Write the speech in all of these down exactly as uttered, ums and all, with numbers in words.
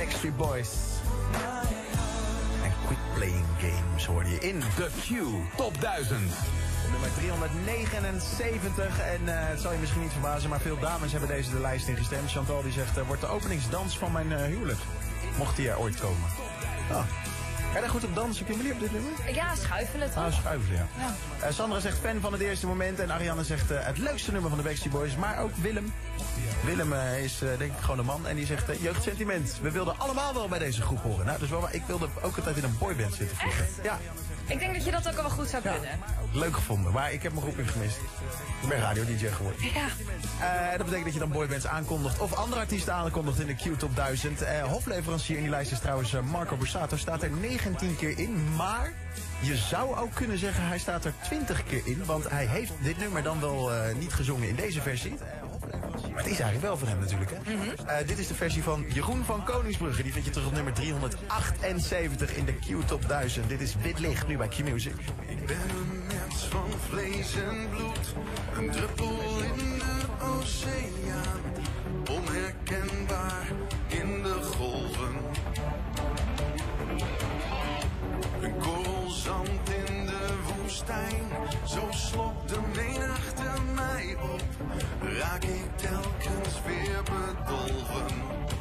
Backstreet Boys. En Quit Playing Games hoorde je in The Q Top duizend. Nummer driehonderdnegenenzeventig. En uh, het zal je misschien niet verbazen, maar veel dames hebben deze de lijst ingestemd. Chantal die zegt, uh, wordt de openingsdans van mijn uh, huwelijk. Mocht die er ooit komen. Oh. Ga je daar goed op dansen, Kimberly, op dit nummer? Ja, schuifelen toch? Ah, schuifelen, ja. ja. Uh, Sandra zegt fan van het eerste moment. En Ariane zegt uh, het leukste nummer van de Backstreet Boys. Maar ook Willem. Willem uh, is uh, denk ik gewoon een man. En die zegt uh, jeugdsentiment. We wilden allemaal wel bij deze groep horen. Nou, dus wel, maar ik wilde ook altijd in een boyband zitten vroeger. Ja. Ik denk dat je dat ook wel goed zou kunnen. Ja, leuk gevonden, maar ik heb mijn groep in gemist. Ik ben radio-dj geworden. Ja. Uh, dat betekent dat je dan boybands aankondigt of andere artiesten aankondigt in de Q Top duizend. Uh, hofleverancier in die lijst is trouwens uh, Marco Borsato. Staat er negentien keer in, maar je zou ook kunnen zeggen hij staat er twintig keer in. Want hij heeft dit nummer dan wel uh, niet gezongen in deze versie. Maar het is eigenlijk wel voor hem natuurlijk, hè? Mm-hmm. uh, dit is de versie van Jeroen van Koningsbrugge. Die vind je terug op nummer driehonderdachtenzeventig in de Q Top duizend. Dit is Wit Licht, nu bij Q Music. Ik ben een mens van vlees en bloed. Een druppel in de oceaan. Onherkenbaar in de golven. Een korrel zand in de woestijn. Zo slokt de menigte mij op. Raak ik telkens weer bedolven.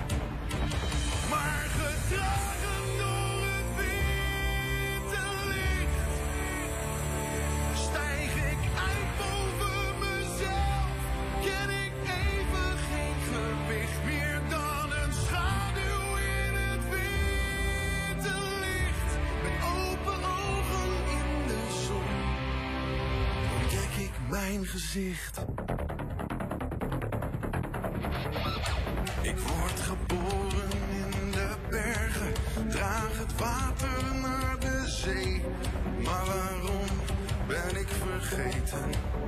Maar gedragen door het witte licht stijg ik uit boven mezelf. Ken ik even geen gewicht meer dan een schaduw in het witte licht. Met open ogen in de zon ontdek ik mijn gezicht. Ik word geboren in de bergen, draag het water naar de zee. Maar waarom ben ik vergeten?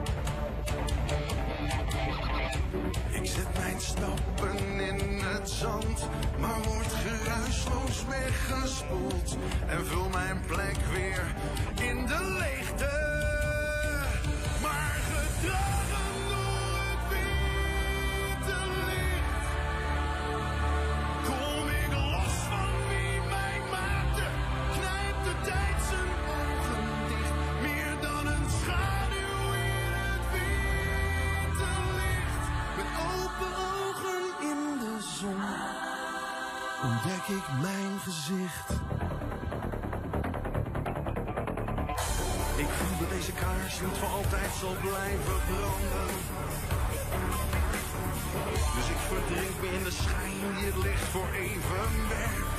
Ik zet mijn stappen in het zand, maar word geruisloos weggespoeld. En vul mijn plek weer in de leegte. Maar gedragen door het witte licht kom ik los van wie mij maakte. Knijp de tijd zijn ogen dicht. Meer dan een schaduw in het witte licht. Met open ogen in de zon ontdek ik mijn gezicht. Ik voel dat deze kaars niet voor altijd zal blijven branden. Dus ik verdrink me in de schijn die het licht voor even werpt.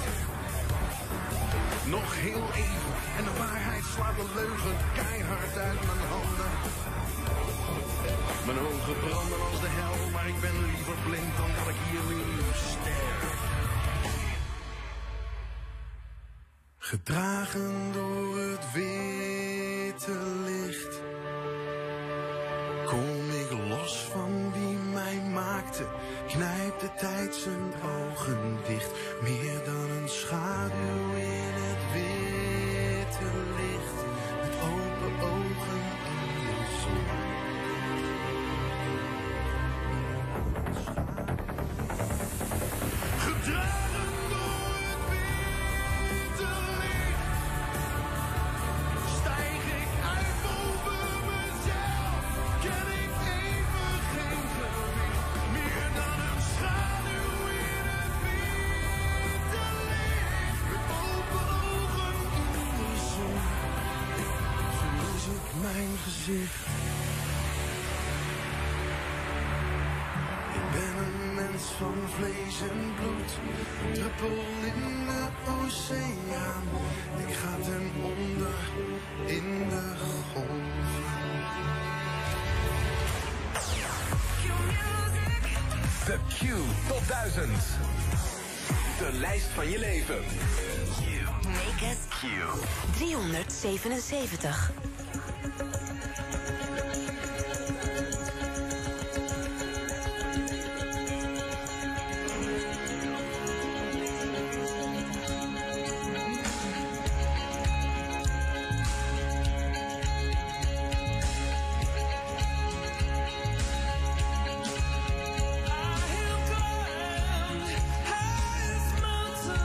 Nog heel even en de waarheid slaat de leugen keihard uit mijn handen. Mijn ogen branden als de hel, maar ik ben liever blind dan dat ik hier nu sterf. Gedragen door het witte licht kom ik los van wie mij maakte. Knijp de tijd zijn ogen dicht. Meer dan een schaduw in het witte licht. Met open ogen in de zon. Gedragen door het witte licht stijg ik uit boven mezelf. Ken ik even geen gewicht. Meer dan een schaduw in het witte licht. Met open ogen in de zon verlies ik mijn gezicht. Ik ben een mens van vlees en bloed, een druppel in de oceaan. Ik ga ten onder in de golven. The Q Top duizend. De lijst van je leven. Make us Q. driehonderdzevenenzeventig. I have climbed highest mountain.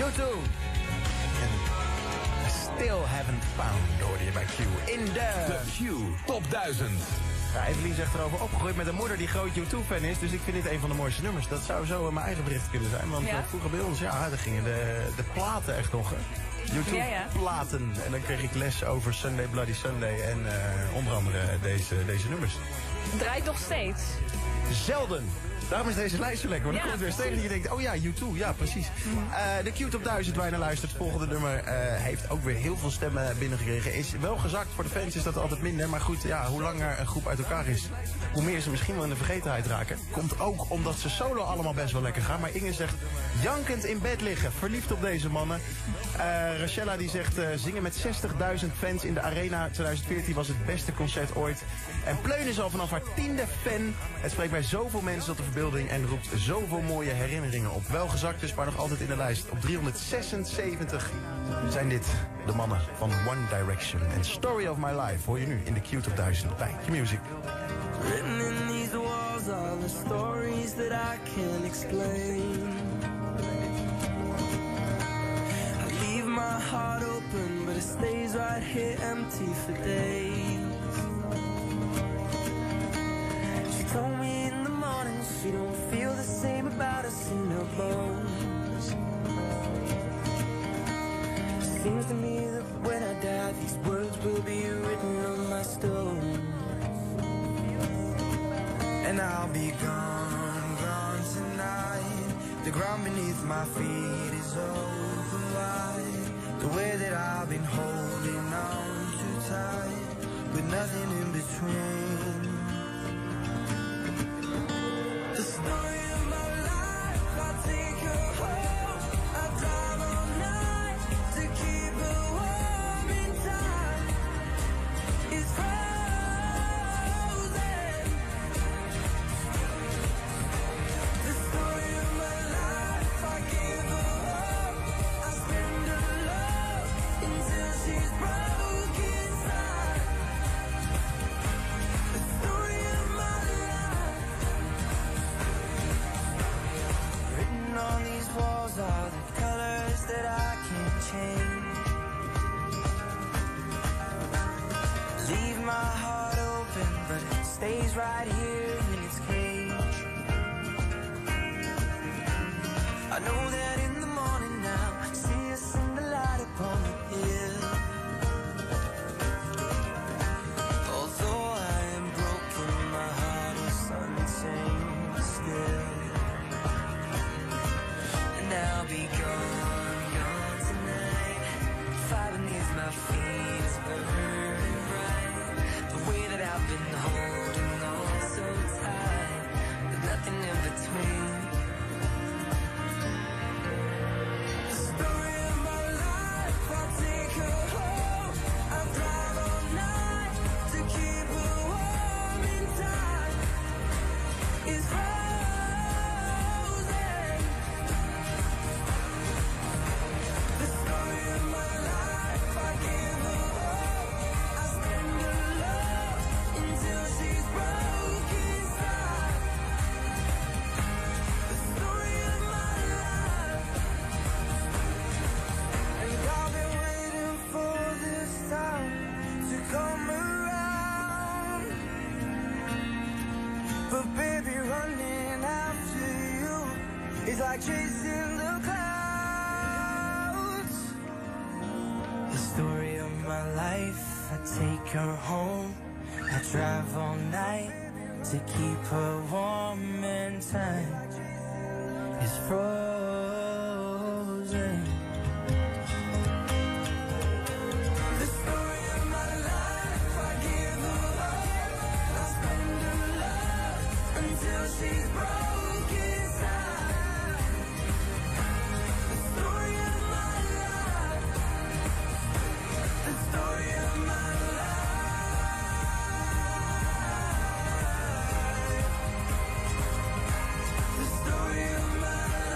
U twee. En Still Haven't Found hoorde je bij Q in de... De Q Top duizend. Ja, Evelien zegt erover opgegroeid met een moeder die groot U twee fan is. Dus ik vind dit een van de mooiste nummers. Dat zou zo mijn eigen bericht kunnen zijn. Want Ja? uh, vroeger bij ons, ja, daar gingen de, de platen echt nog. U twee Ja, ja. platen. En dan kreeg ik les over Sunday Bloody Sunday. En uh, onder andere deze, deze nummers. Draait nog steeds. Zelden. Daarom is deze lijst zo lekker. Want dan Ja, komt het weer tegen dat je denkt, oh ja, U twee, ja precies. Uh, de Q Top duizend waar je naar luistert, het volgende nummer, uh, heeft ook weer heel veel stemmen binnengekregen. Is wel gezakt, voor de fans is dat altijd minder. Maar goed, ja, hoe langer een groep uit elkaar is, hoe meer ze misschien wel in de vergetenheid raken. Komt ook omdat ze solo allemaal best wel lekker gaan. Maar Inge zegt, jankend in bed liggen, verliefd op deze mannen. Uh, Rachella die zegt, uh, zingen met zestigduizend fans in de Arena twintig veertien was het beste concert ooit. En Pleun is al vanaf haar tiende fan. Het spreekt bij zoveel mensen tot de verbeelding en roept zoveel mooie herinneringen op. Wel gezakt dus, maar nog altijd in de lijst. Op driehonderdzesenzeventig zijn dit de mannen van One Direction. En Story of My Life hoor je nu in de Q Top duizend bij Q-Music. Written in these walls are the stories that I can't explain. I leave my heart open, but it stays right here empty for days. She told me in the morning she don't feel the same about us in her bones. Seems to me that when I die, these words will be written on my stone. And I'll be gone, gone tonight. The ground beneath my feet is open wide. The way that I've been holding on too tight, with nothing in between. The story of my life, I take her home. I drive all night to keep her warm in time. It's frozen. The story of my life, I give her up. I spend her love until she's broke inside. The story of my life. Written on these walls are the colors that I can't change. Leave my heart open, but it stays right here in its cage. I know that in the morning now, see us in the light upon the hill. Although I am broken, my heart is untamed still. And I'll be gone, gone tonight. Fire beneath my feet is burning bright. The way that I've been holding on so tight, with nothing in between. The story of my life, I'll take her home. I drive all night to keep her warm in time. It's frozen. The story of my life, I give her up. I spend her love until she's broke inside. The story of my life. And I've been waiting for this time to come around. But baby, running after you is like chasing the clouds. The story of my life, I take her home. I drive all night to keep her warm and time is frozen. The story of my life, I give her up. I spend her love until she's broke inside. The story of my life. The story of my life. The story of my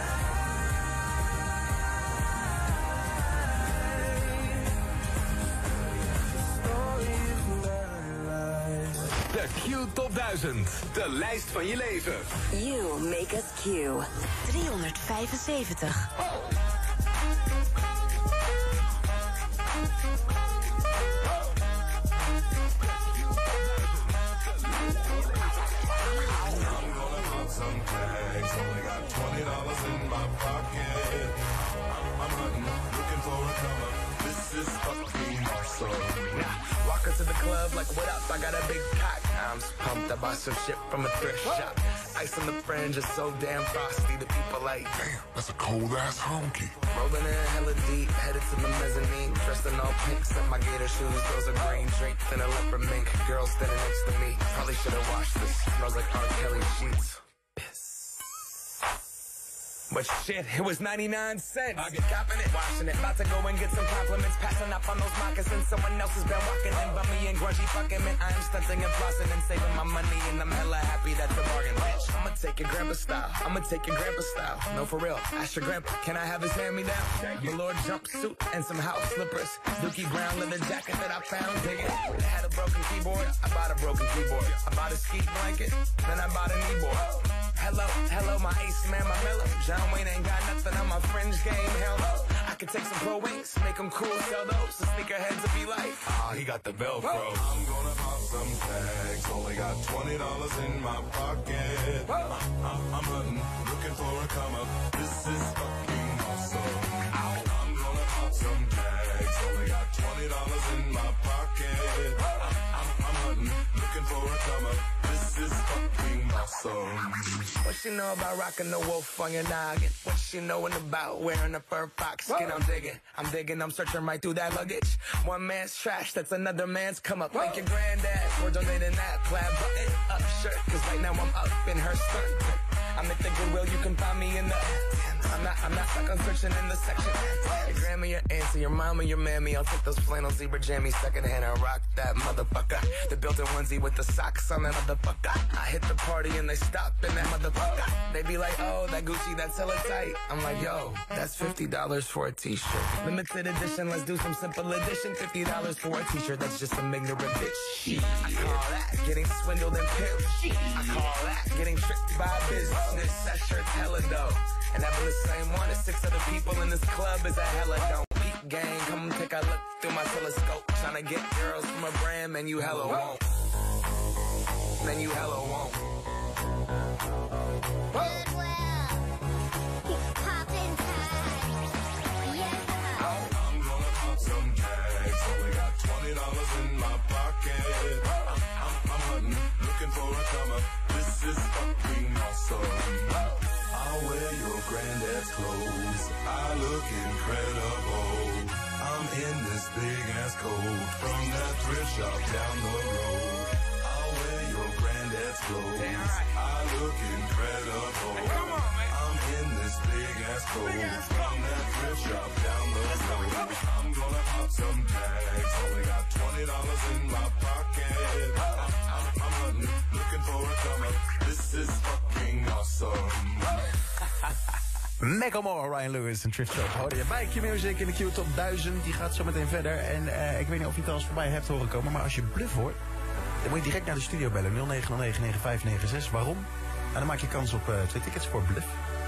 De Q Top duizend. De lijst van je leven. You make us Q. driehonderdvijfenzeventig. Some tags, only got twenty dollars in my pocket. I'm, I'm hunting, looking for a come up. This is fucking awesome. Yeah, walk into the club like, what up? I got a big cock. I'm pumped. I bought some shit from a thrift shop. Ice on the fringe is so damn frosty. The people like, damn, that's a cold ass honky. Rolling in hella deep, headed to the mezzanine. Dressed in all pink, set my gator shoes. Those are green, draped in a leopard mink. Girl standing next to me. Probably should have washed this. Smells like R. Kelly sheets. But shit, it was ninety-nine cents. I get copping it, washing it. About to go and get some compliments. Passing up on those moccasins. Someone else has been walking in by me and grungy fucking man. I am stunting and flossing and saving my money. And I'm hella happy that's a bargain, bitch. I'ma take your grandpa style. I'ma take your grandpa style. No, for real. Ask your grandpa, can I have his hand-me-down? Velour jumpsuit and some house slippers. Dookie brown leather jacket that I found. Dig it. They had a broken keyboard. I bought a broken keyboard. I bought a ski blanket. Then I bought a kneeboard. Hello, hello, my ace man, my mellow. John Wayne ain't got nothing on my fringe game, hell no. I could take some pro wings, make them cool, sell those. The sneakerheads will be like, ah, oh, he got the Velcro. I'm gonna pop some tags, only got twenty dollars in my pocket. I'm, I'm, I'm hunting, looking for a come up. This is fucking awesome. I'm gonna pop some tags, only got twenty dollars in my pocket. I'm, I'm, I'm hunting, looking for a come up. This is fucking awesome. What she know about rocking the wolf on your noggin? What she knowin' about wearing a fur fox skin? I'm digging, I'm digging, I'm searching right through that luggage. One man's trash, that's another man's come up. Thank your granddad for donating that plaid button up shirt. Cause right now I'm up in her skirt. I'm at the Goodwill, you can find me in the... I'm not, I'm not stuck on searching in the section. Your grandma, your auntie, your mama, your mammy. I'll take those flannel zebra jammies secondhand and rock that motherfucker. The built-in onesie with the socks on that motherfucker. I hit the party and they stop in that motherfucker. They be like, oh, that Gucci, that's hella tight. I'm like, yo, that's fifty dollars for a t-shirt. Limited edition, let's do some simple edition. fifty dollars for a t-shirt, that's just some ignorant bitch. I call that getting swindled and pimped. I call that getting tricked by business. That shirt's hella dope. And having the same one as six other people in this club is a hella dope. Peep gang, come take a look through my telescope. Tryna get girls from a brand, man, you hella won't. Man, you hella won't. I'm gonna pop some tags, only got twenty dollars in my pocket. I'm, I'm, I'm hunting, looking for a come up. This is fucking awesome. I'll wear your granddad's clothes. I look incredible. I'm in this big ass coat from that thrift shop down the road. I'll wear your granddad's clothes. I look incredible. I'm in this big ass coat from that thrift shop down the road. I'm gonna pop some tags. Only got twenty dollars in my pocket. I'm, I'm, I'm hunting, looking for a come up. This is fucking awesome. Macklemore, Ryan Lewis en Thrift Shop. Hoor je bij Q-Music in de Q-Top duizend. Die gaat zo meteen verder. En uh, ik weet niet of je het al eens voorbij hebt horen komen. Maar als je Bluff hoort, dan moet je direct naar de studio bellen. nul negen nul negen negen vijf negen zes. Waarom? Nou, dan maak je kans op uh, twee tickets voor Bluff.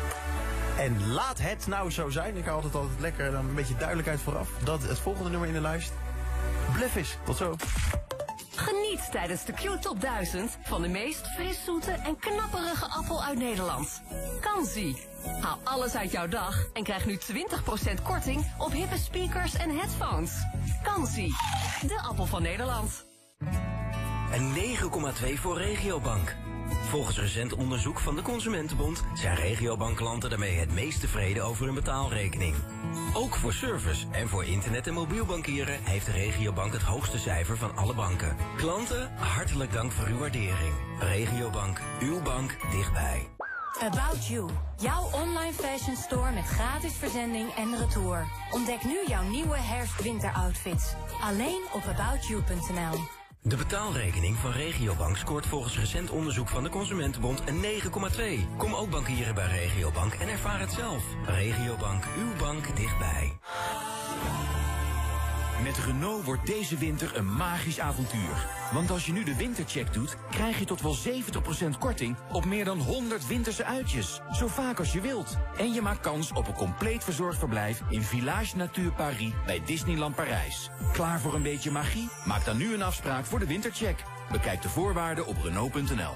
En laat het nou zo zijn. Ik hou altijd altijd lekker dan een beetje duidelijkheid vooraf. Dat het volgende nummer in de lijst Bluff is. Tot zo. Geniet tijdens de Q-Top duizend van de meest friszoete en knapperige appel uit Nederland. Kanzie. Haal alles uit jouw dag en krijg nu twintig procent korting op hippe speakers en headphones. Kanzie. De appel van Nederland. Een negen komma twee voor Regiobank. Volgens recent onderzoek van de Consumentenbond zijn Regiobank-klanten daarmee het meest tevreden over hun betaalrekening. Ook voor service en voor internet- en mobiel bankieren heeft de Regiobank het hoogste cijfer van alle banken. Klanten, hartelijk dank voor uw waardering. Regiobank, uw bank dichtbij. About You, jouw online fashion store met gratis verzending en retour. Ontdek nu jouw nieuwe herfst-winter outfits. Alleen op about you punt n l. De betaalrekening van Regiobank scoort volgens recent onderzoek van de Consumentenbond een negen komma twee. Kom ook bankieren bij Regiobank en ervaar het zelf. Regiobank, uw bank dichtbij. Met Renault wordt deze winter een magisch avontuur. Want als je nu de wintercheck doet, krijg je tot wel zeventig procent korting op meer dan honderd winterse uitjes. Zo vaak als je wilt. En je maakt kans op een compleet verzorgd verblijf in Village Nature Paris bij Disneyland Parijs. Klaar voor een beetje magie? Maak dan nu een afspraak voor de wintercheck. Bekijk de voorwaarden op Renault punt n l.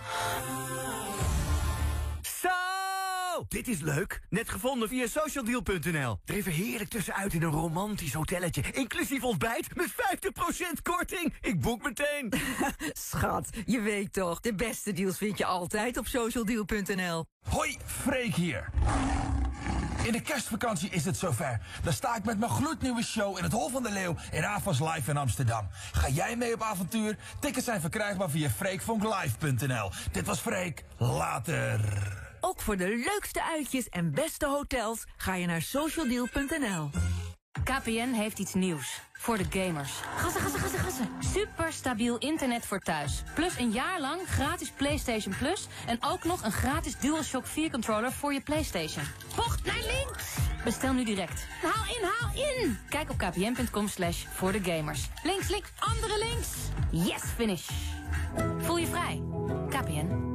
Zo! Dit is leuk. Net gevonden via socialdeal punt n l. Er even heerlijk tussenuit in een romantisch hotelletje. Inclusief ontbijt met vijftig procent korting. Ik boek meteen. Schat, je weet toch, de beste deals vind je altijd op socialdeal punt n l. Hoi, Freek hier. In de kerstvakantie is het zover. Dan sta ik met mijn gloednieuwe show in het Hol van de Leeuw in Avas Live in Amsterdam. Ga jij mee op avontuur? Tickets zijn verkrijgbaar via freekvonklive punt n l. Dit was Freek. Later. Ook voor de leukste uitjes en beste hotels ga je naar socialdeal punt n l. K P N heeft iets nieuws. Voor de gamers. Gassen, gassen, gassen, gassen. Super stabiel internet voor thuis. Plus een jaar lang gratis PlayStation Plus. En ook nog een gratis DualShock vier controller voor je PlayStation. Bocht naar links! Bestel nu direct. Haal in, haal in! Kijk op kpn punt com slash voor de gamers. Links, links, andere links. Yes, finish. Voel je vrij. K P N.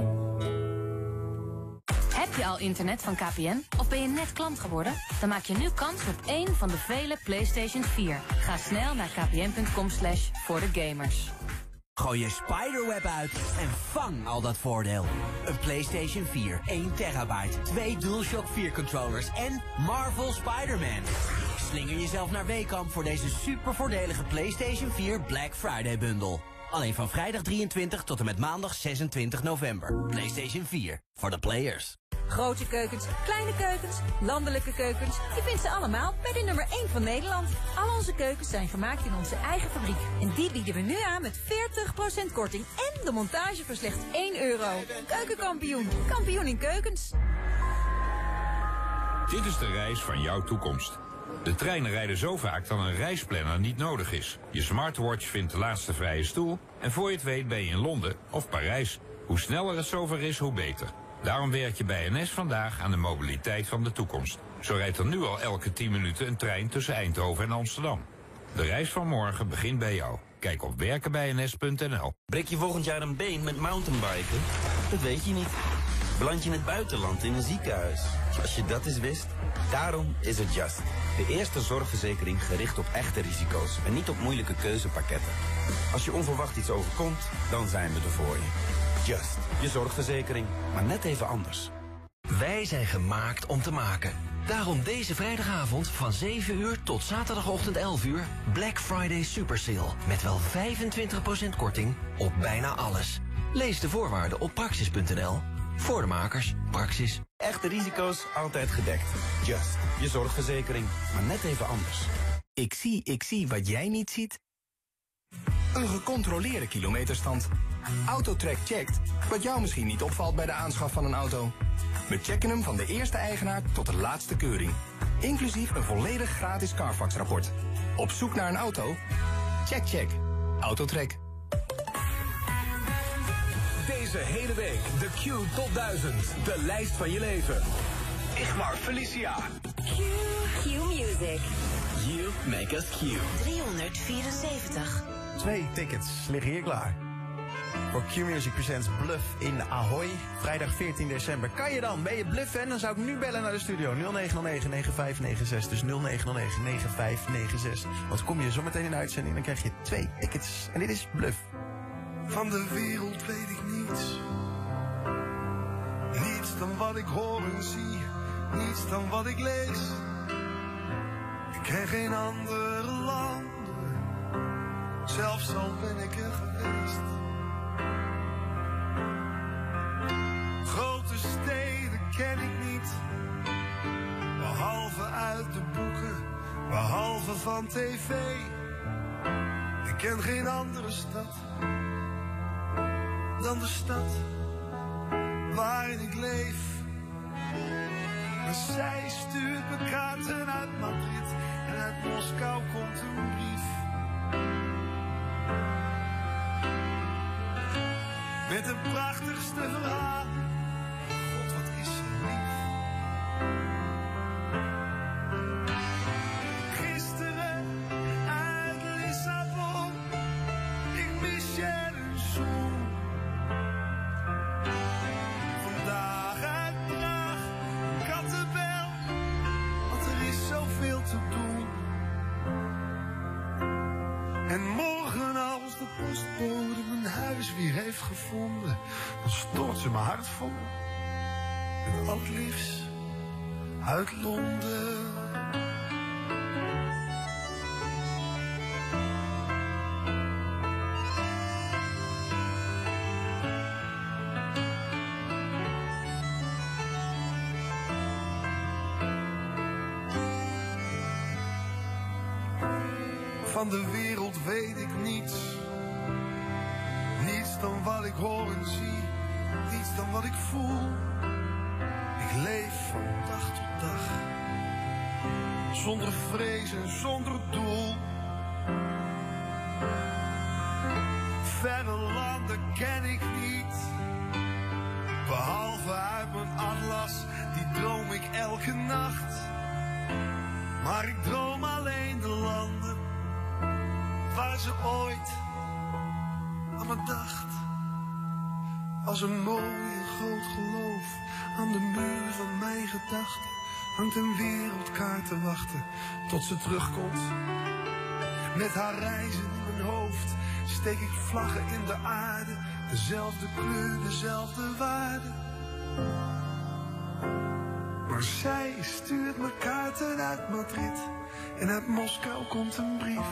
Heb je al internet van K P N? Of ben je net klant geworden? Dan maak je nu kans op één van de vele PlayStation vier. Ga snel naar kpn punt com slash voor de gamers. Gooi je spiderweb uit en vang al dat voordeel. Een PlayStation vier, één terabyte, twee DualShock vier controllers en Marvel Spider-Man. Slinger jezelf naar Weekamp voor deze super voordelige PlayStation vier Black Friday bundle. Alleen van vrijdag drieëntwintig tot en met maandag zesentwintig november. PlayStation vier, voor de players. Grote keukens, kleine keukens, landelijke keukens. Je vindt ze allemaal bij de nummer één van Nederland. Al onze keukens zijn gemaakt in onze eigen fabriek. En die bieden we nu aan met veertig procent korting en de montage voor slechts één euro. Keukenkampioen, kampioen in keukens. Dit is de reis van jouw toekomst. De treinen rijden zo vaak dat een reisplanner niet nodig is. Je smartwatch vindt de laatste vrije stoel en voor je het weet ben je in Londen of Parijs. Hoe sneller het zover is, hoe beter. Daarom werk je bij N S vandaag aan de mobiliteit van de toekomst. Zo rijdt er nu al elke tien minuten een trein tussen Eindhoven en Amsterdam. De reis van morgen begint bij jou. Kijk op werken bij n s punt n l. Breek je volgend jaar een been met mountainbiken? Dat weet je niet. Beland je in het buitenland in een ziekenhuis? Als je dat eens wist. Daarom is het Just. De eerste zorgverzekering gericht op echte risico's en niet op moeilijke keuzepakketten. Als je onverwacht iets overkomt, dan zijn we er voor je. Just, je zorgverzekering, maar net even anders. Wij zijn gemaakt om te maken. Daarom deze vrijdagavond van zeven uur tot zaterdagochtend elf uur... Black Friday Super Sale. Met wel vijfentwintig procent korting op bijna alles. Lees de voorwaarden op praxis punt n l. Voor de makers, Praxis. Echte risico's altijd gedekt. Just, je zorgverzekering, maar net even anders. Ik zie, ik zie wat jij niet ziet. Een gecontroleerde kilometerstand. Autotrack checkt wat jou misschien niet opvalt bij de aanschaf van een auto. We checken hem van de eerste eigenaar tot de laatste keuring. Inclusief een volledig gratis Carfax-rapport. Op zoek naar een auto? Check, check. Autotrack. Deze hele week de Q Top duizend. De lijst van je leven. Igmar Felicia. Q, Q Music. You make us Q. driehonderdvierenzeventig. Twee tickets liggen hier klaar. Voor Q-Music Presents Bluff in Ahoy. Vrijdag veertien december. Kan je dan? Ben je Bluff-fan? Dan zou ik nu bellen naar de studio. nul negen nul negen negen vijf negen zes. Dus nul negen nul negen negen vijf negen zes. Want kom je zometeen in de uitzending, dan krijg je twee tickets. En dit is Bluff. Van de wereld weet ik niets. Niets dan wat ik hoor en zie. Niets dan wat ik lees. Ik ken geen andere landen. Zelfs al ben ik er geweest. Grote steden ken ik niet. Behalve uit de boeken. Behalve van tv. Ik ken geen andere stad dan de stad waarin ik leef. En zij stuurt me kaarten uit Madrid en uit Moskou komt een brief. Met de prachtigste verhalen. God, wat is ze lief. Gisteren weer heeft gevonden, dan stort ze mijn hart vol. Met al het liefst uit Londen. Van de wereld weet ik niets. Niets dan wat ik hoor en zie. Niets dan wat ik voel. Ik leef van dag tot dag. Zonder vrees en zonder doel. Verre landen ken ik niet. Behalve uit mijn atlas, die droom ik elke nacht. Maar ik droom alleen de landen waar ze ooit aan me dacht. Als een mooi en groot geloof aan de muur van mijn gedachten hangt een wereldkaart te wachten tot ze terugkomt. Met haar reizen in mijn hoofd steek ik vlaggen in de aarde, dezelfde kleur, dezelfde waarde. Maar zij stuurt me kaarten uit Madrid en uit Moskou komt een brief.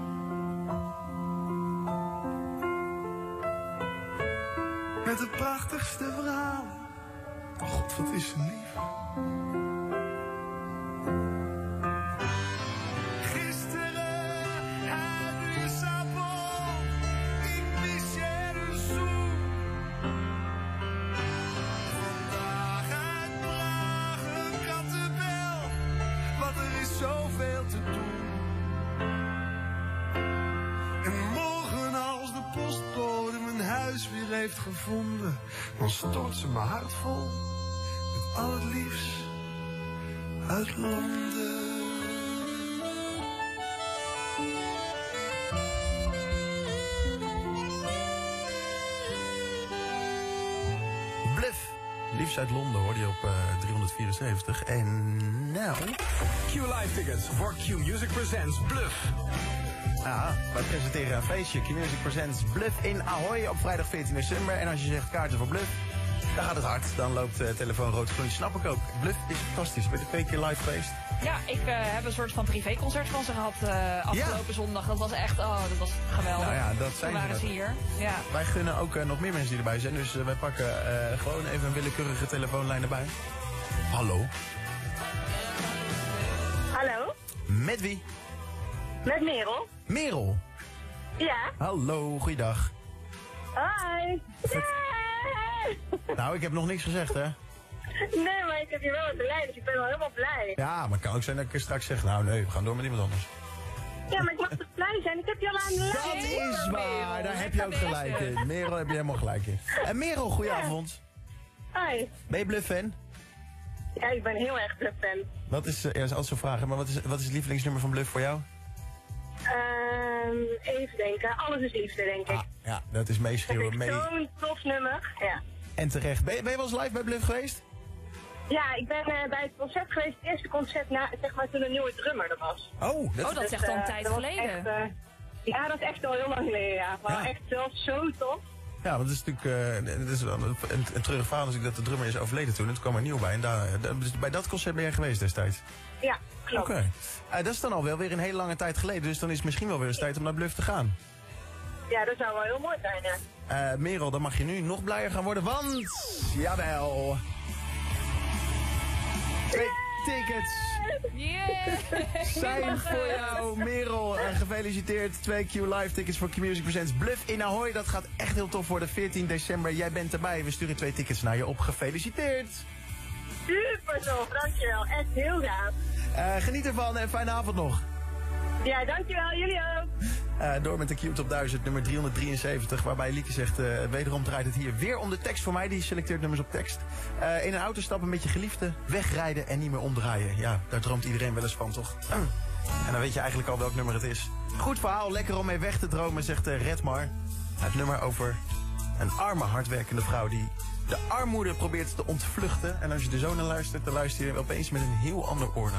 Met de prachtigste verhalen. Oh God, wat is ze lief. Gisteren uit Lissabon, ik mis je de zoen. Vandaag uit Praag, een kattenbel, want er is zoveel te doen. En morgen als de postbode mijn huis weer heeft gevonden, dan stort ze mijn hart vol met al het liefst uit Londen. Bluff, liefst uit Londen hoorde je op uh, driehonderdvierenzeventig. En nou... Q-Live tickets voor Q-Music Presents Bluff. Ja, wij presenteren een feestje. Q-Music Presents Bluff in Ahoy op vrijdag veertien december. En als je zegt kaarten voor Bluff, dan gaat het hard. Dan loopt de telefoon rood groen. Snap ik ook. Bluff is fantastisch. Ben je twee keer live geweest? Ja, ik uh, heb een soort van privéconcert van ze gehad uh, afgelopen ja. zondag. Dat was echt, oh, dat was geweldig. Nou ja, dat zijn Toen waren ze hier. Ja. Wij gunnen ook uh, nog meer mensen die erbij zijn. Dus uh, wij pakken uh, gewoon even een willekeurige telefoonlijn erbij. Hallo. Hallo. Met wie? Met Merel. Merel? Ja. Hallo, goeiedag. Hoi. Yeah. Nou, ik heb nog niks gezegd, hè? Nee, maar ik heb hier wel op de lijn, dus ik ben wel helemaal blij. Ja, maar het kan ook zijn dat ik straks zeg, nou nee, we gaan door met iemand anders. Ja, maar ik mag toch blij zijn? Ik heb je al aan de lijn. Dat is waar, daar heb je ook gelijk in. Merel, heb je helemaal gelijk in. En Merel, goedenavond. Hoi. Ben je Bluff-fan? Ja, ik ben heel erg Bluff-fan. Wat is, ja, dat is altijd zo'n vraag, maar wat is, wat is het lievelingsnummer van Bluff voor jou? Um, even denken, alles is liefde, denk ik. Ah, ja, dat is meeschreeuwen. Dat is zo'n tof nummer, ja. En terecht. Ben je, ben je wel eens live bij Bluff geweest? Ja, ik ben uh, bij het concert geweest, het eerste concert na, zeg maar, toen een nieuwe drummer er was. Oh, dat, oh, dat is echt al een uh, tijd geleden. Echt, uh, ja, dat is echt al heel lang geleden, ja. Maar ja. Echt zelf zo tof. Ja, want het is natuurlijk uh, het is een, een, een treurig verhaal natuurlijk dat de drummer is overleden toen. En toen kwam er een nieuw bij. En daar, dus bij dat concert ben jij geweest destijds? Ja, klopt. Oké. Okay. Uh, dat is dan al wel weer een hele lange tijd geleden. Dus dan is het misschien wel weer eens tijd om naar Bluff te gaan. Ja, dat zou wel heel mooi zijn, ja. Uh, Merel, dan mag je nu nog blijer gaan worden, want... Jawel. Twee tickets. Yeah. Zijn voor jou, Merel. Uh, gefeliciteerd. Twee Q Live tickets voor Q-Music Presents Bluff in Ahoy. Dat gaat echt heel tof worden. veertien december. Jij bent erbij. We sturen twee tickets naar je op. Gefeliciteerd. Super tof, dankjewel. Echt heel gaaf. Uh, geniet ervan en fijne avond nog. Ja, dankjewel. Jullie ook. Uh, door met de Q Top duizend, nummer driehonderddrieënzeventig, waarbij Lieke zegt, uh, wederom draait het hier weer om de tekst voor mij. Die selecteert nummers op tekst. Uh, in een auto stappen met je geliefde, wegrijden en niet meer omdraaien. Ja, daar droomt iedereen wel eens van, toch? En dan weet je eigenlijk al welk nummer het is. Goed verhaal, lekker om mee weg te dromen, zegt uh, Redmar. Het nummer over een arme, hardwerkende vrouw die de armoede probeert te ontvluchten. En als je er zo naar luistert, dan luister je opeens met een heel ander oordeel.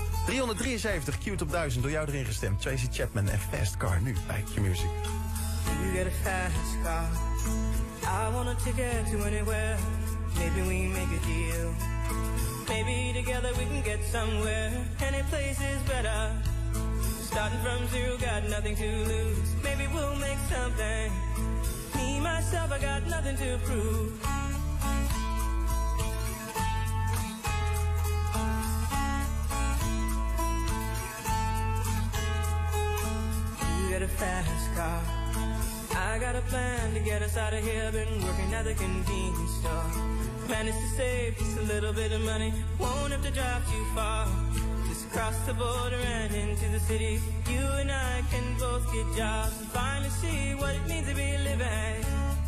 driehonderddrieënzeventig, Q Top duizend, door jou erin gestemd. Tracy Chapman en Fast Car, nu bij Q-Music. You get a fast car. I want a ticket to anywhere. Maybe we make a deal. Maybe together we can get somewhere. Any place is better. Starting from zero, got nothing to lose. Maybe we'll make something. Me, myself, I got nothing to prove. You get a fast car. I got a plan to get us out of here. Been working at the convenience store. Managed to save just a little bit of money. Won't have to drive too far. Just cross the border and into the city. You and I can both get jobs and finally see what it means to be living.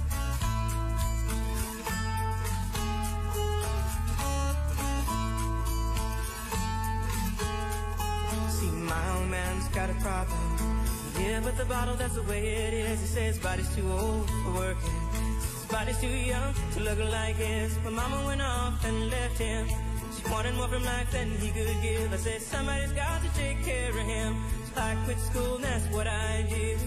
See, my old man's got a problem. Yeah, but the bottle, that's the way it is. He says his body's too old for working. His body's too young to look like his. My mama went off and left him. She wanted more from life than he could give. I said, somebody's got to take care of him. So I quit school and that's what I did.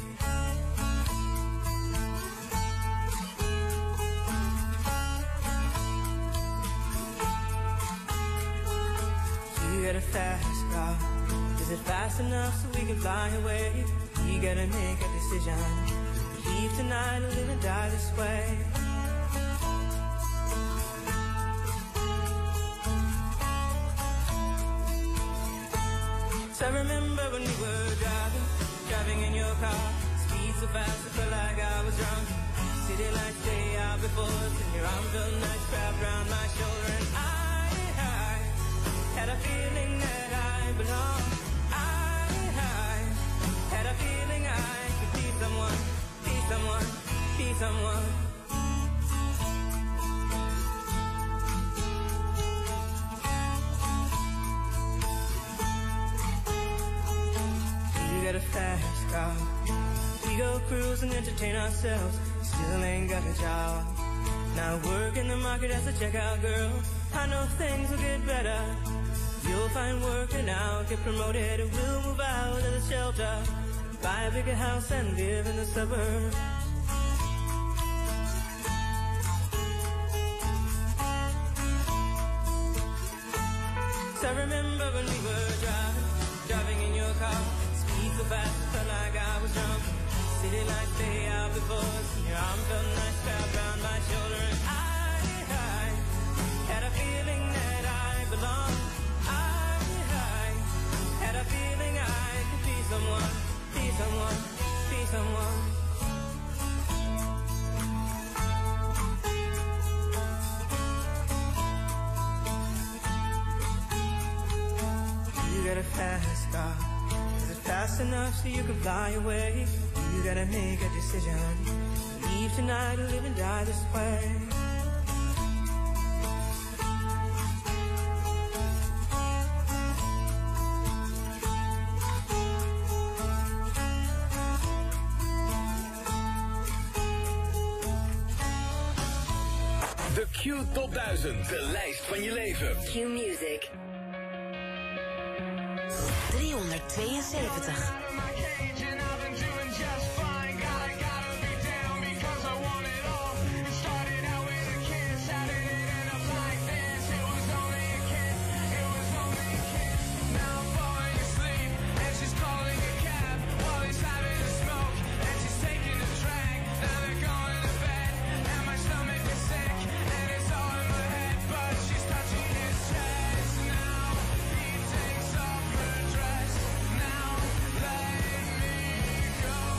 You get a fast car. Is it fast enough so we can fly away? You gotta make a decision. Leave tonight or live and die this way. So I remember when we were driving, driving in your car. Speed so fast I felt like I was drunk. City lights day out before us, and your arm felt nice wrapped around my shoulder. And I, I had a feeling that I belonged. Had a feeling I could be someone, be someone, be someone. You got a fast car. We go cruise and entertain ourselves. Still ain't got a job. Now work in the market as a checkout girl. I know things will get better. You'll find work and I'll get promoted. We'll move out of the shelter. Buy a bigger house and live in the suburbs. So I remember when we were driving, driving in your car. Speed so fast, it felt like I was drunk. City lights day out before us, and your arm felt nice wrapped around my shoulder. And I, I had a feeling that I belonged. I, I had a feeling I could be someone. Be someone, be someone. You got a fast car. Is it fast enough so you can fly away? You gotta make a decision. Leave tonight or live and die this way. De Q Top duizend, de lijst van je leven. Q Music. driehonderdtweeënzeventig. Now let me go.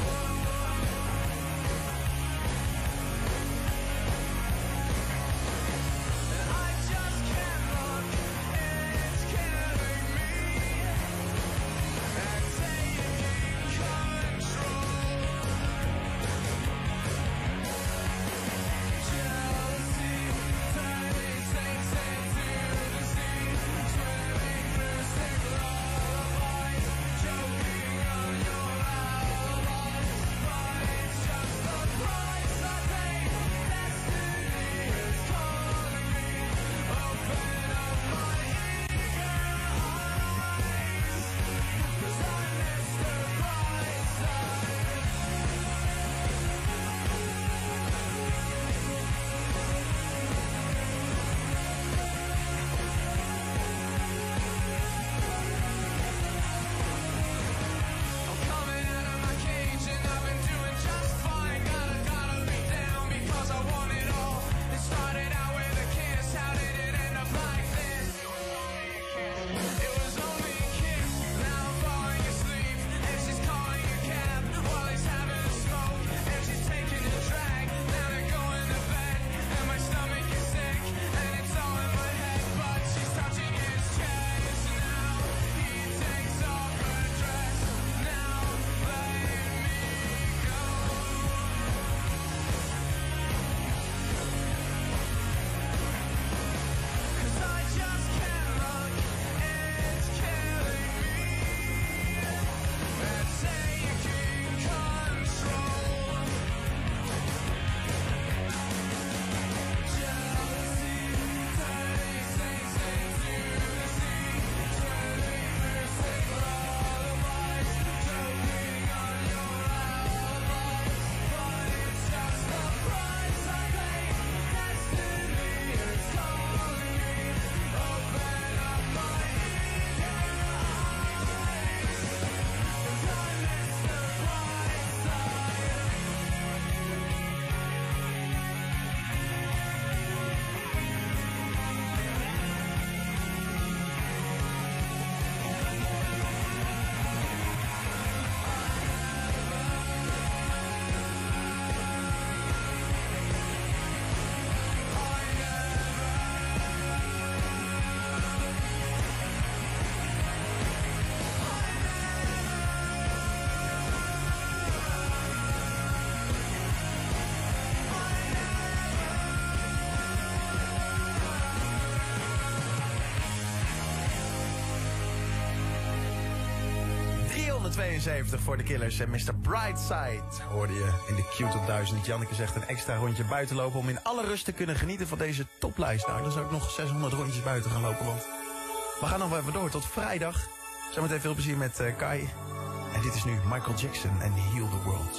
tweehonderdtweeënzeventig voor de Killers en mister Brightside hoorde je in de Q-top duizend. Janneke zegt een extra rondje buiten lopen om in alle rust te kunnen genieten van deze toplijst. Nou, dan zou ik nog zeshonderd rondjes buiten gaan lopen, want we gaan nog wel even door tot vrijdag. Zometeen veel plezier met uh, Kai. En dit is nu Michael Jackson en Heal the World.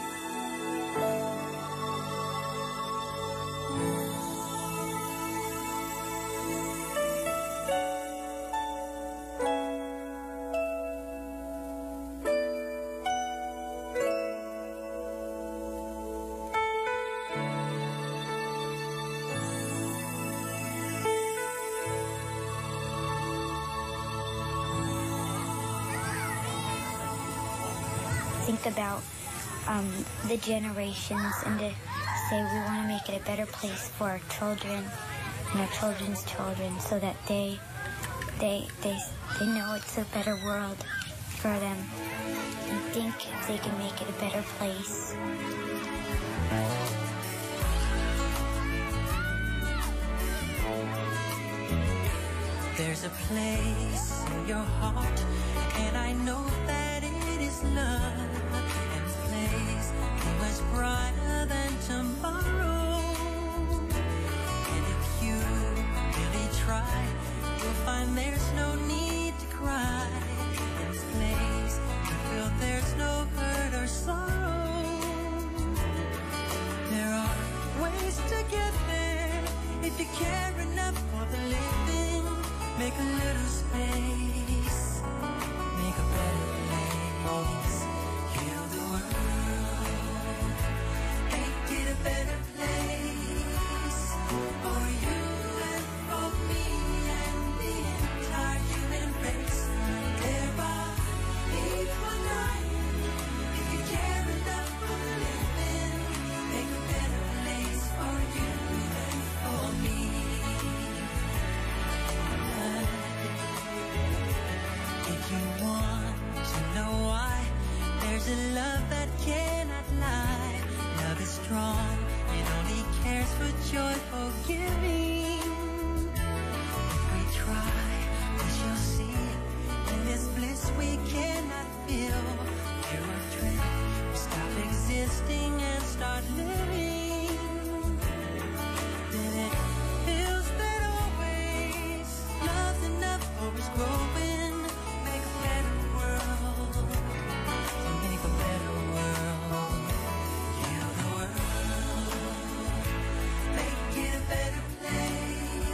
Think about um, the generations and to say we want to make it a better place for our children and our children's children, so that they they they they know it's a better world for them, and think if they can make it a better place. There's a place in your heart, and I know that it is love. Much brighter than tomorrow. And if you really try, you'll find there's no need to cry. In this place, you feel there's no hurt or sorrow. There are ways to get there if you care enough for the living. Make a little space, make a better place. Heal the world. A better place for you and for me and the entire human race. There are people dying. If you care enough for the living, make a better place for you and for me. If you want to know why, there's a love that cannot lie. Love is strong, it only cares for joyful giving. If we try, we shall see. In this bliss we cannot feel. Fear or dread, we stop existing and start living. Then it feels that always love's enough, always growing. Make a better world, to make a better world. Heal the world, make it a better place.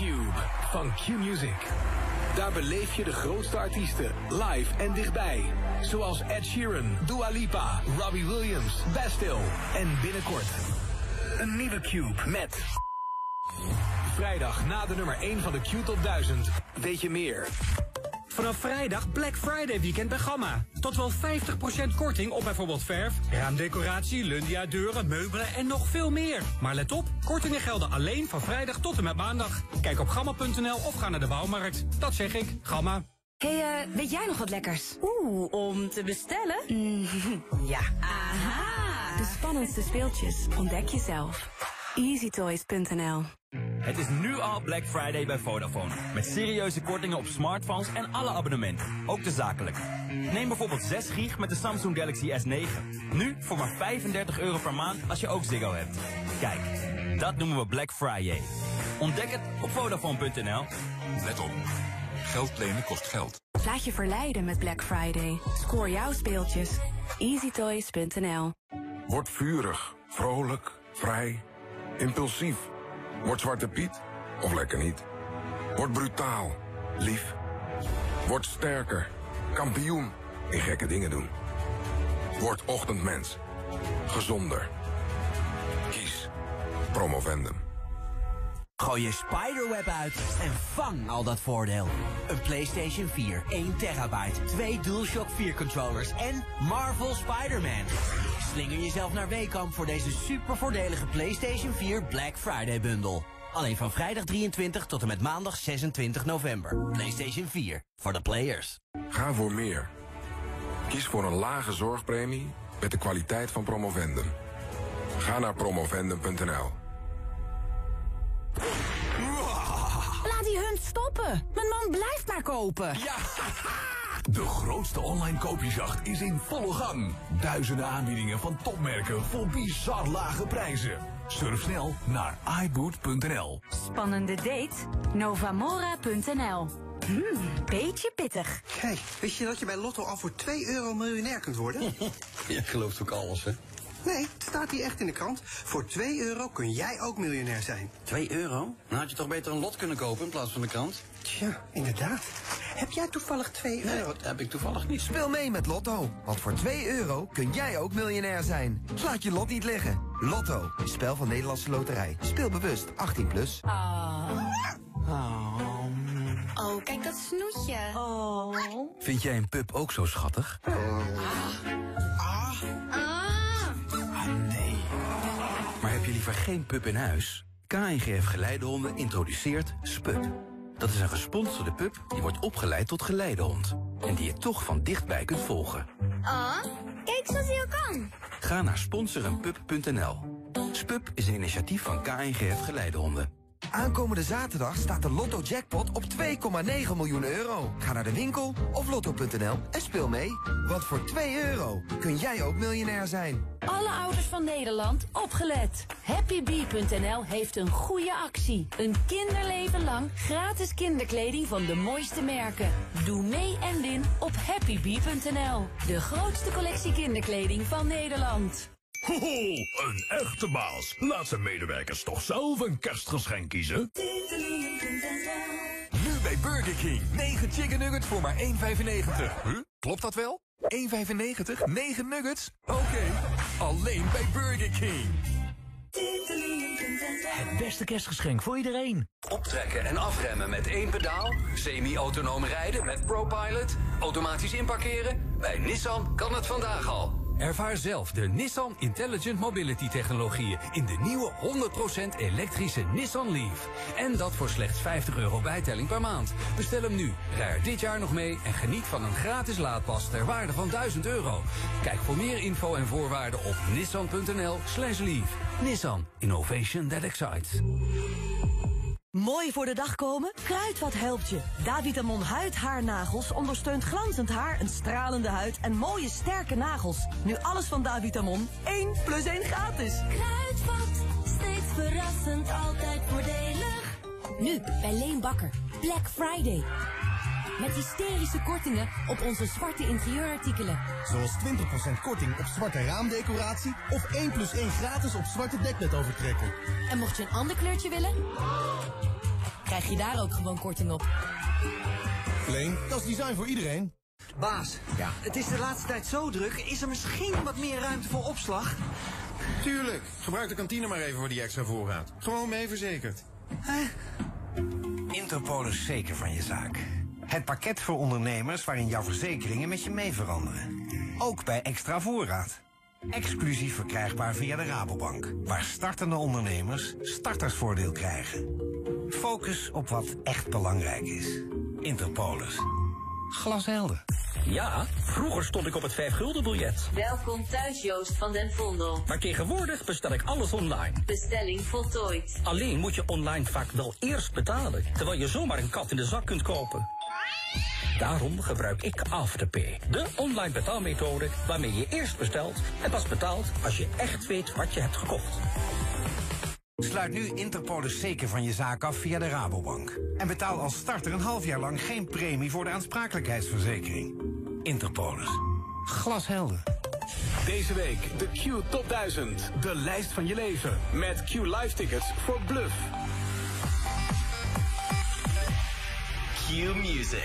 Cube van Q-Music. Daar beleef je de grootste artiesten live en dichtbij. Zoals Ed Sheeran, Dua Lipa, Robbie Williams, Bastille. En binnenkort een nieuwe Cube met... Vrijdag na de nummer één van de Q Top duizend weet je meer. Vanaf vrijdag Black Friday weekend bij Gamma. Tot wel vijftig procent korting op bijvoorbeeld verf, raamdecoratie, Lundia deuren, meubelen en nog veel meer. Maar let op, kortingen gelden alleen van vrijdag tot en met maandag. Kijk op gamma punt n l of ga naar de Bouwmarkt. Dat zeg ik, Gamma. Hé, hey, uh, weet jij nog wat lekkers? Oeh, om te bestellen? Mm, ja. Aha! De spannendste speeltjes ontdek je zelf. easy toys punt n l. Het is nu al Black Friday bij Vodafone. Met serieuze kortingen op smartphones en alle abonnementen. Ook de zakelijke. Neem bijvoorbeeld zes gig met de Samsung Galaxy S negen. Nu voor maar vijfendertig euro per maand als je ook Ziggo hebt. Kijk, dat noemen we Black Friday. Ontdek het op Vodafone punt n l. Let op. Geld lenen kost geld. Laat je verleiden met Black Friday. Scoor jouw speeltjes. easy toys punt n l. Word vurig, vrolijk, vrij, impulsief. Word Zwarte Piet of lekker niet. Word brutaal, lief. Word sterker, kampioen in gekke dingen doen. Word ochtendmens, gezonder. Kies Promovendum. Gooi je spiderweb uit en vang al dat voordeel. Een PlayStation vier, één terabyte, twee DualShock vier controllers en Marvel Spider-Man. Slinger jezelf naar Weekamp voor deze super voordelige PlayStation vier Black Friday bundle. Alleen van vrijdag drieëntwintig tot en met maandag zesentwintig november. PlayStation vier, voor de players. Ga voor meer. Kies voor een lage zorgpremie met de kwaliteit van Promovendum. Ga naar promovendum punt n l. Laat die hund stoppen. Mijn man blijft maar kopen. Ja. De grootste online koopjesjacht is in volle gang. Duizenden aanbiedingen van topmerken voor bizar lage prijzen. Surf snel naar i boot punt n l. Spannende date? novamora punt n l. Hmm, beetje pittig. Kijk, wist je dat je bij Lotto al voor twee euro miljonair kunt worden? Je gelooft ook alles, hè? Nee, het staat hier echt in de krant. Voor twee euro kun jij ook miljonair zijn. twee euro? Dan had je toch beter een lot kunnen kopen in plaats van de krant? Tja, inderdaad. Heb jij toevallig twee euro? Nee, dat heb ik toevallig niet. Speel mee met Lotto, want voor twee euro kun jij ook miljonair zijn. Laat je lot niet liggen. Lotto, een spel van Nederlandse Loterij. Speel bewust, achttien plus. Oh. Oh. Oh, kijk dat snoetje. Oh. Vind jij een pup ook zo schattig? Ah. Ah. Ah, nee. Maar heb je liever geen pup in huis? K N G F Geleidehonden introduceert Spup. Dat is een gesponsorde pup die wordt opgeleid tot geleidehond. En die je toch van dichtbij kunt volgen. Oh, kijk zoals hij al kan. Ga naar sponsorenpup punt n l. Spup is een initiatief van K N G F Geleidehonden. Aankomende zaterdag staat de Lotto Jackpot op twee komma negen miljoen euro. Ga naar de winkel of lotto punt n l en speel mee. Want voor twee euro kun jij ook miljonair zijn. Alle ouders van Nederland, opgelet. happy bee punt n l heeft een goede actie. Een kinderleven lang gratis kinderkleding van de mooiste merken. Doe mee en win op happy bee punt n l. De grootste collectie kinderkleding van Nederland. Hoho, een echte baas. Laat zijn medewerkers toch zelf een kerstgeschenk kiezen. Nu bij Burger King. negen chicken nuggets voor maar één vijfennegentig. Huh? Klopt dat wel? één vijfennegentig? negen nuggets? Oké, okay. Alleen bij Burger King. Het beste kerstgeschenk voor iedereen. Optrekken en afremmen met één pedaal. Semi-autonoom rijden met ProPilot. Automatisch inparkeren. Bij Nissan kan het vandaag al. Ervaar zelf de Nissan Intelligent Mobility technologieën in de nieuwe honderd procent elektrische Nissan Leaf. En dat voor slechts vijftig euro bijtelling per maand. Bestel hem nu, rij er dit jaar nog mee en geniet van een gratis laadpas ter waarde van duizend euro. Kijk voor meer info en voorwaarden op nissan punt n l slash leaf. Nissan, innovation that excites. Mooi voor de dag komen? Kruidvat helpt je. Davitamon huid, haar, nagels ondersteunt glanzend haar, een stralende huid en mooie sterke nagels. Nu alles van Davitamon, één plus één gratis. Kruidvat, steeds verrassend, altijd voordelig. Nu bij Leen Bakker, Black Friday. Met hysterische kortingen op onze zwarte interieurartikelen. Zoals twintig procent korting op zwarte raamdecoratie of één plus één gratis op zwarte dekbedovertrekken. En mocht je een ander kleurtje willen? krijg je daar ook gewoon korting op. Leen, dat is design voor iedereen. Baas, ja. Het is de laatste tijd zo druk. Is er misschien wat meer ruimte voor opslag? Tuurlijk. Gebruik de kantine maar even voor die extra voorraad. Gewoon mee verzekerd. Huh? Interpol is zeker van je zaak. Het pakket voor ondernemers waarin jouw verzekeringen met je mee veranderen. Ook bij extra voorraad. Exclusief verkrijgbaar via de Rabobank. Waar startende ondernemers startersvoordeel krijgen. Focus op wat echt belangrijk is. Interpolis. Glashelder. Ja, vroeger stond ik op het vijf gulden biljet. Welkom thuis, Joost van den Vondel. Maar tegenwoordig bestel ik alles online. Bestelling voltooid. Alleen moet je online vaak wel eerst betalen, terwijl je zomaar een kat in de zak kunt kopen. Daarom gebruik ik Afterpay, de online betaalmethode waarmee je eerst bestelt en pas betaalt als je echt weet wat je hebt gekocht. Sluit nu Interpolis zeker van je zaak af via de Rabobank. En betaal als starter een half jaar lang geen premie voor de aansprakelijkheidsverzekering. Interpolis. Glashelder. Deze week de Q Top duizend. De lijst van je leven. Met Q Live tickets voor Bluff. Q Music.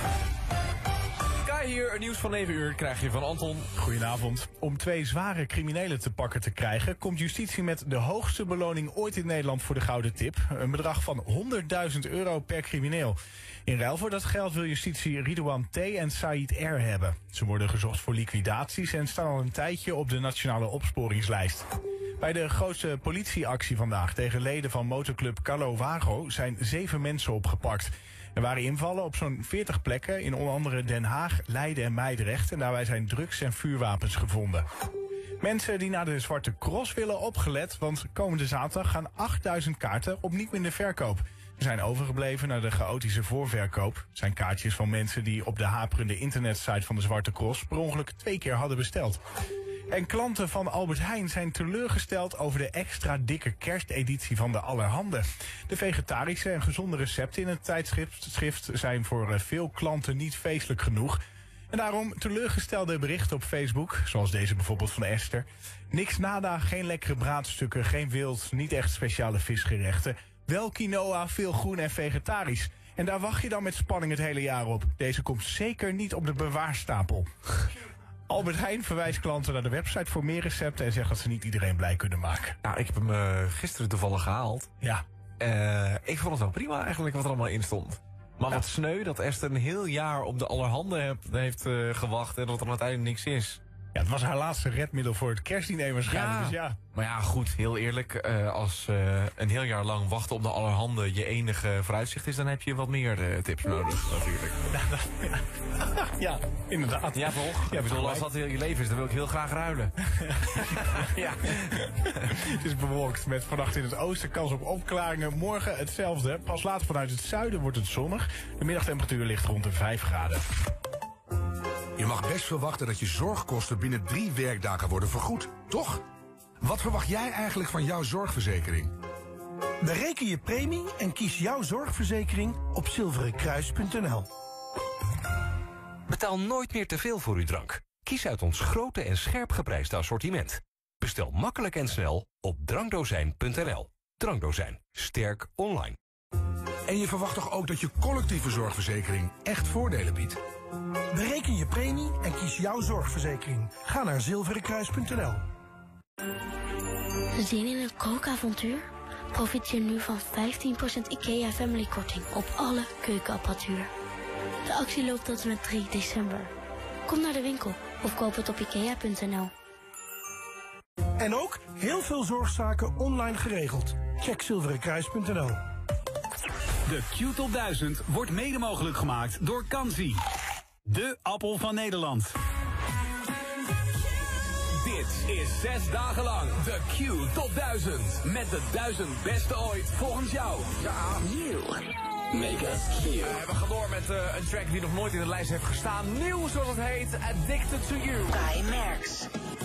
Kai hier, een nieuws van negen uur krijg je van Anton. Goedenavond. Om twee zware criminelen te pakken te krijgen, komt justitie met de hoogste beloning ooit in Nederland voor de gouden tip. Een bedrag van honderdduizend euro per crimineel. In ruil voor dat geld wil justitie Ridouan T. en Said R. hebben. Ze worden gezocht voor liquidaties en staan al een tijdje op de nationale opsporingslijst. Bij de grootste politieactie vandaag tegen leden van motorclub Carlo Wago zijn zeven mensen opgepakt. Er waren invallen op zo'n veertig plekken in onder andere Den Haag, Leiden en Meidrecht. En daarbij zijn drugs en vuurwapens gevonden. Mensen die naar de Zwarte Cross willen opgelet, want komende zaterdag gaan achtduizend kaarten opnieuw in de verkoop. Ze zijn overgebleven naar de chaotische voorverkoop. Het zijn kaartjes van mensen die op de haperende internetsite van de Zwarte Cross per ongeluk twee keer hadden besteld. En klanten van Albert Heijn zijn teleurgesteld over de extra dikke kersteditie van de Allerhande. De vegetarische en gezonde recepten in het tijdschrift zijn voor veel klanten niet feestelijk genoeg. En daarom teleurgestelde berichten op Facebook, zoals deze bijvoorbeeld van Esther. Niks nada, geen lekkere braadstukken, geen wild, niet echt speciale visgerechten. Wel quinoa, veel groen en vegetarisch. En daar wacht je dan met spanning het hele jaar op. Deze komt zeker niet op de bewaarstapel. Albert Heijn verwijst klanten naar de website voor meer recepten en zegt dat ze niet iedereen blij kunnen maken. Nou, ik heb hem uh, gisteren toevallig gehaald. Ja. Uh, ik vond het wel prima eigenlijk wat er allemaal in stond. Maar ja. Wat sneu dat Esther een heel jaar op de Allerhande heb, heeft uh, gewacht en dat er uiteindelijk niks is. Ja, het was haar laatste redmiddel voor het kerstdiner waarschijnlijk. Ja. Dus ja. Maar ja, goed, heel eerlijk. Uh, als uh, een heel jaar lang wachten op de Allerhande je enige vooruitzicht is, dan heb je wat meer uh, tips nodig, natuurlijk. Ja, ja, inderdaad. Ja, toch? Ja, bedoel, als dat heel je leven is, dan wil ik heel graag ruilen. Ja. Het is bewolkt met vannacht in het oosten kans op opklaringen. Morgen hetzelfde. Pas later vanuit het zuiden wordt het zonnig. De middagtemperatuur ligt rond de vijf graden. Je mag best verwachten dat je zorgkosten binnen drie werkdagen worden vergoed, toch? Wat verwacht jij eigenlijk van jouw zorgverzekering? Bereken je premie en kies jouw zorgverzekering op zilverenkruis punt n l. Betaal nooit meer te veel voor uw drank. Kies uit ons grote en scherp geprijsde assortiment. Bestel makkelijk en snel op drankdozijn punt n l. Drankdozijn. Sterk online. En je verwacht toch ook dat je collectieve zorgverzekering echt voordelen biedt? Bereken je premie en kies jouw zorgverzekering. Ga naar zilverenkruis punt n l. Zin in een kookavontuur? Profiteer nu van vijftien procent IKEA Family Korting op alle keukenapparatuur. De actie loopt tot en met drie december. Kom naar de winkel of koop het op ikea punt n l. En ook heel veel zorgzaken online geregeld. Check zilverenkruis punt n l. De Q Top duizend wordt mede mogelijk gemaakt door Kanzi. De appel van Nederland. Dit is zes dagen lang de Q Top duizend. Met de duizend beste ooit volgens jou. Ja, nieuw. Mega Q. Uh, we gaan door met uh, een track die nog nooit in de lijst heeft gestaan. Nieuw zoals het heet, Addicted to You. By Merks.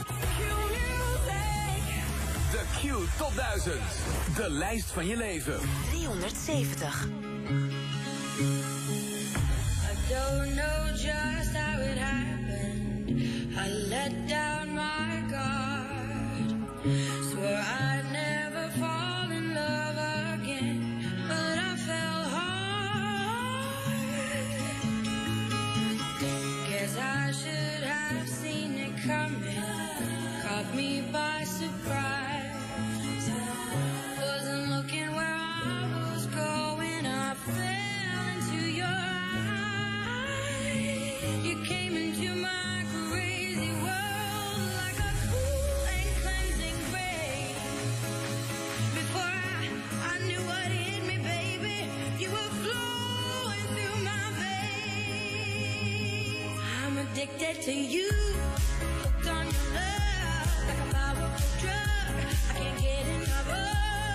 De Q Top duizend. De lijst van je leven. driehonderdzeventig. I don't know just how it happened. I let down my guard. Swore I'd never fall in love again. But I fell addicted to you. Hooked on your love like a powerful drug. I can't get enough of.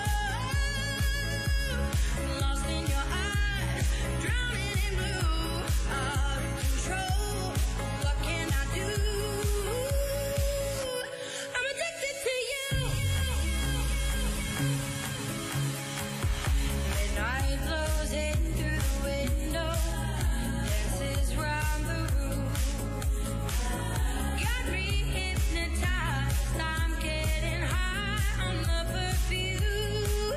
Lost in your eyes, drowning in blue. Out of control, what can I do? I'm addicted to you. Midnight blows in through the window, dances round the room. Got me hypnotized, I'm getting high on the perfume.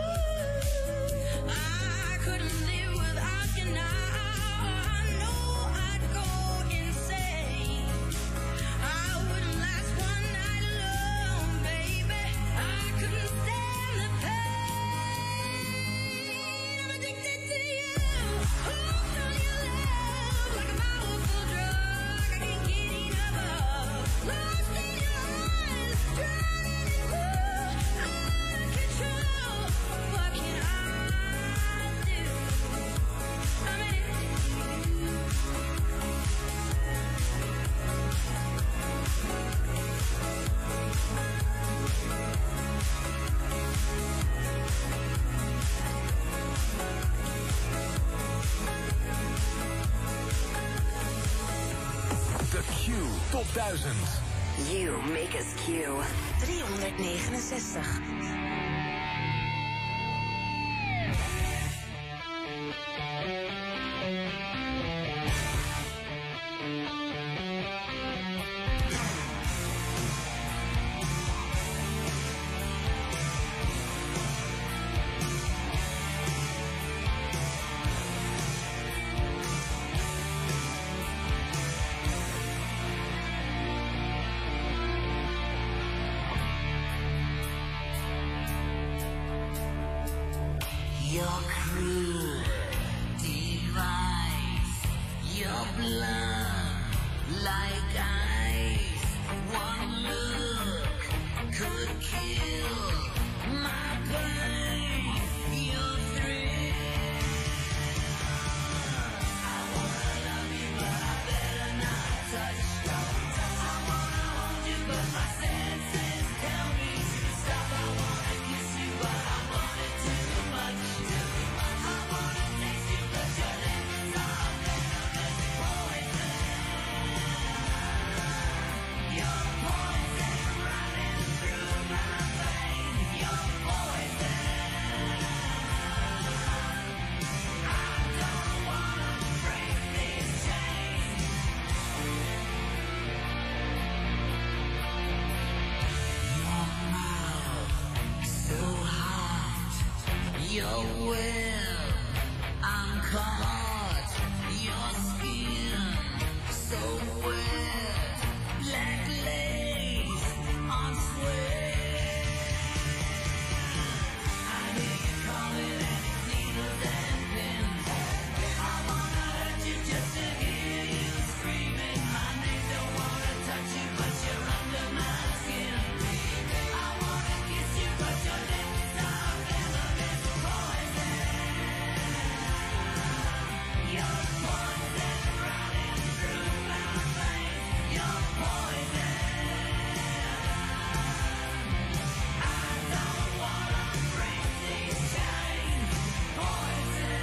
I couldn't live without you now. I know I'd go insane. I wouldn't last one night alone, baby. I couldn't stand the pain. I'm addicted to you. Hooked on your love like a powerful drug. I can't get enough of. Lost in your eyes, drowning in blue. Out of control. What can I do? I'm addicted to you. De Q Top duizend. You make us Q. driehonderdnegenenzestig. Your cruel device, your blood like ice. One look could kill my pain. Your thrill. I wanna love you, but I better not touch. I wanna hold you, but my senses tell me to stop. I wanna kiss you, but I want it too much. I wanna taste you, but your lips are venomous poison. Your poison running through my veins. Your poison. I don't wanna break these chains. Your mouth so hot. Your will, I'm caught. Your skin so wet, black lace on sweat. I hear you calling and it's needles and pins. I wanna hurt you just to hear you screaming my name. Don't wanna touch you, but you're under my skin. I wanna kiss you, but your lips are venomous poison. Your poison running through my veins. Your poison. I don't wanna break these chains. Poison.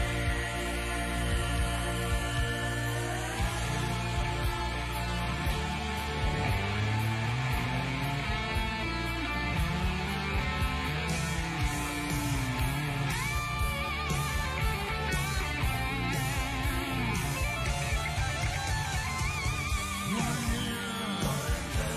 One look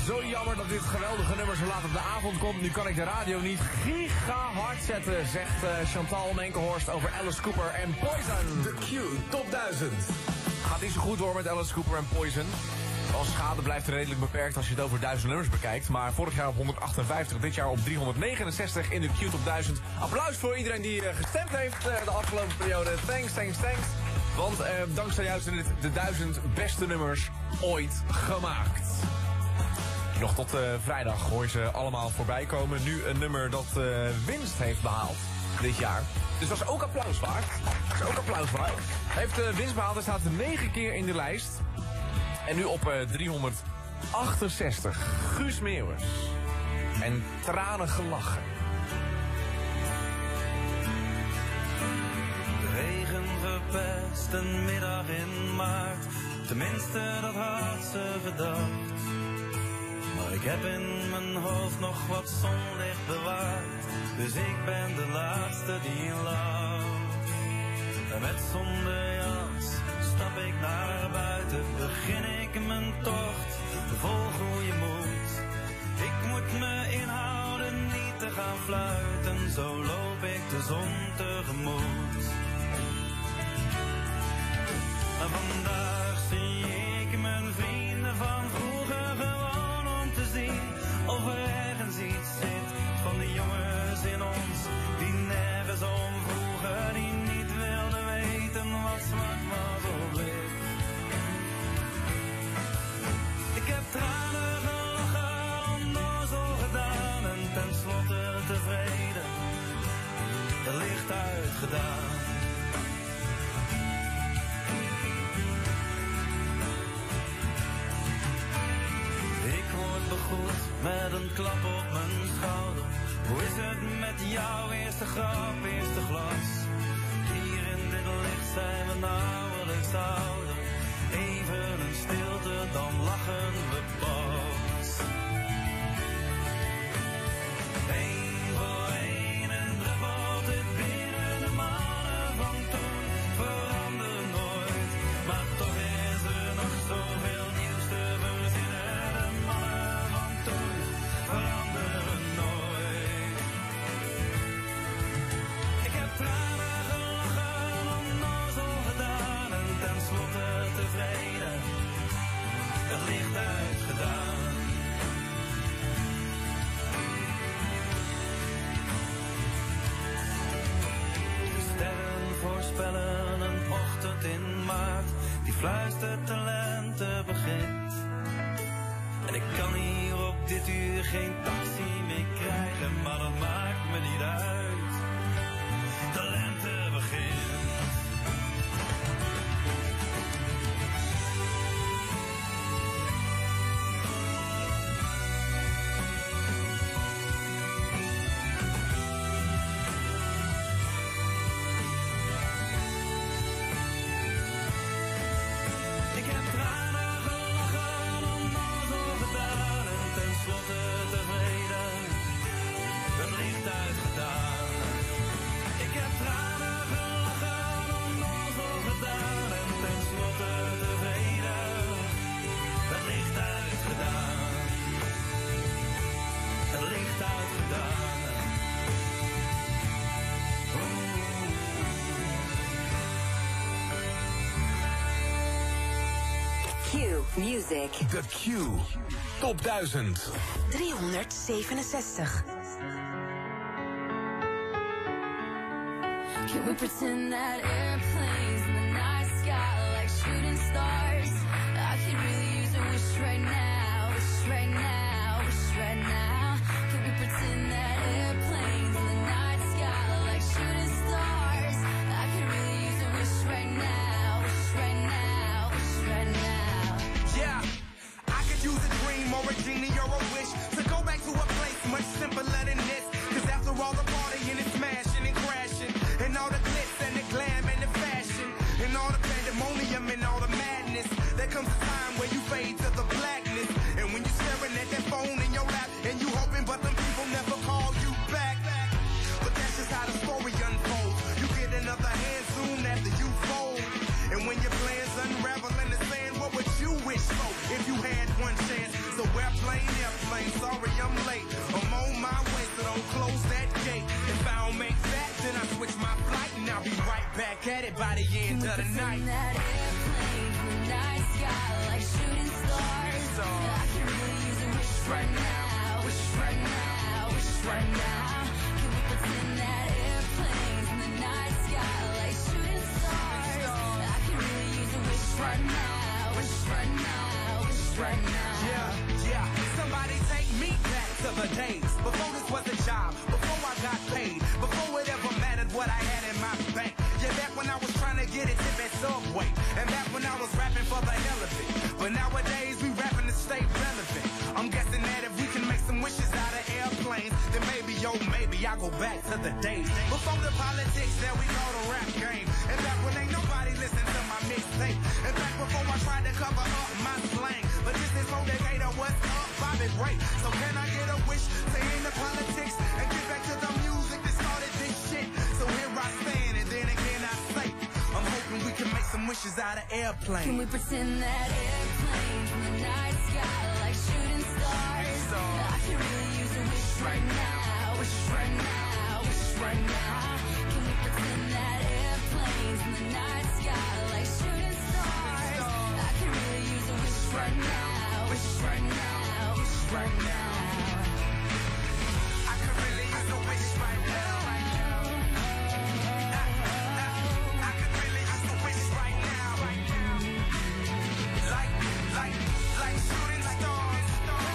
zo jammer dat dit geweldige nummer zo laat op de avond komt. Nu kan ik de radio niet giga hard zetten, zegt uh, Chantal Menkenhorst over Alice Cooper en Poison. De Q Top duizend. Gaat niet zo goed hoor met Alice Cooper en Poison. Als schade blijft er redelijk beperkt als je het over duizend nummers bekijkt. Maar vorig jaar op honderdachtenvijftig, dit jaar op driehonderdnegenenzestig in de Q Top duizend. Applaus voor iedereen die uh, gestemd heeft uh, de afgelopen periode. Thanks, thanks, thanks. Want uh, dankzij jou zijn dit de duizend beste nummers ooit gemaakt. Nog tot uh, vrijdag hoor je ze allemaal voorbij komen. Nu een nummer dat uh, winst heeft behaald dit jaar. Dus dat is ook applaus waard. Dat is ook applaus waard. Hij heeft uh, winst behaald en staat negen keer in de lijst. En nu op uh, driehonderdachtenzestig. Guus Meeuwis. En tranen gelachen. De regen verpest een middag in maart. Tenminste, dat had ze gedacht. Maar ik heb in mijn hoofd nog wat zonlicht bewaard. Dus ik ben de laatste die lacht. En met zonder jas stap ik naar buiten. Begin ik mijn tocht, vol goede moed. Ik moet me inhouden niet te gaan fluiten. Zo loop ik de zon tegemoet. En vandaag zie ik mijn vrienden van vroeger gewoon om te zien of er ergens iets zit van de jongens in ons die nergens om vroegen, die niet wilden weten wat zwart was of wit. Ik heb tranen gelachen, onnozel gedaan en tenslotte tevreden, het licht uitgedaan. Begroet met een klap op mijn schouder. Hoe is het met jou? Eerste grap, eerste glas. Hier in dit licht zijn we nauwelijks ouder. Even een stilte, dan lachen we pas. Eén voor één en druppelt het binnen. De mannen van toen veranderen nooit. Maar toch is er nog zoveel nieuws te verzinnen. Veranderen nooit. Ik heb tranen gelachen, onnozel gedaan en tenslotte tevreden, het licht uitgedaan. De sterren voorspellen een ochtend in maart, die fluistert de lente begint. En ik kan hier op dit uur geen taxi meer krijgen, maar dat maakt me niet uit. De lente begint. Ik heb tranen gelachen, onnozel gedaan en tenslotte tevreden, het licht uitgedaan. Ik heb tranen gelachen, onnozel gedaan en tenslotte tevreden, het licht uitgedaan. Het licht uitgedaan. Q Music. De Q Top duizend. driehonderdzevenenzestig. Can we pretend that airplanes in the night sky like shooting stars? I could really use a wish right now, wish right now, wish right now. Can we pretend that airplanes in the night sky like shooting stars? I could really use a wish right now, wish right now, wish right now. Yeah, I could use a dream or a genie or a wish to go back to a place much simpler than this. Cause after all the partying and smashing and crashing, and all the glitz and the glam and the fashion, and all the pandemonium and all the madness, there comes a time where you fade to the blackness. And when you're staring at that phone in your lap, and you hoping but them people never call you back. But that's just how the story unfolds. You get another hand soon after you fold. And when your plans unravel in the sand, what would you wish for if you had one chance? So airplane plane. Sorry, I'm late. I'm on my way, so don't close that gate. If I don't make that, then I switch my flight, and I'll be right back at it by the end of the night. That airplane from the night sky like shooting stars. I can really use a wish right now, wish right now, wish right now. Can we pretend that airplane from the night sky like shooting stars? I can really use a wish right now, wish right now, wish right now. Yeah, yeah. Somebody take me back to the days before this was a job, before I got paid, before it ever mattered what I had in my bank. Yeah, back when I was trying to get it tip at Subway, and back when I was rapping for the hell of it. But nowadays we rapping to stay relevant. I'm guessing that if we can make some wishes out of airplanes, then maybe, yo, maybe I'll go back to the days before the politics that we call the rap game. And back when ain't nobody listened to my mixtape. And back before I tried to cover up my slang. But this is Motivator, what's up, Bobby Ray. So can I get a wish to end the politics and get back to the music that started this shit? So here I stand, and then again I say, I'm hoping we can make some wishes out of airplanes. Can we pretend that airplane from the night sky like shooting stars? I can really use a wish right now, wish right now, wish right now. Can we pretend that airplane from the night sky like shooting stars? I can really use a wish right now, wish right now, wish right now. I could really use a wish right now. I could really use a wish right now. Like, like, like shooting stars.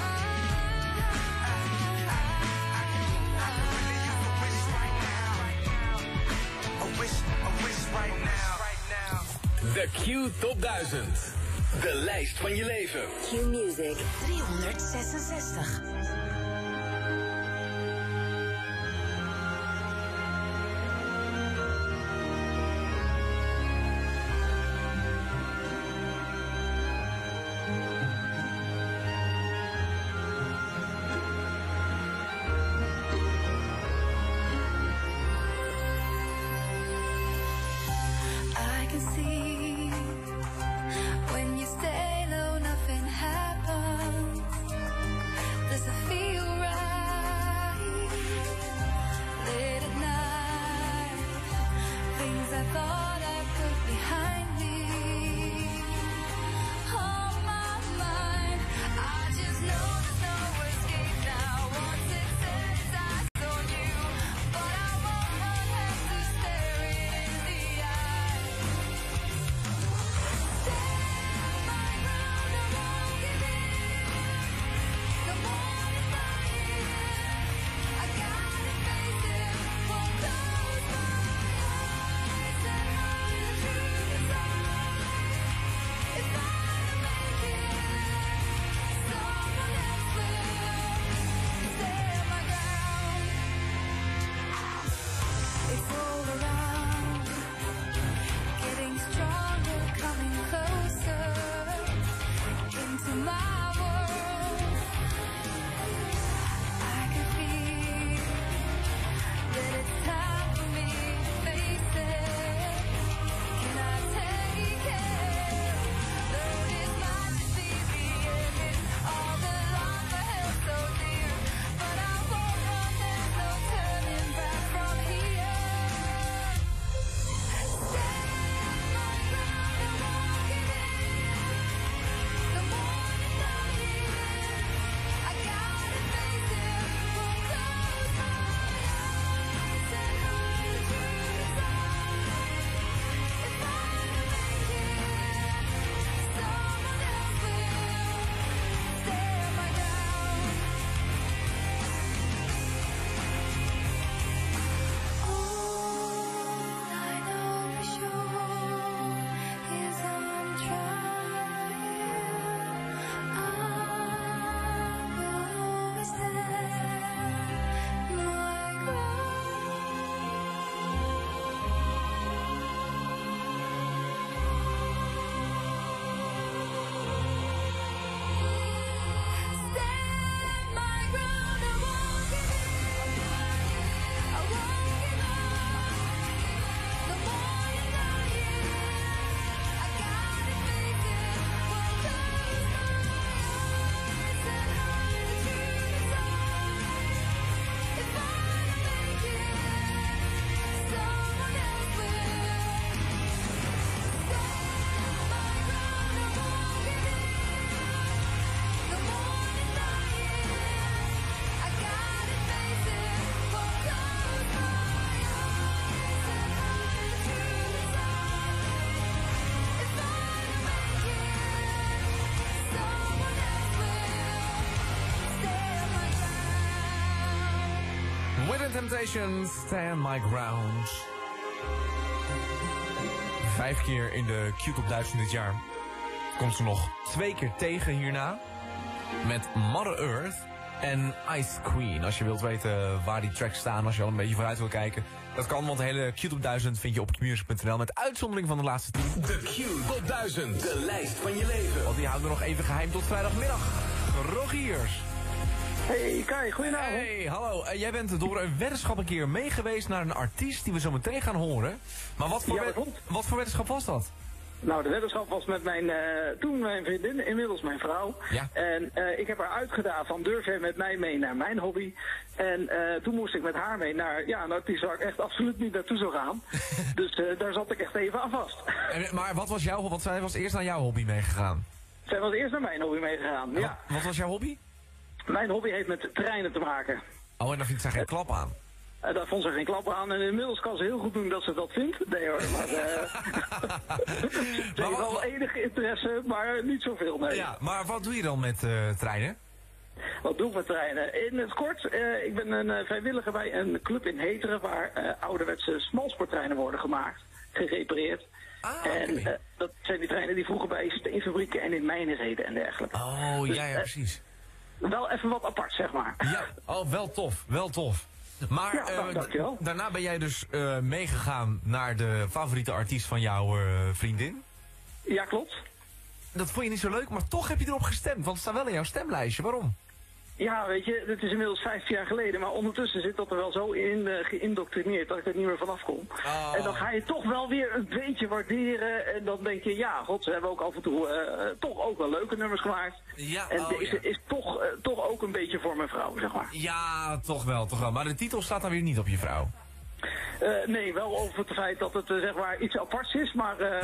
I could really use a wish right now. A wish, a wish right now. De Q Top duizend. De lijst van je leven. Q Music driehonderdzesenzestig. I can see when you stay low, nothing happens. Does it feel Within Temptation, Stand My Ground. Vijf keer in de Q-top duizend dit jaar. Komt ze nog twee keer tegen hierna. Met Mother Earth en Ice Queen. Als je wilt weten waar die tracks staan, als je al een beetje vooruit wil kijken. Dat kan, want de hele Q-top duizend vind je op qmusic punt n l met uitzondering van de laatste tien. De Q-top duizend, de lijst van je leven. Want die houden we nog even geheim tot vrijdagmiddag. Rogiers. Hey Kai, goedenavond. Hey, hallo. Uh, jij bent door een weddenschap een keer meegeweest naar een artiest die we zo meteen gaan horen. Maar wat voor, Ja, wed- dat klopt. wat voor weddenschap was dat? Nou, de weddenschap was met mijn, uh, toen mijn vriendin, inmiddels mijn vrouw. Ja. En uh, ik heb haar uitgedaan van durf jij met mij mee naar mijn hobby. En uh, toen moest ik met haar mee naar, ja, een artiest waar ik echt absoluut niet naartoe zou gaan. Dus uh, daar zat ik echt even aan vast. En, maar wat was jouw, wat zij was eerst naar jouw hobby meegegaan? Zij was eerst naar mijn hobby meegegaan, ja. Wat, wat was jouw hobby? Mijn hobby heeft met treinen te maken. Oh, en daar vindt zij geen klap aan. Uh, daar vond ze geen klap aan en inmiddels kan ze heel goed doen dat ze dat vindt. Nee hoor, maar uh, ze heeft wel enige interesse, maar niet zoveel, nee. Ja, maar wat doe je dan met uh, treinen? Wat doe ik met treinen? In het kort, uh, ik ben een uh, vrijwilliger bij een club in Heteren waar uh, ouderwetse smalsporttreinen worden gemaakt, gerepareerd. Ah, en uh, dat zijn die treinen die vroeger bij steenfabrieken en in mijnen reden en dergelijke. Oh, Dus, ja, ja, uh, precies. wel even wat apart, zeg maar. Ja, oh, wel tof, wel tof. Maar Ja, dank- uh, dankjewel. daarna ben jij dus uh, meegegaan naar de favoriete artiest van jouw uh, vriendin. Ja, klopt. Dat vond je niet zo leuk, maar toch heb je erop gestemd, want het staat wel in jouw stemlijstje. Waarom? Ja, weet je, het is inmiddels vijftien jaar geleden, maar ondertussen zit dat er wel zo in uh, geïndoctrineerd dat ik er niet meer vanaf kom. Oh. En dan ga je toch wel weer een beetje waarderen en dan denk je, ja, god, ze hebben ook af en toe uh, toch ook wel leuke nummers gemaakt. Ja, en oh, deze ja. is toch, uh, toch ook een beetje voor mijn vrouw, zeg maar. Ja, toch wel, toch wel. Maar de titel staat dan weer niet op je vrouw. Uh, nee, wel over het feit dat het uh, zeg maar iets aparts is, maar... Uh...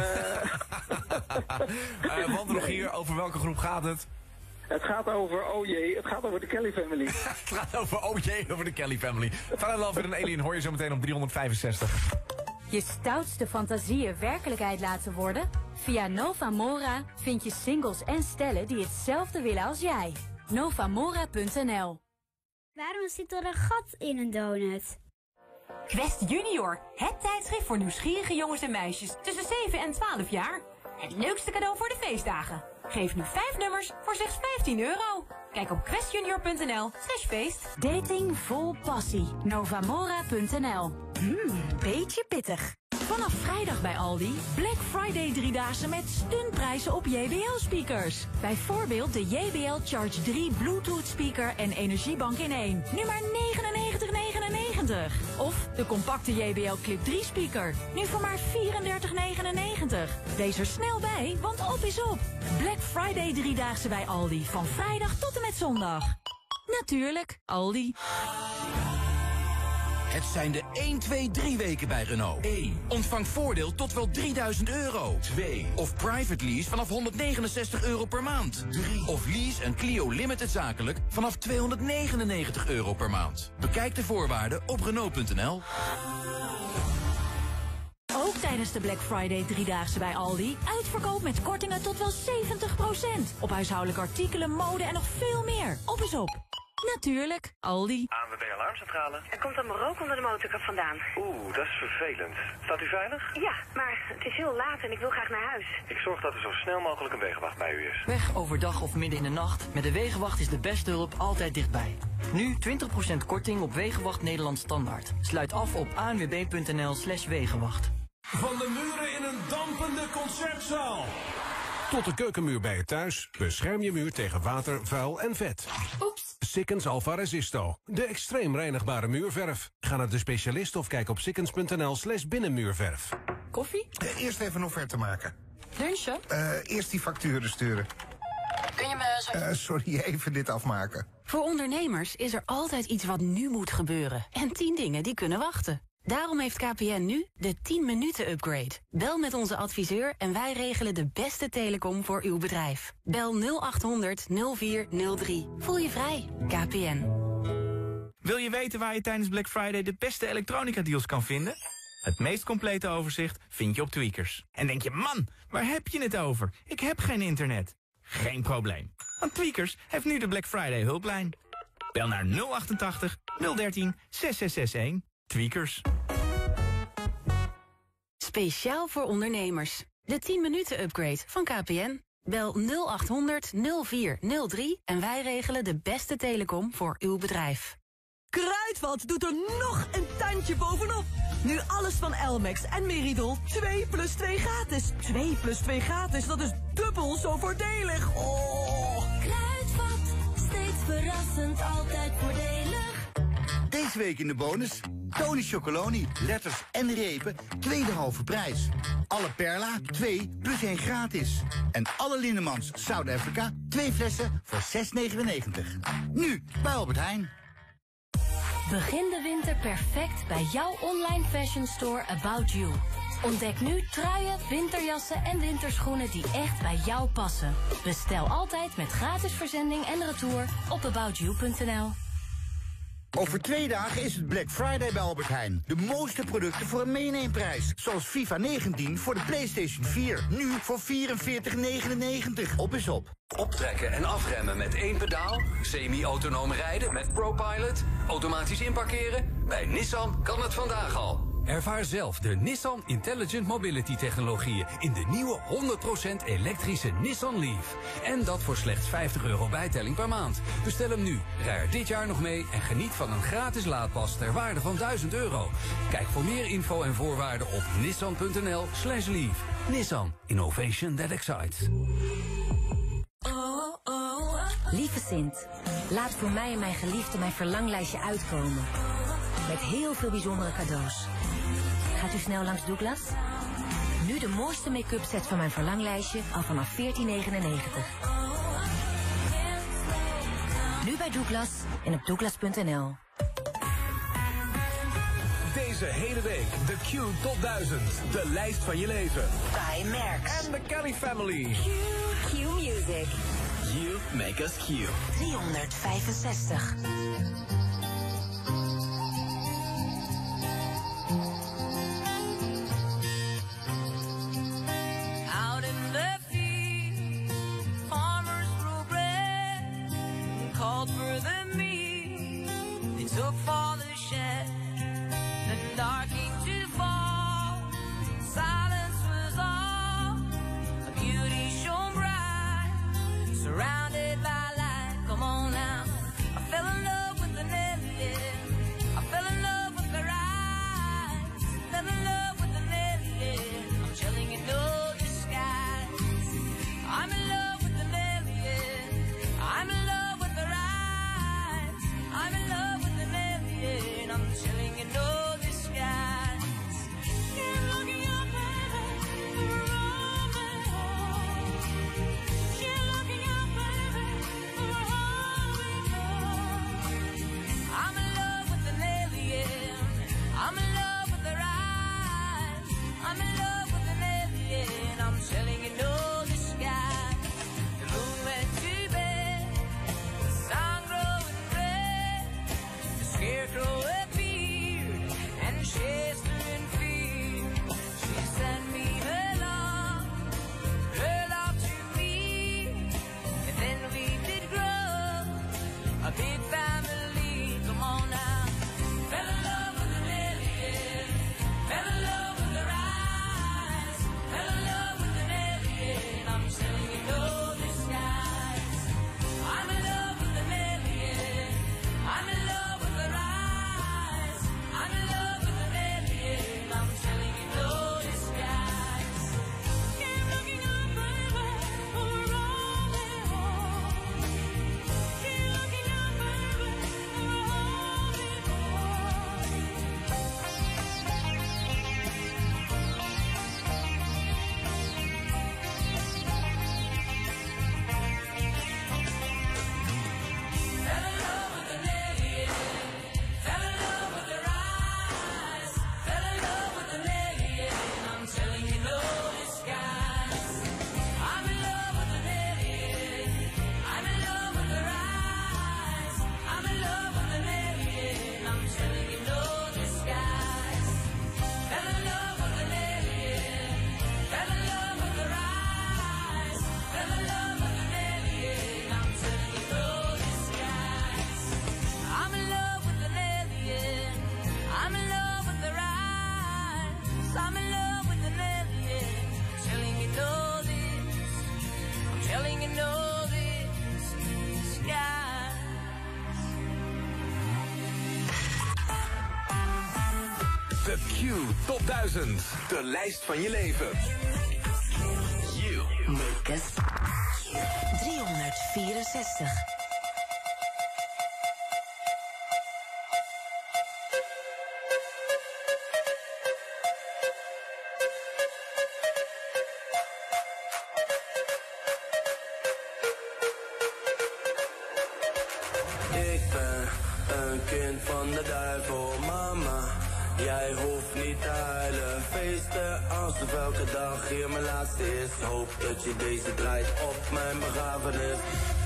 uh, want Rogier, over welke groep gaat het? Het gaat over, oh jee, het gaat over de Kelly Family. Het gaat over, oh jee, over de Kelly Family. Fun Love with an Alien hoor je zo meteen op driehonderdvijfenzestig. Je stoutste fantasieën werkelijkheid laten worden? Via Novamora vind je singles en stellen die hetzelfde willen als jij. Novamora punt n l. Waarom zit er een gat in een donut? Quest Junior, het tijdschrift voor nieuwsgierige jongens en meisjes tussen zeven en twaalf jaar. Het leukste cadeau voor de feestdagen. Geef nu vijf nummers voor slechts vijftien euro. Kijk op quest junior punt n l slash feest. Dating vol passie. Novamora punt n l. Mmm, beetje pittig. Vanaf vrijdag bij Aldi, Black Friday driedaagse met stunprijzen op J B L-speakers. Bijvoorbeeld de J B L Charge drie Bluetooth speaker en energiebank in één. Nu maar negenennegentig negenennegentig. Of de compacte J B L Clip drie speaker. Nu voor maar vierendertig negenennegentig. Wees er snel bij, want op is op. Black Friday driedaagse bij Aldi. Van vrijdag tot en met zondag. Natuurlijk, Aldi. Het zijn de één, twee, drie weken bij Renault. één. Ontvang voordeel tot wel drieduizend euro. twee. Of private lease vanaf honderdnegenenzestig euro per maand. drie. Of lease een Clio Limited zakelijk vanaf tweehonderdnegenennegentig euro per maand. Bekijk de voorwaarden op Renault punt n l. Ook tijdens de Black Friday driedaagse bij Aldi. Uitverkoop met kortingen tot wel zeventig procent. Op huishoudelijke artikelen, mode en nog veel meer. Op is op. Natuurlijk, Aldi. A N W B Alarmcentrale. Er komt allemaal rook onder de motorkap vandaan. Oeh, dat is vervelend. Staat u veilig? Ja, maar het is heel laat en ik wil graag naar huis. Ik zorg dat er zo snel mogelijk een wegenwacht bij u is. Weg overdag of midden in de nacht. Met de Wegenwacht is de beste hulp altijd dichtbij. Nu twintig procent korting op Wegenwacht Nederland Standaard. Sluit af op a n w b punt n l slash wegenwacht. Van de muren in een dampende concertzaal. Tot de keukenmuur bij je thuis. Bescherm je muur tegen water, vuil en vet. Oeps. Sikkens Alpha Resisto. De extreem reinigbare muurverf. Ga naar de specialist of kijk op sikkens punt n l slash binnenmuurverf. Koffie? Uh, eerst even een offerte maken. Lunchen? Uh, eerst die facturen sturen. Kun je me zo... Uh, sorry, even dit afmaken. Voor ondernemers is er altijd iets wat nu moet gebeuren. En tien dingen die kunnen wachten. Daarom heeft K P N nu de tien minuten upgrade. Bel met onze adviseur en wij regelen de beste telecom voor uw bedrijf. Bel nul achthonderd nul vier nul drie. Voel je vrij. K P N. Wil je weten waar je tijdens Black Friday de beste elektronica deals kan vinden? Het meest complete overzicht vind je op Tweakers. En denk je, man, waar heb je het over? Ik heb geen internet. Geen probleem. Want Tweakers heeft nu de Black Friday hulplijn. Bel naar nul achtentachtig nul dertien zesenzesenzestig. Tweakers. Speciaal voor ondernemers. De tien minuten upgrade van K P N. Bel nul achthonderd nul vier nul drie en wij regelen de beste telecom voor uw bedrijf. Kruidvat doet er nog een tandje bovenop. Nu alles van Elmex en Meridol twee plus twee gratis. twee plus twee gratis, dat is dubbel zo voordelig. Oh. Kruidvat, steeds verrassend, altijd voordelig. Deze week in de bonus. Tony Chocoloni, letters en repen, tweede halve prijs. Alle Perla, twee plus één gratis. En alle Lindemans South Africa, twee flessen voor zes negenennegentig. Nu bij Albert Heijn. Begin de winter perfect bij jouw online fashion store About You. Ontdek nu truien, winterjassen en winterschoenen die echt bij jou passen. Bestel altijd met gratis verzending en retour op about you punt n l. Over twee dagen is het Black Friday bij Albert Heijn. De mooiste producten voor een meeneemprijs. Zoals FIFA negentien voor de PlayStation vier. Nu voor vierenveertig negenennegentig. Op is op. Optrekken en afremmen met één pedaal. Semi-autonoom rijden met ProPilot. Automatisch inparkeren. Bij Nissan kan het vandaag al. Ervaar zelf de Nissan Intelligent Mobility technologieën in de nieuwe honderd procent elektrische Nissan Leaf. En dat voor slechts vijftig euro bijtelling per maand. Bestel hem nu, rij er dit jaar nog mee en geniet van een gratis laadpas ter waarde van duizend euro. Kijk voor meer info en voorwaarden op nissan punt n l slash leaf. Nissan, innovation that excites. Lieve Sint, laat voor mij en mijn geliefde mijn verlanglijstje uitkomen. Met heel veel bijzondere cadeaus. Gaat u snel langs Douglas? Nu de mooiste make-up set van mijn verlanglijstje al vanaf veertien negenennegentig. Nu bij Douglas en op douglas punt n l. Deze hele week de Q Top duizend. De lijst van je leven. Bij Merx. En de Kelly Family. Q Music. You make us Q. driehonderdvijfenzestig. Out in the field, farmers grew bread, called for the meat, they took for the shed, the dark came to fall, silence was all, a beauty shone bright, surrounded by light, come on now, I fell in love with the lily, I fell in love with the eyes, fell in love with the lily, I'm telling you no disguise, I'm in love with the lily, I'm in love with the eyes, I'm in love with the lily, De Q Top duizend. De lijst van je leven. You. Make us driehonderdvierenzestig. Ik ben een kind van de duivel, mama. Jij hoeft niet te huilen, feesten alsof elke dag hier mijn laatste is. Hoop dat je deze draait op mijn begrafenis.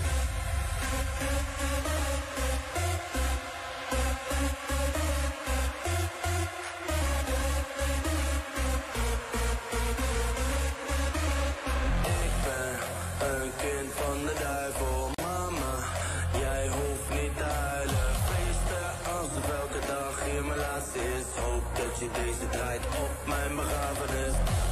Ik ben een kind van de duivel, mama. Jij hoeft niet te huilen, feesten alsof elke dag hier mijn laatste is. Hoop dat je deze draait op mijn begrafenis.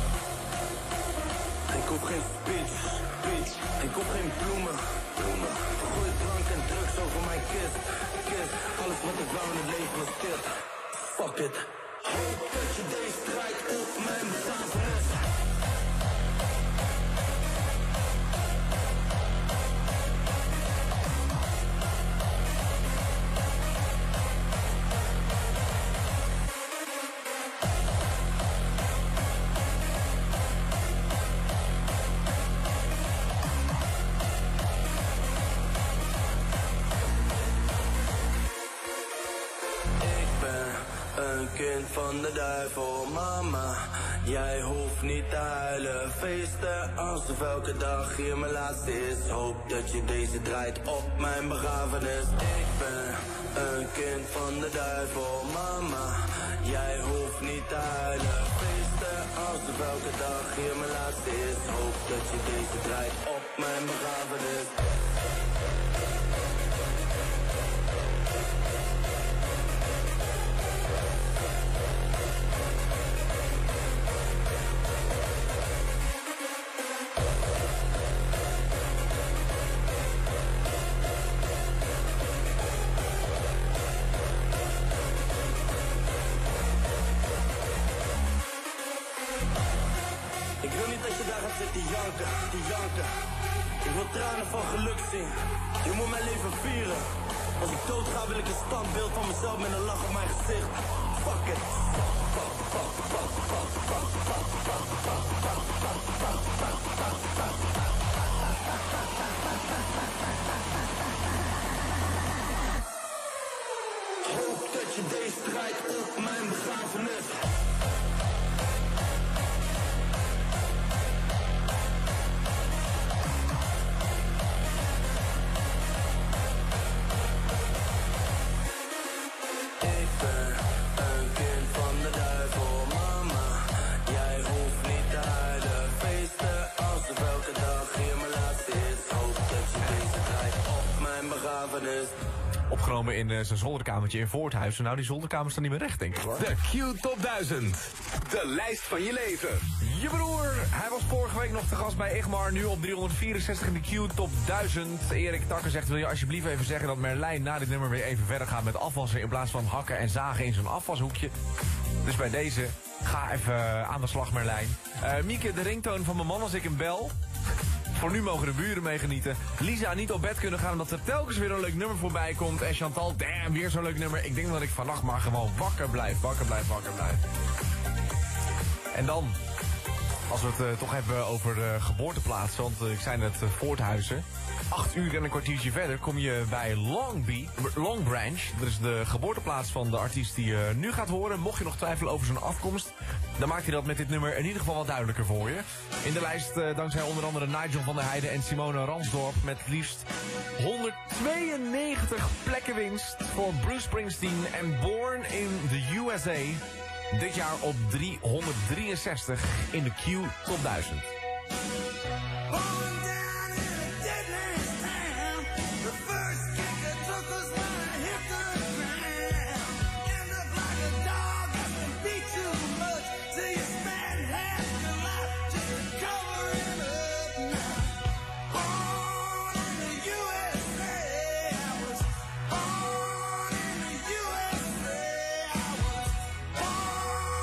Ik hoef geen speech, speech. Ik hoef geen bloemen, bloemen. Gooi drank en drugs over mijn kist, kist. Alles wat ik wou in het leven was dit. Fuck it. Hoop dat je deze draait op mijn begrafenis. Een kind van de duivel, mama. Jij hoeft niet te huilen, feesten alsof elke dag hier mijn laatste is. Hoop dat je deze draait op mijn begrafenis. Ik ben een kind van de duivel, mama. Jij hoeft niet te huilen, feesten alsof elke dag hier mijn laatste is. Hoop dat je deze draait op mijn begrafenis. Ik wil niet dat je daar gaat zitten janken, te janken. Ik wil tranen van geluk zien. Je moet mijn leven vieren. Als ik dood ga wil ik een standbeeld van mezelf met een lach op mijn gezicht. Fuck it. Hoop dat je deze draait op mijn begrafenis. Opgenomen in uh, zijn zolderkamertje in Voorthuizen. Nou, die zolderkamer staat niet meer recht, denk ik hoor. De Q Top duizend. De lijst van je leven. Je broer, hij was vorige week nog te gast bij Igmar. Nu op driehonderdvierenzestig in de Q Top duizend. Erik Takker zegt, wil je alsjeblieft even zeggen dat Merlijn na dit nummer weer even verder gaat met afwassen in plaats van hakken en zagen in zo'n afwashoekje. Dus bij deze, ga even aan de slag Merlijn. Uh, Mieke, de ringtoon van mijn man als ik hem bel. Voor nu mogen de buren meegenieten. Lisa niet op bed kunnen gaan omdat er telkens weer een leuk nummer voorbij komt. En Chantal, damn, weer zo'n leuk nummer. Ik denk dat ik vannacht maar gewoon wakker blijf, wakker blijf, wakker blijf. En dan, als we het uh, toch hebben over de geboorteplaats. Want uh, ik zei net uh, Voorthuizen. Acht uur en een kwartiertje verder kom je bij Long, Be- Long Branch. Dat is de geboorteplaats van de artiest die je nu gaat horen. Mocht je nog twijfelen over zijn afkomst, dan maakt hij dat met dit nummer in ieder geval wat duidelijker voor je. In de lijst uh, dankzij onder andere Nigel van der Heijden en Simone Ransdorp met liefst honderdtweeënnegentig plekken winst voor Bruce Springsteen en Born in the U S A. Dit jaar op driehonderddrieënzestig in de Q Top duizend. Born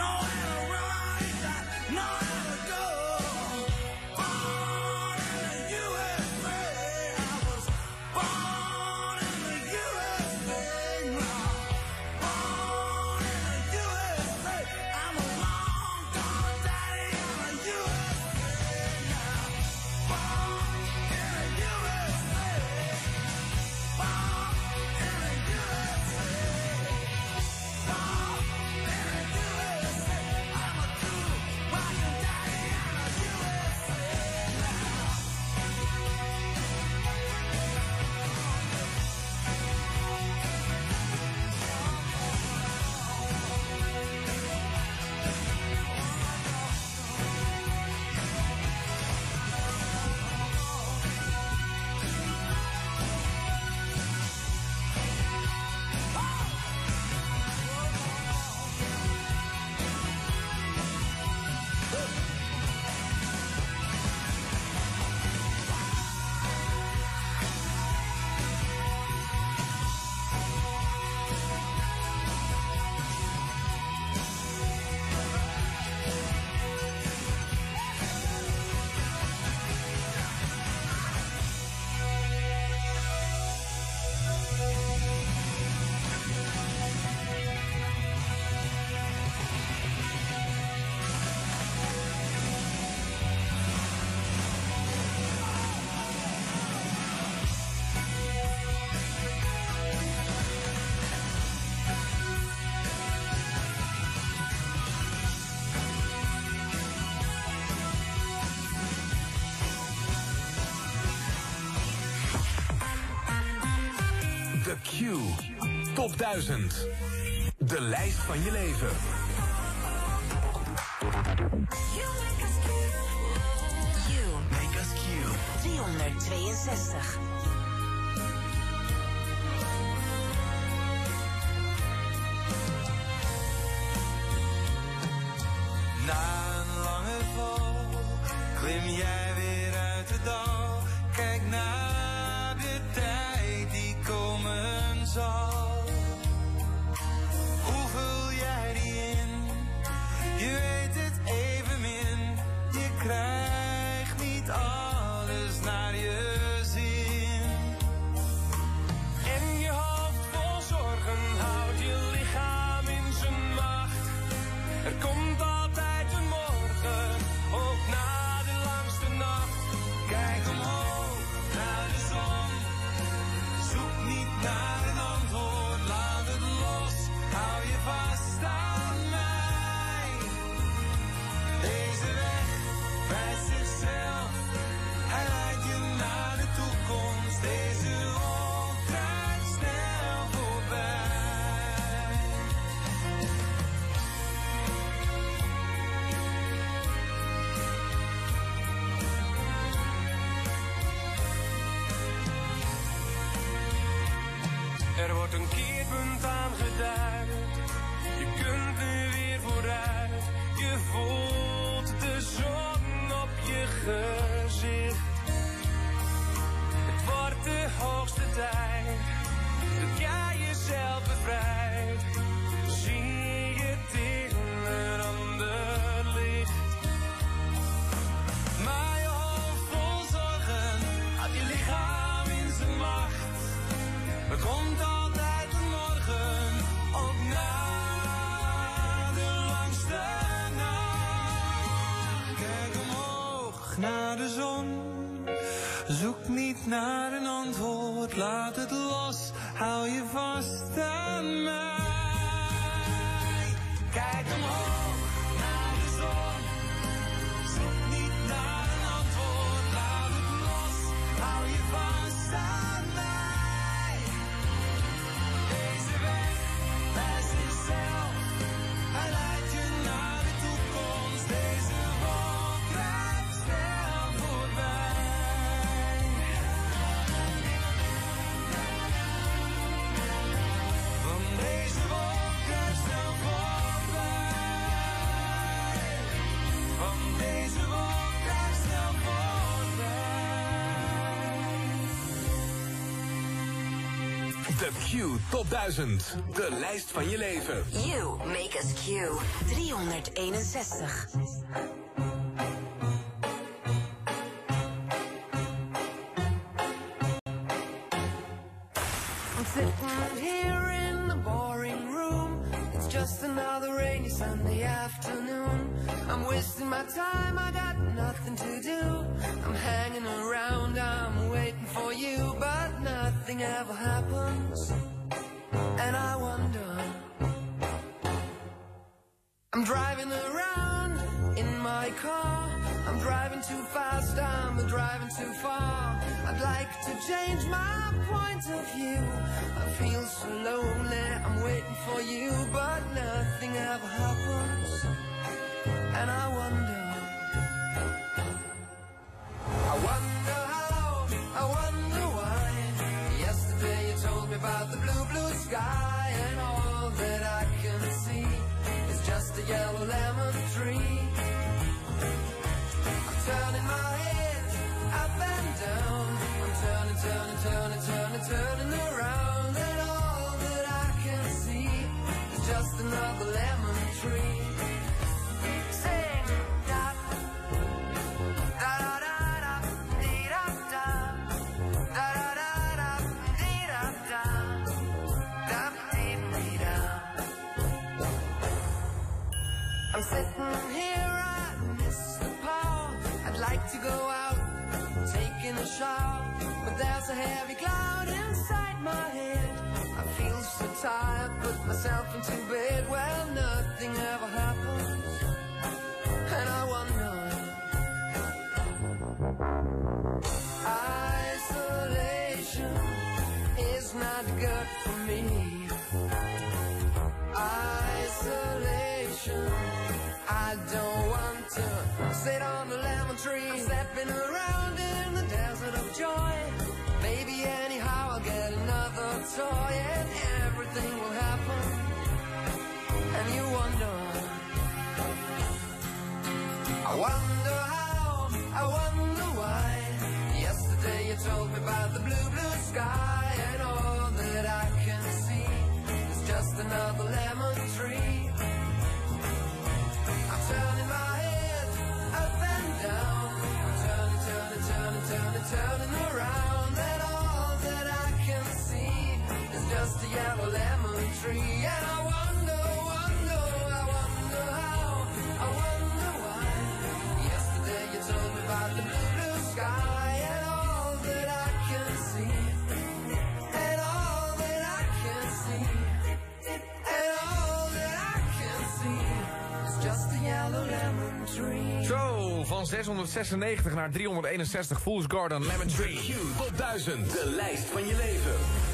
De Q Top duizend. De lijst van je leven. Q. Make us Q. driehonderdtweeënzestig. Na een lange val klim jij weer uit de dal. Kijk naar de tijd die komen zal. Hoe vul jij die in? Je weet het evenmin. Je krijgt niet alles naar je zin. En je hoofd vol zorgen houdt je lichaam in zijn macht. Er komt altijd een morgen, ook na de langste nacht. Kijk omhoog naar de zon. Zoek niet naar een antwoord, laat het los. Hou je vast aan mij. Deze weg bij zichzelf, hij leidt je naar de toekomst. Deze rol draait snel voorbij. Er wordt een keerpunt aangeduid. Je kunt nu weer vooruit. Je voelt de zon op je gezicht. Het wordt de hoogste tijd dat jij jezelf bevrijdt. Zie het in een ander licht. Maar je hoofd vol zorgen houdt je lichaam in zijn macht. Er komt altijd een morgen, ook na de langste nacht. Kijk omhoog naar de zon. Zoek niet naar een antwoord, laat het los. Hou je vast aan mij. Kijk omhoog naar de zon. Zoek niet naar een antwoord, laat het los. Hou je vast aan mij. Deze weg bij zichzelf, hij leidt je naar de toekomst. Deze wolk drijft snel voorbij. Want deze De Q Top duizend. De lijst van je leven. You make us Q. driehonderdeenenzestig. I'm sitting here in the boring room. It's just another rainy Sunday afternoon. I'm wasting my time, I got nothing to do. I'm hanging around, I'm waiting for you, but nothing ever happens. And I wonder, I'm driving around in my car. I'm driving too fast, I'm driving too far. I'd like to change my point of view. I feel so lonely, I'm waiting for you, but nothing ever happens. And I wonder, I wonder how, I wonder why. Yesterday you told me about the blue, blue sky, and all that I can see is just a yellow lemon tree. I'm turning my head up and down. I'm turning, turning, turning, turning, turning around, and all that I can see is just another lemon tree. Sing, da, da, da, da, da, dee, da, da, da, da, da, da, dee, da, da, da, dee, dee, da. I'm sitting here, I miss the power. I'd like to go out, taking a shower, but there's a heavy cloud inside my head. I feel so tired, put myself into bed. Well, nothing ever happens, and I wonder, isolation is not good for me. Isolation, I don't want to sit on the lemon tree. I'm stepping around in the desert of joy. Maybe anyhow I'll get another toy, and everything will happen. And you wonder, I wonder how, I wonder why. Yesterday you told me about the blue, blue sky, and all that I can see is just another lemon tree. I'm turning my head up and down. I'm turning, turning, turning, turning, turning around, and all that I can see is just a yellow lemon tree. And I wonder, wonder, I wonder how, I wonder why. Yesterday you told me about the blue, blue sky, and all that I can see, and all that I can see, and all that I can see is just a yellow lemon tree. Zo, van zeshonderdzesennegentig naar driehonderdeenenzestig, Fool's Garden, Lemon Tree. Q Top duizend. De lijst van je leven.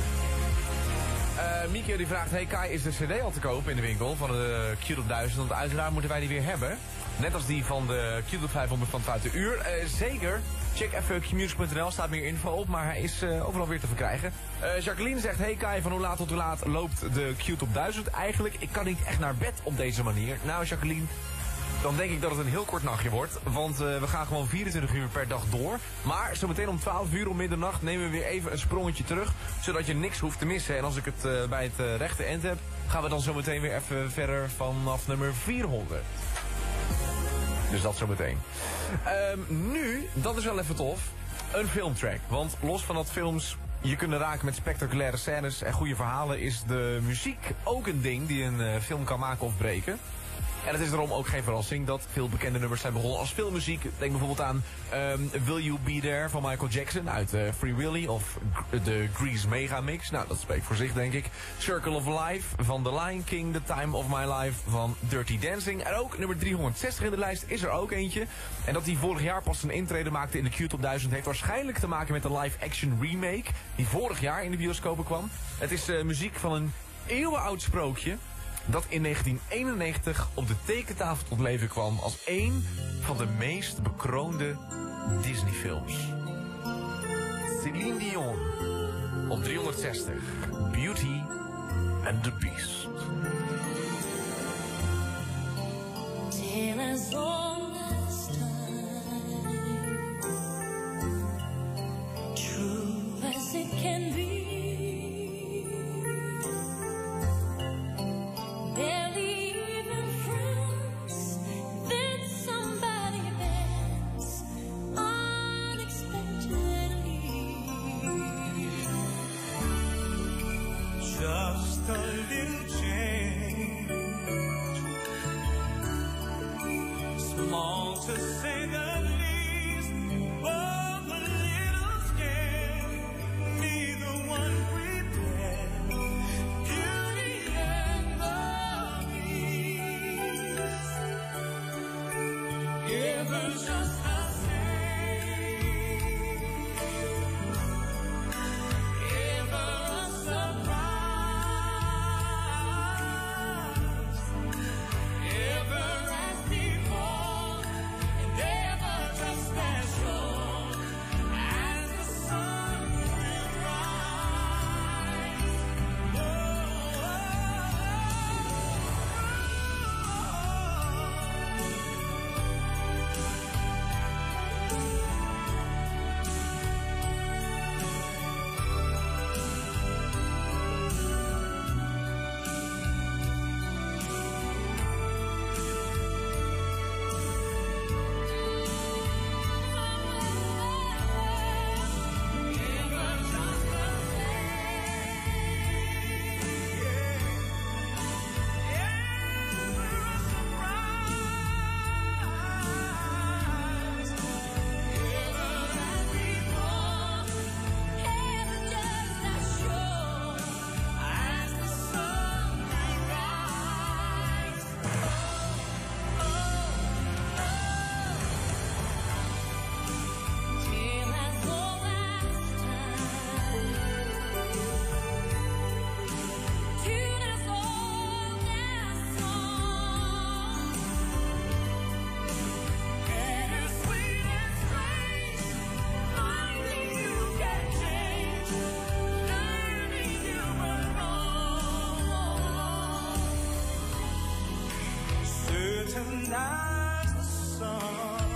Uh, Mieke die vraagt, hey Kai, is de cd al te koop in de winkel van de Q Top duizend? Want uiteraard moeten wij die weer hebben. Net als die van de Q Top vijfhonderd van het Foute Uur. Uh, zeker, check even q music punt n l, staat meer info op, maar hij is uh, overal weer te verkrijgen. Uh, Jacqueline zegt, hey Kai, van hoe laat tot hoe laat loopt de Q Top duizend? Eigenlijk, ik kan niet echt naar bed op deze manier. Nou Jacqueline, dan denk ik dat het een heel kort nachtje wordt. Want uh, we gaan gewoon vierentwintig uur per dag door. Maar zometeen om twaalf uur om middernacht nemen we weer even een sprongetje terug. Zodat je niks hoeft te missen. En als ik het uh, bij het uh, rechte eind heb, gaan we dan zometeen weer even verder vanaf nummer vierhonderd. Dus dat zometeen. Um, nu, dat is wel even tof, een filmtrack. Want los van dat films je kunnen raken met spectaculaire scènes en goede verhalen, is de muziek ook een ding die een uh, film kan maken of breken. En het is daarom ook geen verrassing dat veel bekende nummers zijn begonnen als filmmuziek. Denk bijvoorbeeld aan um, Will You Be There van Michael Jackson uit uh, Free Willy of de Grease Megamix. Nou, dat spreekt voor zich, denk ik. Circle of Life van The Lion King, The Time of My Life van Dirty Dancing. En ook nummer driehonderdzestig in de lijst is er ook eentje. En dat die vorig jaar pas een intrede maakte in de Q Top duizend heeft waarschijnlijk te maken met de live-action remake die vorig jaar in de bioscopen kwam. Het is uh, muziek van een eeuwenoud sprookje dat in negentien eenennegentig op de tekentafel tot leven kwam als één van de meest bekroonde Disney-films. Céline Dion op driehonderdzestig. Beauty and the Beast. Till as long as time, true as it can be, small to say the least, but a little scared. Neither one prepared. Beauty and the Beast. Ever just the same. Ever a surprise. Ever as before, and ever just as sure as the sun will rise. Oh, certain as the sun,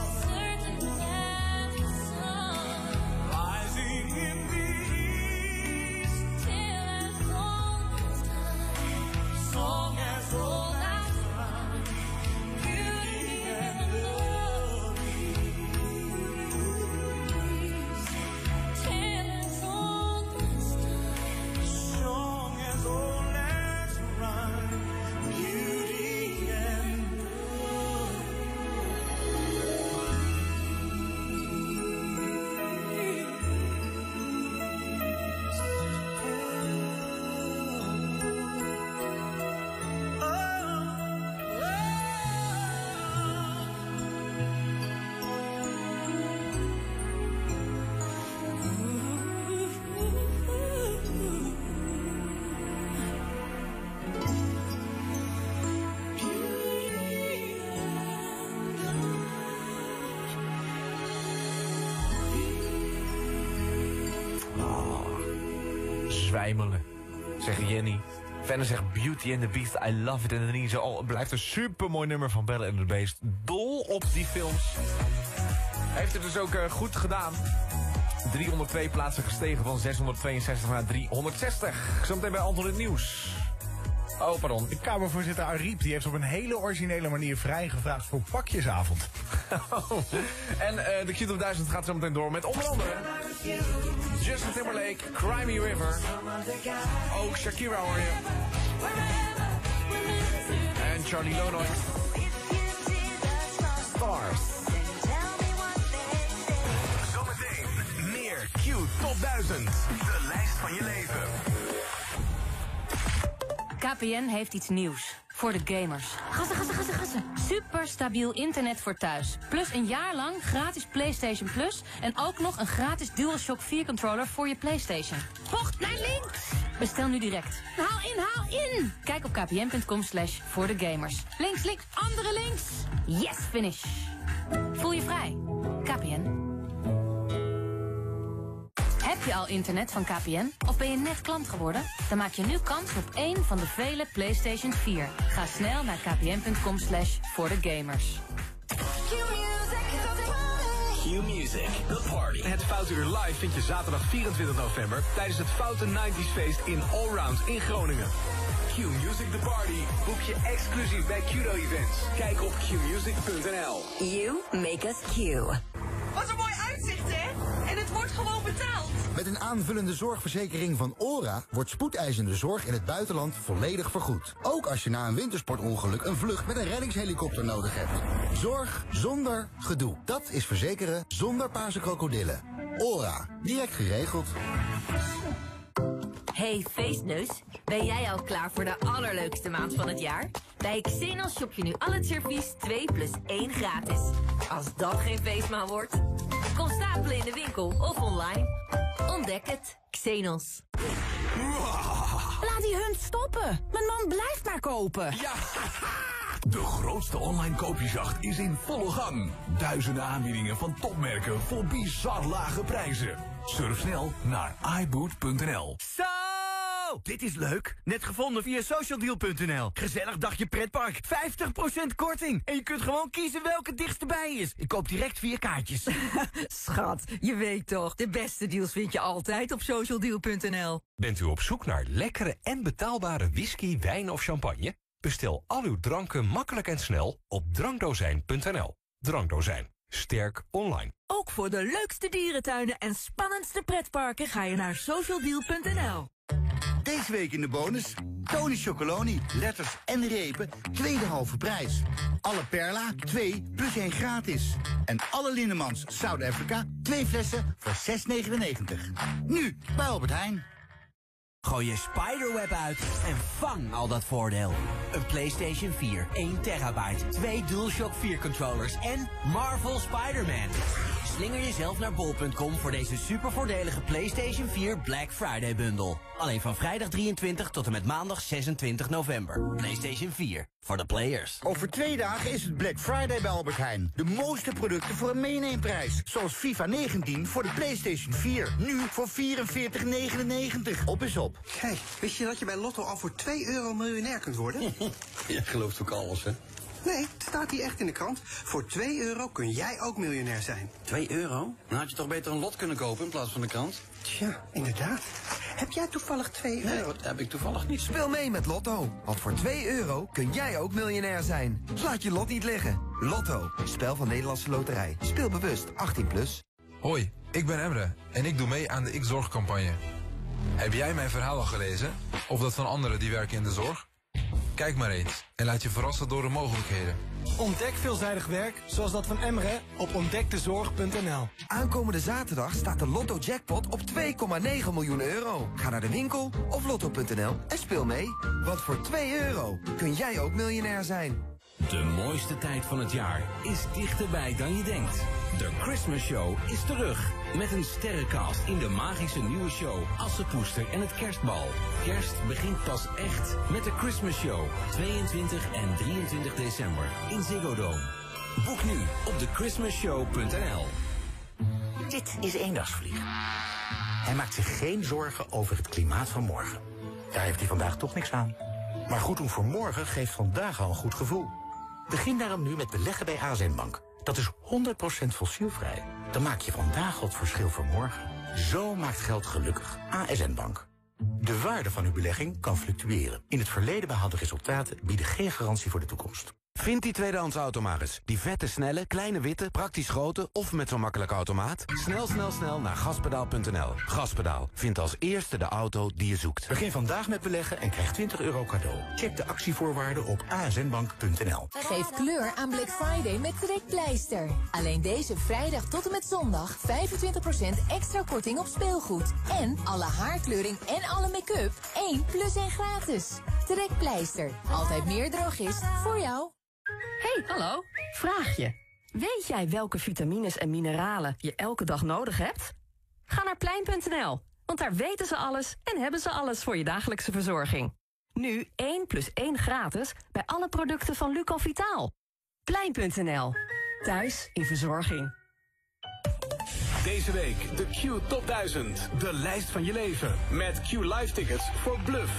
rising in the east, till as long as time, song as old as time, beauty and the Beast, till as old as time, song as old as rhyme, beauty and Zwijmelen, zegt Jenny. Fenne zegt Beauty and the Beast, I love it. En Denise, oh, het blijft een supermooi nummer van Belle and the Beast. Dol op die films. Heeft het dus ook uh, goed gedaan. driehonderdtwee plaatsen gestegen van zeshonderdtweeënzestig naar driehonderdzestig. Zometeen bij Anton het Nieuws. Oh, pardon. De Kamervoorzitter Ariep die heeft op een hele originele manier vrijgevraagd voor pakjesavond. Oh. En uh, de Q top duizend gaat zo meteen door met onder andere Justin Timberlake, Cry Me River. Ook Shakira hoor je. En Charlie Lonoy. Stars. Zometeen meer Q top duizend. De lijst van je leven. K P N heeft iets nieuws. Voor de gamers. Gassen, gassen, gassen, gassen. Super stabiel internet voor thuis. Plus een jaar lang gratis PlayStation Plus. En ook nog een gratis DualShock vier controller voor je PlayStation. Vocht naar links! Bestel nu direct. Haal in, haal in! Kijk op kpn.com slash voor de gamers. Links, links, andere links! Yes, finish! Voel je vrij. K P N. Heb je al internet van K P N? Of ben je net klant geworden? Dan maak je nu kans op één van de vele PlayStation vier. Ga snel naar kpn.com slash voor de gamers. Q-Music, The Party. Het Foutuur Live vind je zaterdag vierentwintig november tijdens het Foute negentig feest in Allround in Groningen. Q-Music, The Party. Boek je exclusief bij Qdo Events. Kijk op q music punt n l. You make us Q. Wat een mooi uitzicht, hè? En het wordt gewoon betaald. Met een aanvullende zorgverzekering van ORA wordt spoedeisende zorg in het buitenland volledig vergoed. Ook als je na een wintersportongeluk een vlucht met een reddingshelikopter nodig hebt. Zorg zonder gedoe. Dat is verzekeren zonder paarse krokodillen. ORA. Direct geregeld. Hey feestneus, ben jij al klaar voor de allerleukste maand van het jaar? Bij Xenos shop je nu al het servies twee plus één gratis. Als dat geen feestmaal wordt, kom stapelen in de winkel of online. Ontdek het. Xenos. Laat die hund stoppen. Mijn man blijft maar kopen. Ja, de grootste online koopjesjacht is in volle gang. Duizenden aanbiedingen van topmerken voor bizar lage prijzen. Surf snel naar i boot punt n l. Zo! Dit is leuk. Net gevonden via socialdeal punt n l. Gezellig dagje pretpark. vijftig procent korting. En je kunt gewoon kiezen welke dichtst bij is. Ik koop direct vier kaartjes. Schat, je weet toch, de beste deals vind je altijd op socialdeal punt n l. Bent u op zoek naar lekkere en betaalbare whisky, wijn of champagne? Bestel al uw dranken makkelijk en snel op drankdozijn punt n l. Drankdozijn. Sterk online. Ook voor de leukste dierentuinen en spannendste pretparken ga je naar socialdeal punt n l. Deze week in de bonus. Tony Chocoloni, letters en repen, tweede halve prijs. Alle Perla, twee plus één gratis. En alle Lindemans South Africa, twee flessen voor zes negenennegentig. Nu bij Albert Heijn. Gooi je spiderweb uit en vang al dat voordeel. Een PlayStation vier, één terabyte, twee DualShock vier controllers en Marvel Spider-Man. Slinger jezelf naar bol punt com voor deze supervoordelige PlayStation vier Black Friday bundle. Alleen van vrijdag drieëntwintig tot en met maandag zesentwintig november. PlayStation vier, voor de players. Over twee dagen is het Black Friday bij Albert Heijn. De mooiste producten voor een meeneemprijs. Zoals FIFA negentien voor de PlayStation vier. Nu voor vierenveertig negenennegentig. Op is op. Kijk, wist je dat je bij Lotto al voor twee euro miljonair kunt worden? Je gelooft ook alles, hè? Nee, het staat hier echt in de krant. Voor twee euro kun jij ook miljonair zijn. twee euro? Dan had je toch beter een lot kunnen kopen in plaats van de krant? Tja, inderdaad. Heb jij toevallig twee euro? Nee, dat heb ik toevallig niet. Speel mee met Lotto. Want voor twee euro kun jij ook miljonair zijn. Laat je lot niet liggen. Lotto, spel van Nederlandse Loterij. Speel bewust, achttien plus. Hoi, ik ben Emre en ik doe mee aan de Ik Zorg-campagne. Heb jij mijn verhaal al gelezen? Of dat van anderen die werken in de zorg? Kijk maar eens en laat je verrassen door de mogelijkheden. Ontdek veelzijdig werk, zoals dat van Emre, op ontdek de zorg punt n l. Aankomende zaterdag staat de Lotto Jackpot op twee komma negen miljoen euro. Ga naar de winkel of lotto punt n l en speel mee. Want voor twee euro kun jij ook miljonair zijn. De mooiste tijd van het jaar is dichterbij dan je denkt. De Christmas Show is terug. Met een sterrencast in de magische nieuwe show Assepoester en het Kerstbal. Kerst begint pas echt met de Christmas Show. tweeëntwintig en drieëntwintig december in Ziggo Dome. Boek nu op de christmas show punt n l. Dit is Eendagsvliegen. Hij maakt zich geen zorgen over het klimaat van morgen. Daar heeft hij vandaag toch niks aan. Maar goed doen voor morgen geeft vandaag al een goed gevoel. Begin daarom nu met beleggen bij A S N Bank. Dat is honderd procent fossielvrij. Dan maak je vandaag het verschil voor morgen. Zo maakt geld gelukkig. A S N Bank. De waarde van uw belegging kan fluctueren. In het verleden behaalde resultaten bieden geen garantie voor de toekomst. Vind die tweedehands auto maar eens. Die vette, snelle, kleine, witte, praktisch grote of met zo'n makkelijke automaat. Snel, snel, snel naar gaspedaal punt n l. Gaspedaal vindt als eerste de auto die je zoekt. Begin vandaag met beleggen en krijg twintig euro cadeau. Check de actievoorwaarden op a s n bank punt n l. Geef kleur aan Black Friday met Trekpleister. Alleen deze vrijdag tot en met zondag vijfentwintig procent extra korting op speelgoed. En alle haarkleuring en alle make-up één plus één gratis. Trekpleister. Altijd meer drogist voor jou. Hey, hallo. Vraagje. Weet jij welke vitamines en mineralen je elke dag nodig hebt? Ga naar plein punt n l, want daar weten ze alles en hebben ze alles voor je dagelijkse verzorging. Nu één plus één gratis bij alle producten van Luco Vitaal. plein punt n l. Thuis in verzorging. Deze week de Q Top duizend. De lijst van je leven. Met Q Live tickets voor Bluff.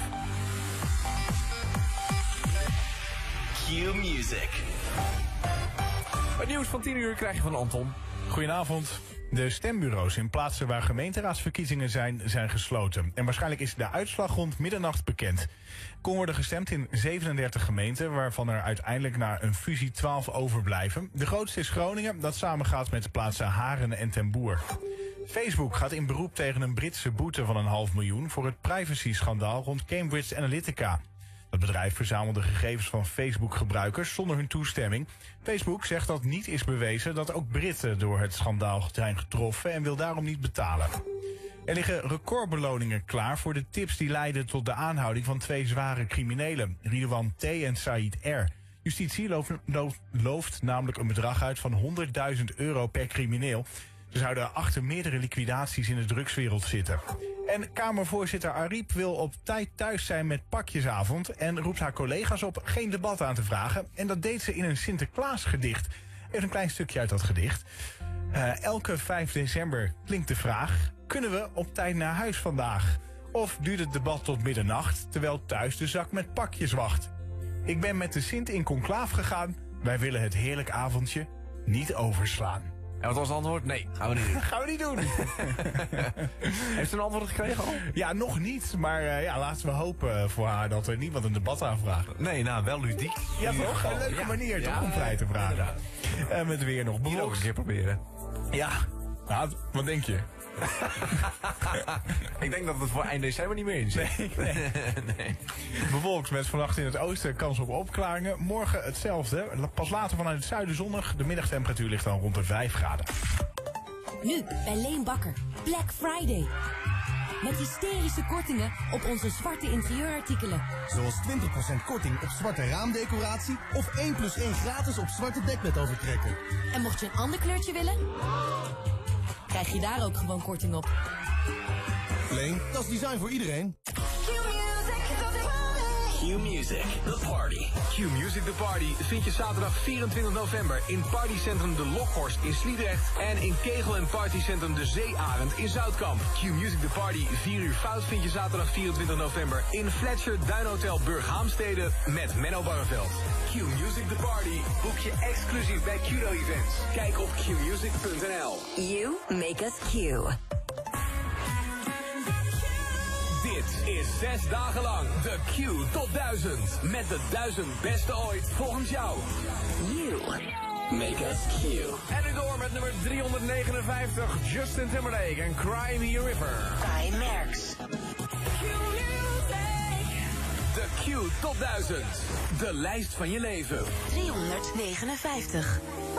Q Music. Het nieuws van tien uur krijg je van Anton. Goedenavond. De stembureaus in plaatsen waar gemeenteraadsverkiezingen zijn, zijn gesloten. En waarschijnlijk is de uitslag rond middernacht bekend. Kon worden gestemd in zevenendertig gemeenten, waarvan er uiteindelijk na een fusie twaalf overblijven. De grootste is Groningen, dat samengaat met de plaatsen Haren en Ten Boer. Facebook gaat in beroep tegen een Britse boete van een half miljoen voor het privacy-schandaal rond Cambridge Analytica. Het bedrijf verzamelde gegevens van Facebook-gebruikers zonder hun toestemming. Facebook zegt dat niet is bewezen dat ook Britten door het schandaal zijn getroffen en wil daarom niet betalen. Er liggen recordbeloningen klaar voor de tips die leiden tot de aanhouding van twee zware criminelen, Ridwan T. en Said R. Justitie looft, looft, looft namelijk een bedrag uit van honderdduizend euro per crimineel. Ze zouden achter meerdere liquidaties in de drugswereld zitten. En Kamervoorzitter Ariep wil op tijd thuis zijn met pakjesavond en roept haar collega's op geen debat aan te vragen. En dat deed ze in een Sinterklaasgedicht. Even een klein stukje uit dat gedicht. Uh, elke vijf december klinkt de vraag: kunnen we op tijd naar huis vandaag? Of duurt het debat tot middernacht, terwijl thuis de zak met pakjes wacht? Ik ben met de Sint in conclaaf gegaan. Wij willen het heerlijk avondje niet overslaan. En wat was het antwoord? Nee, gaan we niet doen. Gaan we niet doen. Heeft ze een antwoord gekregen al? Ja, nog niet. Maar uh, ja, laten we hopen voor haar dat er niemand een debat aanvraagt. Nee, nou, wel ludiek. Ja, toch? Een leuke ja. manier ja, toch om vrij te vragen. En uh, met weer nog bewolkt. Hier ook een keer proberen. Ja. Nou, wat denk je? Ik denk dat het voor eind december niet meer in zit. Nee, nee. nee. Bewolkt met vannacht in het oosten kans op opklaringen. Morgen hetzelfde. Pas later vanuit het zuiden zonnig. De middagtemperatuur ligt dan rond de vijf graden. Nu bij Leen Bakker. Black Friday. Met hysterische kortingen op onze zwarte interieurartikelen. Zoals twintig procent korting op zwarte raamdecoratie of één plus één gratis op zwarte dekbedovertrekken. En mocht je een ander kleurtje willen, krijg je daar ook gewoon korting op. Leen, dat is design voor iedereen. Q-Music, The Party. Q-Music, The Party vind je zaterdag vierentwintig november in Partycentrum De Lokhorst in Sliedrecht en in Kegel en Partycentrum De Zeearend in Zoutkamp. Q-Music, The Party, vier uur fout vind je zaterdag vierentwintig november in Fletcher Duinhotel Burghaamstede met Menno Barreveld. Q-Music, The Party boek je exclusief bij Qdo Events. Kijk op q music punt n l. You make us Q. Dit is zes dagen lang de Q Top duizend. Met de duizend beste ooit volgens jou. You make us Q. En nu door met nummer driehonderdnegenenvijftig. Justin Timberlake en Cry Me a River. Bij Merks. De Q Top duizend. De lijst van je leven. driehonderdnegenenvijftig.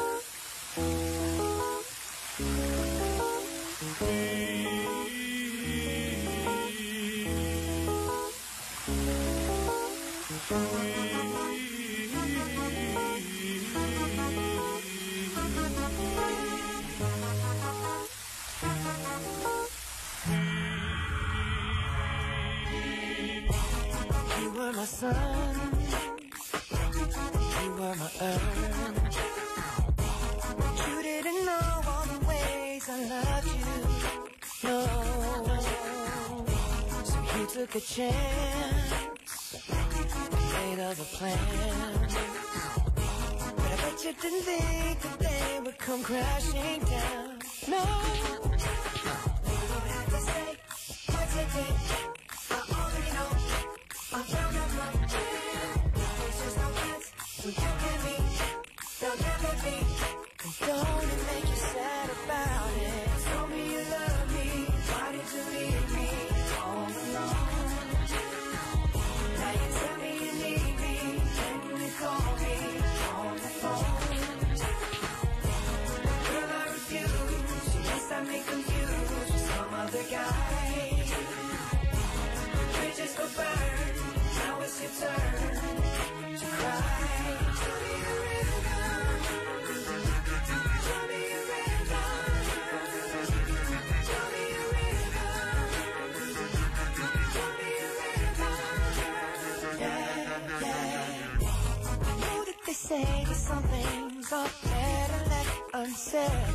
You were my sun, you were my earth. You didn't know all the ways I loved you, no. So you took a chance, made of a plan. But I bet you didn't think that they would come crashing down, no. You don't have to say what you did, I already know. I'm down on my there's just no chance when you and me, they'll never be. And don't it make you sad about it? Tell me you love me, why did you leave me all alone? Now you tell me you need me, can you call me on the phone? Girl, I refuse, yes I may confuse with some other guy. Bridges go burn. Now it's your turn to cry. Show me a rhythm. Show me a rhythm. Show me a rhythm. Show me a rhythm. Yeah, yeah. I know that they say that some things are better left unsaid.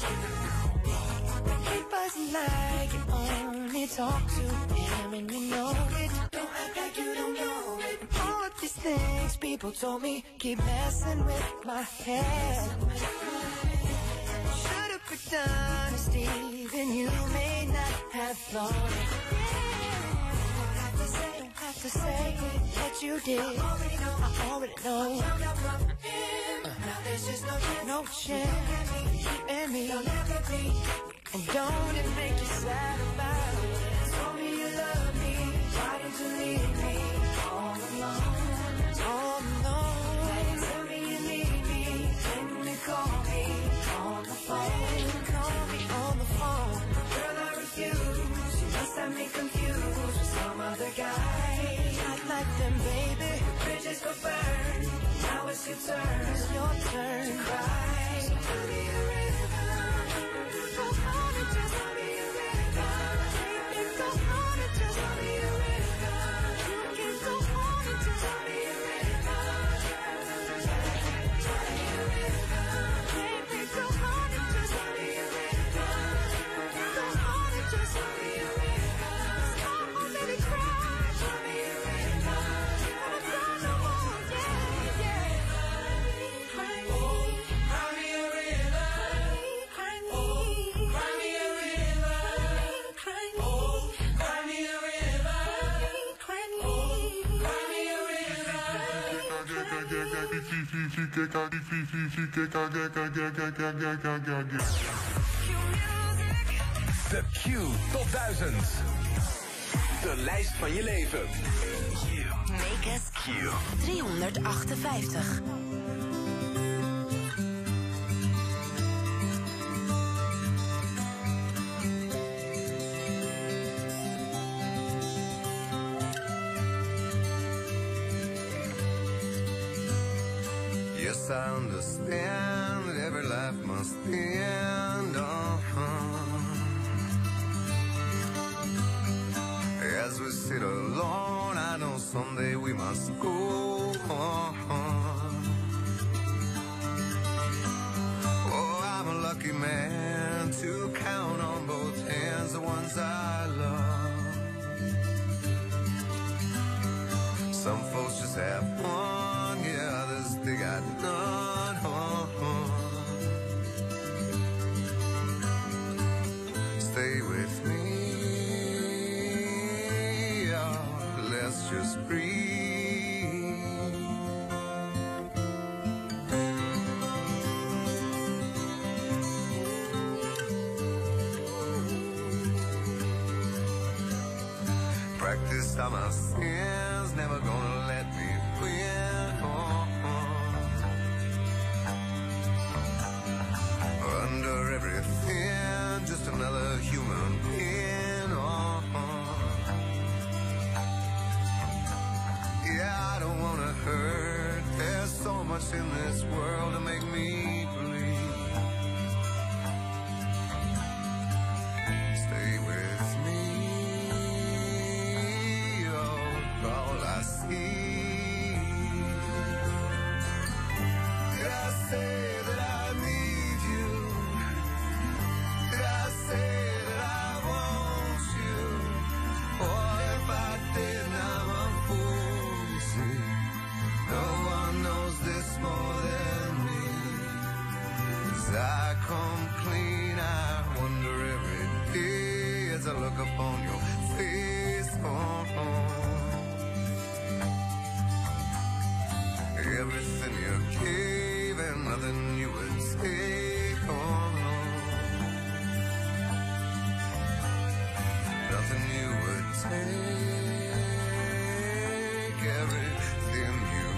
It wasn't like you only talk to him and you know it. Don't act like you don't know it. All of these things people told me keep messing with my head. Should've perfect honesty, then you may not have thought it. Don't have to say, don't have to say that you did. I already know, I already know. Uh, now there's just no chance, no chance, you and me. There'll never be. And don't it make you sad about it? Tell me you love me, why did you leave me all alone? All alone. Tell me you need me, can you call me on the phone? Call me on the phone. Girl, I refuse, you must have me confused with some other guy. Not like them, baby. The bridges go burn, now it's your turn. It's your turn to cry. So tell me a river. De Q Top duizend. De lijst van je leven. Make us Q. driehonderdachtenvijftig. Yes, I understand that every life must end. Uh-huh. As we sit alone, I know someday we must go. Uh-huh. Oh, I'm a lucky man to count on both hands the ones I love. Some folks just have one, yeah, others they got none. Uh-huh. Stay with me, oh, let's just breathe. Practiced all my sins, never gonna let me win. Uh-huh. Under everything, just another human being. Uh-huh. Yeah, I don't wanna hurt. There's so much in this world to make me believe. Stay with me, oh, all I see. Did I say that I need you? Did I say that I want you? Or if I did, I'm a fool, you see. No one knows this more than me. As I come clean, I wonder every day as I look upon your face. Oh, oh. Everything you gave and nothing you would take. Oh, no. Nothing you would take. Everything you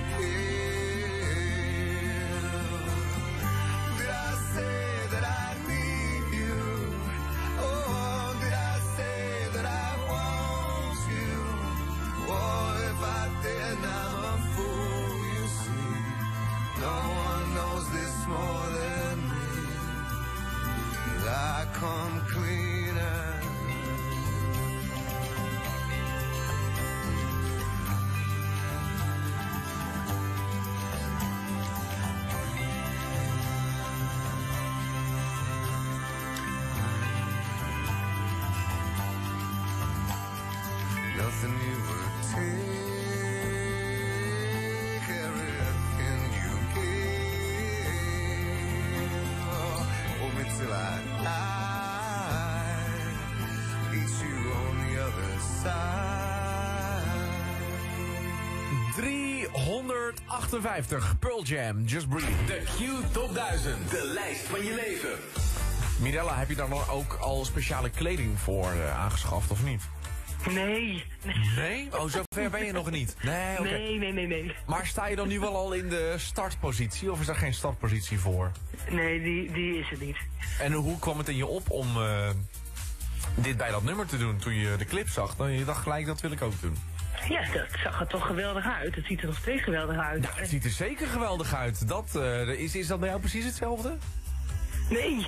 gave. Did I say that I need you? Oh, did I say that I want you? Oh, if I did, I'm a fool, you see. No one knows this more than me. I come cleaner. Nothing you would take, everything you gave. Oh, hold me till I driehonderdachtenvijftig. Pearl Jam, Just Breathe. De Q Top duizend. De lijst van je leven. Mirella, heb je daar dan ook al speciale kleding voor uh, aangeschaft of niet? Nee. Nee? Oh, zo ver ben je nog niet? Nee, oké. Nee, nee, nee, nee. Maar sta je dan nu wel al in de startpositie of is er geen startpositie voor? Nee, die, die is het niet. En hoe kwam het in je op om uh, dit bij dat nummer te doen toen je de clip zag? Dan je dacht gelijk, dat wil ik ook doen. Ja, dat zag er toch geweldig uit. Het ziet er nog steeds geweldig uit. Nou, het ziet er zeker geweldig uit. Dat, uh, is, is dat bij jou precies hetzelfde? Nee.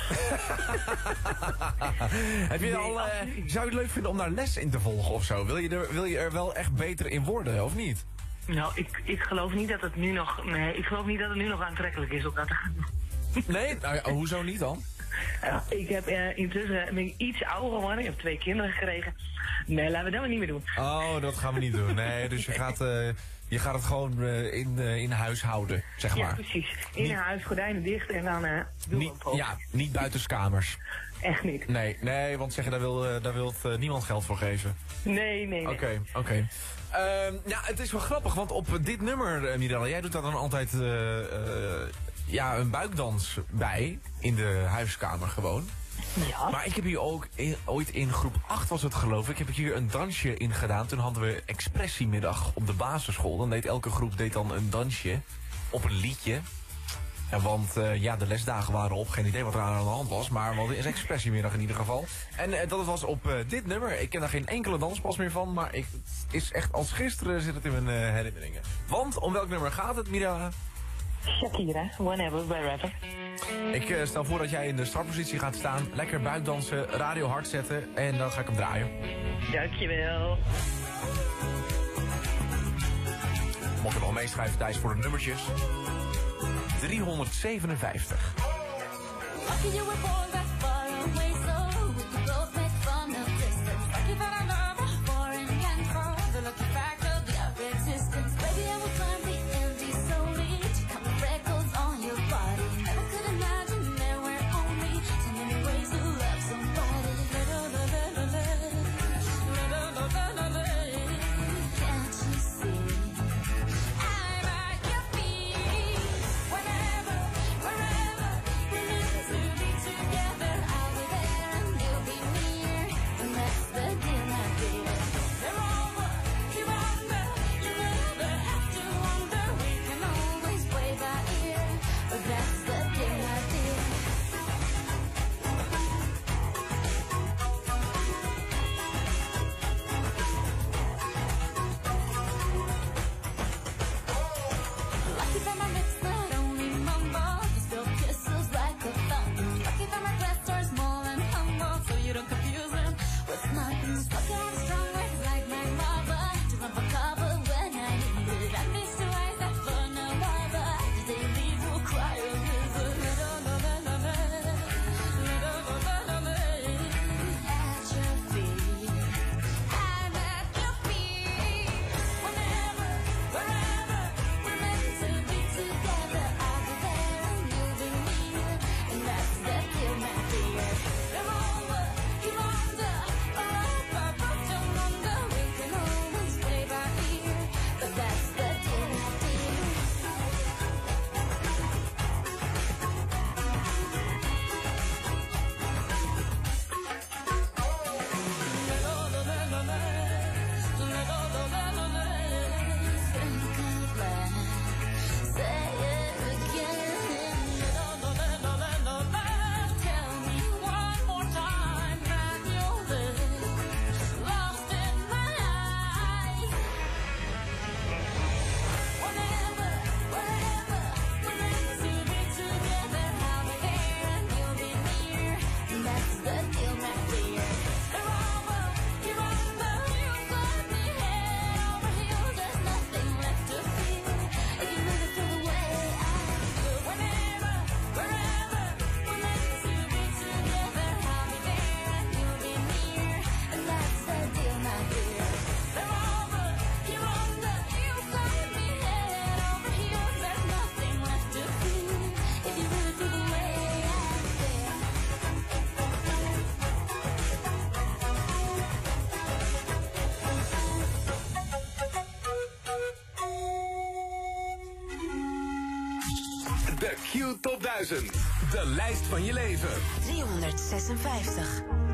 Heb je Nee, al, uh, absoluut. zou je het leuk vinden om daar les in te volgen of zo? Wil je er, wil je er wel echt beter in worden, of niet? Nou, ik, ik geloof niet dat het nu nog... Nee, ik geloof niet dat het nu nog aantrekkelijk is om dat te gaan doen. Nee? Nou, ja, hoezo niet dan? Ja, ik heb uh, intussen ben ik iets ouder geworden. Ik heb twee kinderen gekregen. Nee, laten we dat maar niet meer doen. Oh, dat gaan we niet doen. Nee, dus je gaat, uh, je gaat het gewoon uh, in, uh, in huis houden, zeg maar. Ja, precies. In Niet- huis, gordijnen dicht en dan uh, doen we Niet, een post. ja, niet buitenskamers. Echt niet. Nee, nee, want zeggen, daar wil, uh, daar wil uh, niemand geld voor geven. Nee, nee, nee. Oké, oké. Ehm, ja, het is wel grappig, want op dit nummer, uh, Mirella, jij doet daar dan altijd uh, uh, ja, een buikdans bij in de huiskamer gewoon. Ja. Maar ik heb hier ook in- ooit in groep acht was het geloof ik, heb ik hier een dansje in gedaan. Toen hadden we expressiemiddag op de basisschool. Dan deed elke groep deed dan een dansje op een liedje. Ja, want uh, ja, de lesdagen waren op, geen idee wat er aan de hand was. Maar we hadden een expressiemiddag in ieder geval. En uh, dat was op uh, dit nummer. Ik ken daar geen enkele danspas meer van. Maar ik, het is echt als gisteren zit het in mijn uh, herinneringen. Want om welk nummer gaat het, Mirella? Shakira, Whenever, Wherever. Ik uh, stel voor dat jij in de startpositie gaat staan. Lekker buikdansen, radio hard zetten. En dan ga ik hem draaien. Dankjewel. Mocht je nog meeschrijven Thijs voor de nummertjes. driehonderdzevenenvijftig. Lucky you were born that far away, so we could both make fun of distance. Lucky that I love a foreign land for the lucky fact of your existence. Baby, I would climb the Andes solely to count the freckles on your body. Never could imagine there were only so many ways to love somebody. Can't you see? I like your feet. Whenever, wherever, we're meant to be together. Q Top duizend. De lijst van je leven. driehonderdzesenvijftig.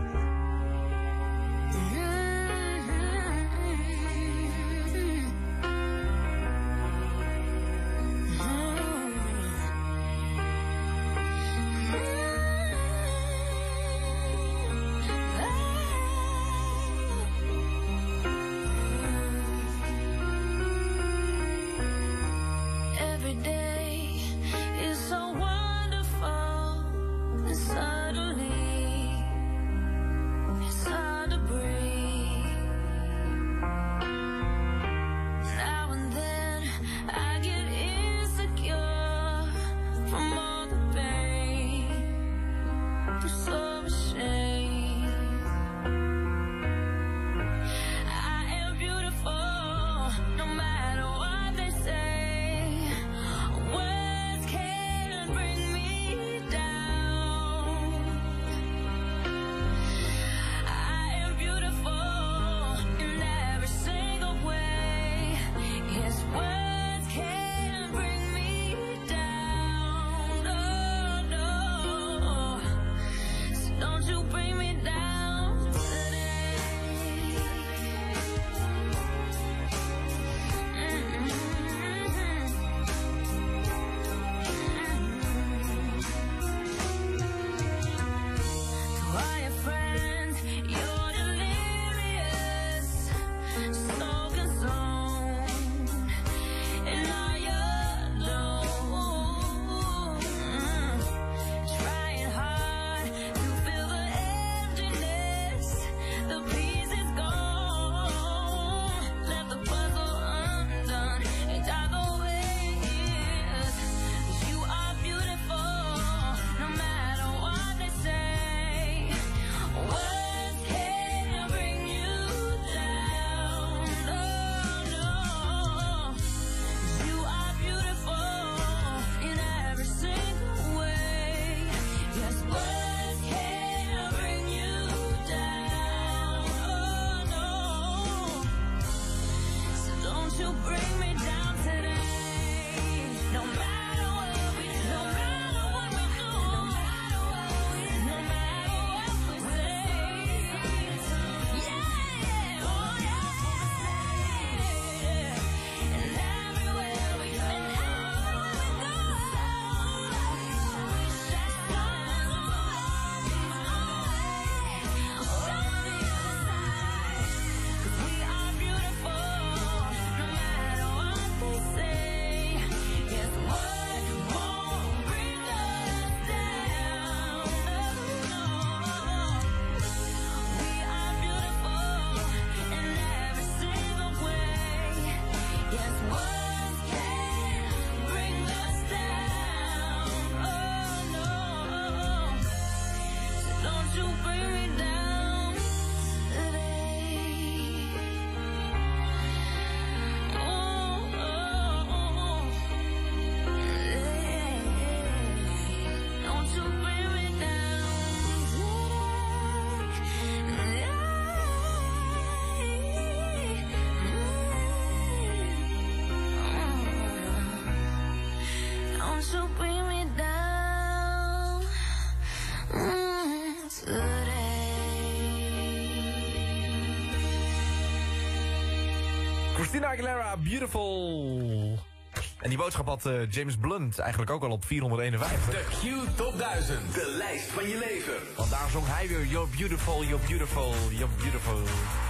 Christina Aguilera, Beautiful. En die boodschap had uh, James Blunt eigenlijk ook al op vierhonderdeenenvijftig. De Q Top duizend, de lijst van je leven. Want daar zong hij weer You're Beautiful, You're Beautiful, You're Beautiful.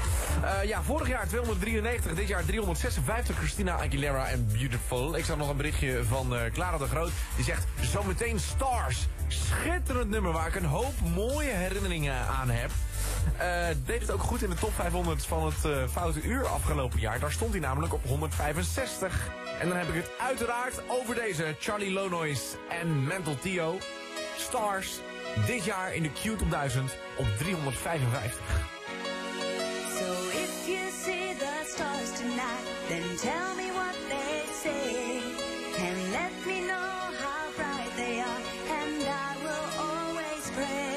Uh, ja, vorig jaar tweehonderddrieënnegentig, dit jaar driehonderdzesenvijftig. Christina Aguilera en Beautiful. Ik zag nog een berichtje van uh, Clara de Groot. Die zegt, zometeen Stars. Schitterend nummer waar ik een hoop mooie herinneringen aan heb. Uh, deed het ook goed in de top vijfhonderd van het uh, Foute Uur afgelopen jaar. Daar stond hij namelijk op honderdvijfenzestig. En dan heb ik het uiteraard over deze Charlie Lonois en Mental Theo. Stars, dit jaar in de Q Top duizend op driehonderdvijfenvijftig. So if you see the stars tonight, then tell me what they say. And let me know how bright they are, and I will always pray.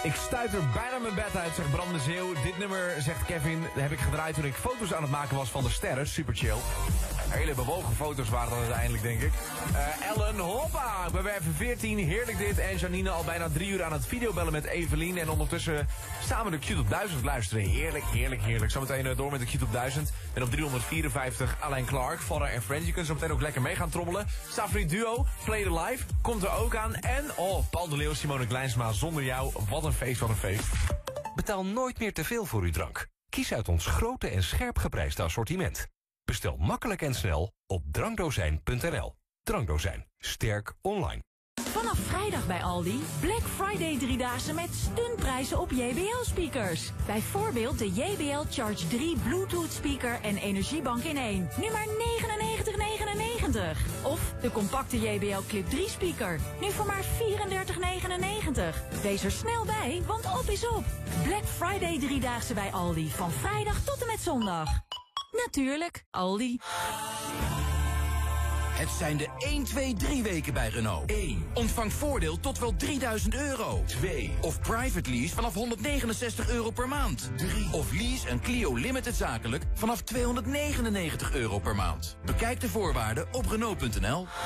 Ik stuit er bijna mijn bed uit, zegt Bram de Zeeuw. Dit nummer, zegt Kevin, heb ik gedraaid toen ik foto's aan het maken was van de sterren. Super chill. Hele bewogen foto's waren dat uiteindelijk, denk ik. Uh, Ellen, hoppa, bij Werven veertien, heerlijk dit. En Janine al bijna drie uur aan het videobellen met Evelien. En ondertussen samen de Q-Top duizend luisteren. Heerlijk, heerlijk, heerlijk. Zometeen uh, door met de Q-Top duizend. En op driehonderdvierenvijftig Alain Clark, Father en Friends. Je kunt zo meteen ook lekker mee gaan trommelen. Safri Duo, Play the Live, komt er ook aan. En, oh, Paul de Leeuw, Simone Kleinsma, zonder jou. Wat een feest, wat een feest. Betaal nooit meer te veel voor uw drank. Kies uit ons grote en scherp geprijsde assortiment. Bestel makkelijk en snel op drankdozijn punt n l. Drankdozijn. Sterk online. Vanaf vrijdag bij Aldi, Black Friday driedaagse met stunprijzen op J B L-speakers. Bijvoorbeeld de J B L Charge drie Bluetooth speaker en energiebank in één. Nu maar negenennegentig negenennegentig. Of de compacte J B L Clip drie speaker. Nu voor maar vierendertig negenennegentig. Wees er snel bij, want op is op. Black Friday driedaagse bij Aldi. Van vrijdag tot en met zondag. Natuurlijk, Aldi. Het zijn de één, twee, drie weken bij Renault. één. Ontvang voordeel tot wel drieduizend euro. twee. Of private lease vanaf honderdnegenenzestig euro per maand. drie. Of lease een Clio Limited zakelijk vanaf tweehonderdnegenennegentig euro per maand. Bekijk de voorwaarden op Renault punt n l.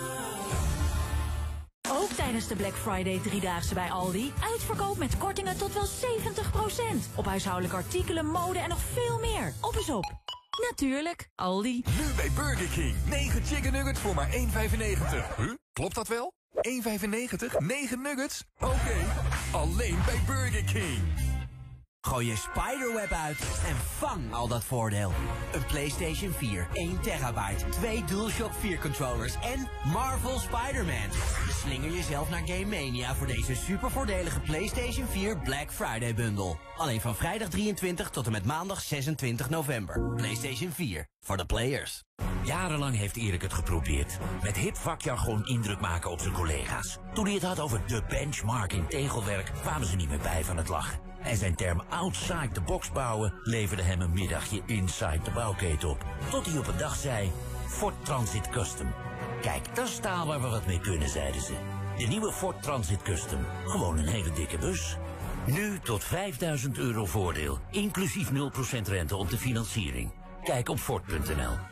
Ook tijdens de Black Friday driedaagse bij Aldi. Uitverkoop met kortingen tot wel zeventig procent. Op huishoudelijke artikelen, mode en nog veel meer. Op is op. Natuurlijk, Aldi. Nu bij Burger King. negen chicken nuggets voor maar één vijfennegentig. Huh? Klopt dat wel? één vijfennegentig? negen nuggets? Oké, okay. Alleen bij Burger King. Gooi je spiderweb uit en vang al dat voordeel. Een PlayStation vier, één terabyte, twee DualShock vier controllers en Marvel Spider-Man. Slinger jezelf naar Game Mania voor deze supervoordelige PlayStation vier Black Friday bundle. Alleen van vrijdag drieëntwintig tot en met maandag zesentwintig november. PlayStation vier, voor de players. Jarenlang heeft Erik het geprobeerd. Met hip vakjargon indruk maken op zijn collega's. Toen hij het had over de benchmark in tegelwerk, kwamen ze niet meer bij van het lachen. En zijn term outside the box bouwen leverde hem een middagje inside de bouwketen op. Tot hij op een dag zei, Ford Transit Custom. Kijk, dat is taal waar we wat mee kunnen, zeiden ze. De nieuwe Ford Transit Custom. Gewoon een hele dikke bus. Nu tot vijfduizend euro voordeel, inclusief nul procent rente op de financiering. Kijk op Ford punt n l.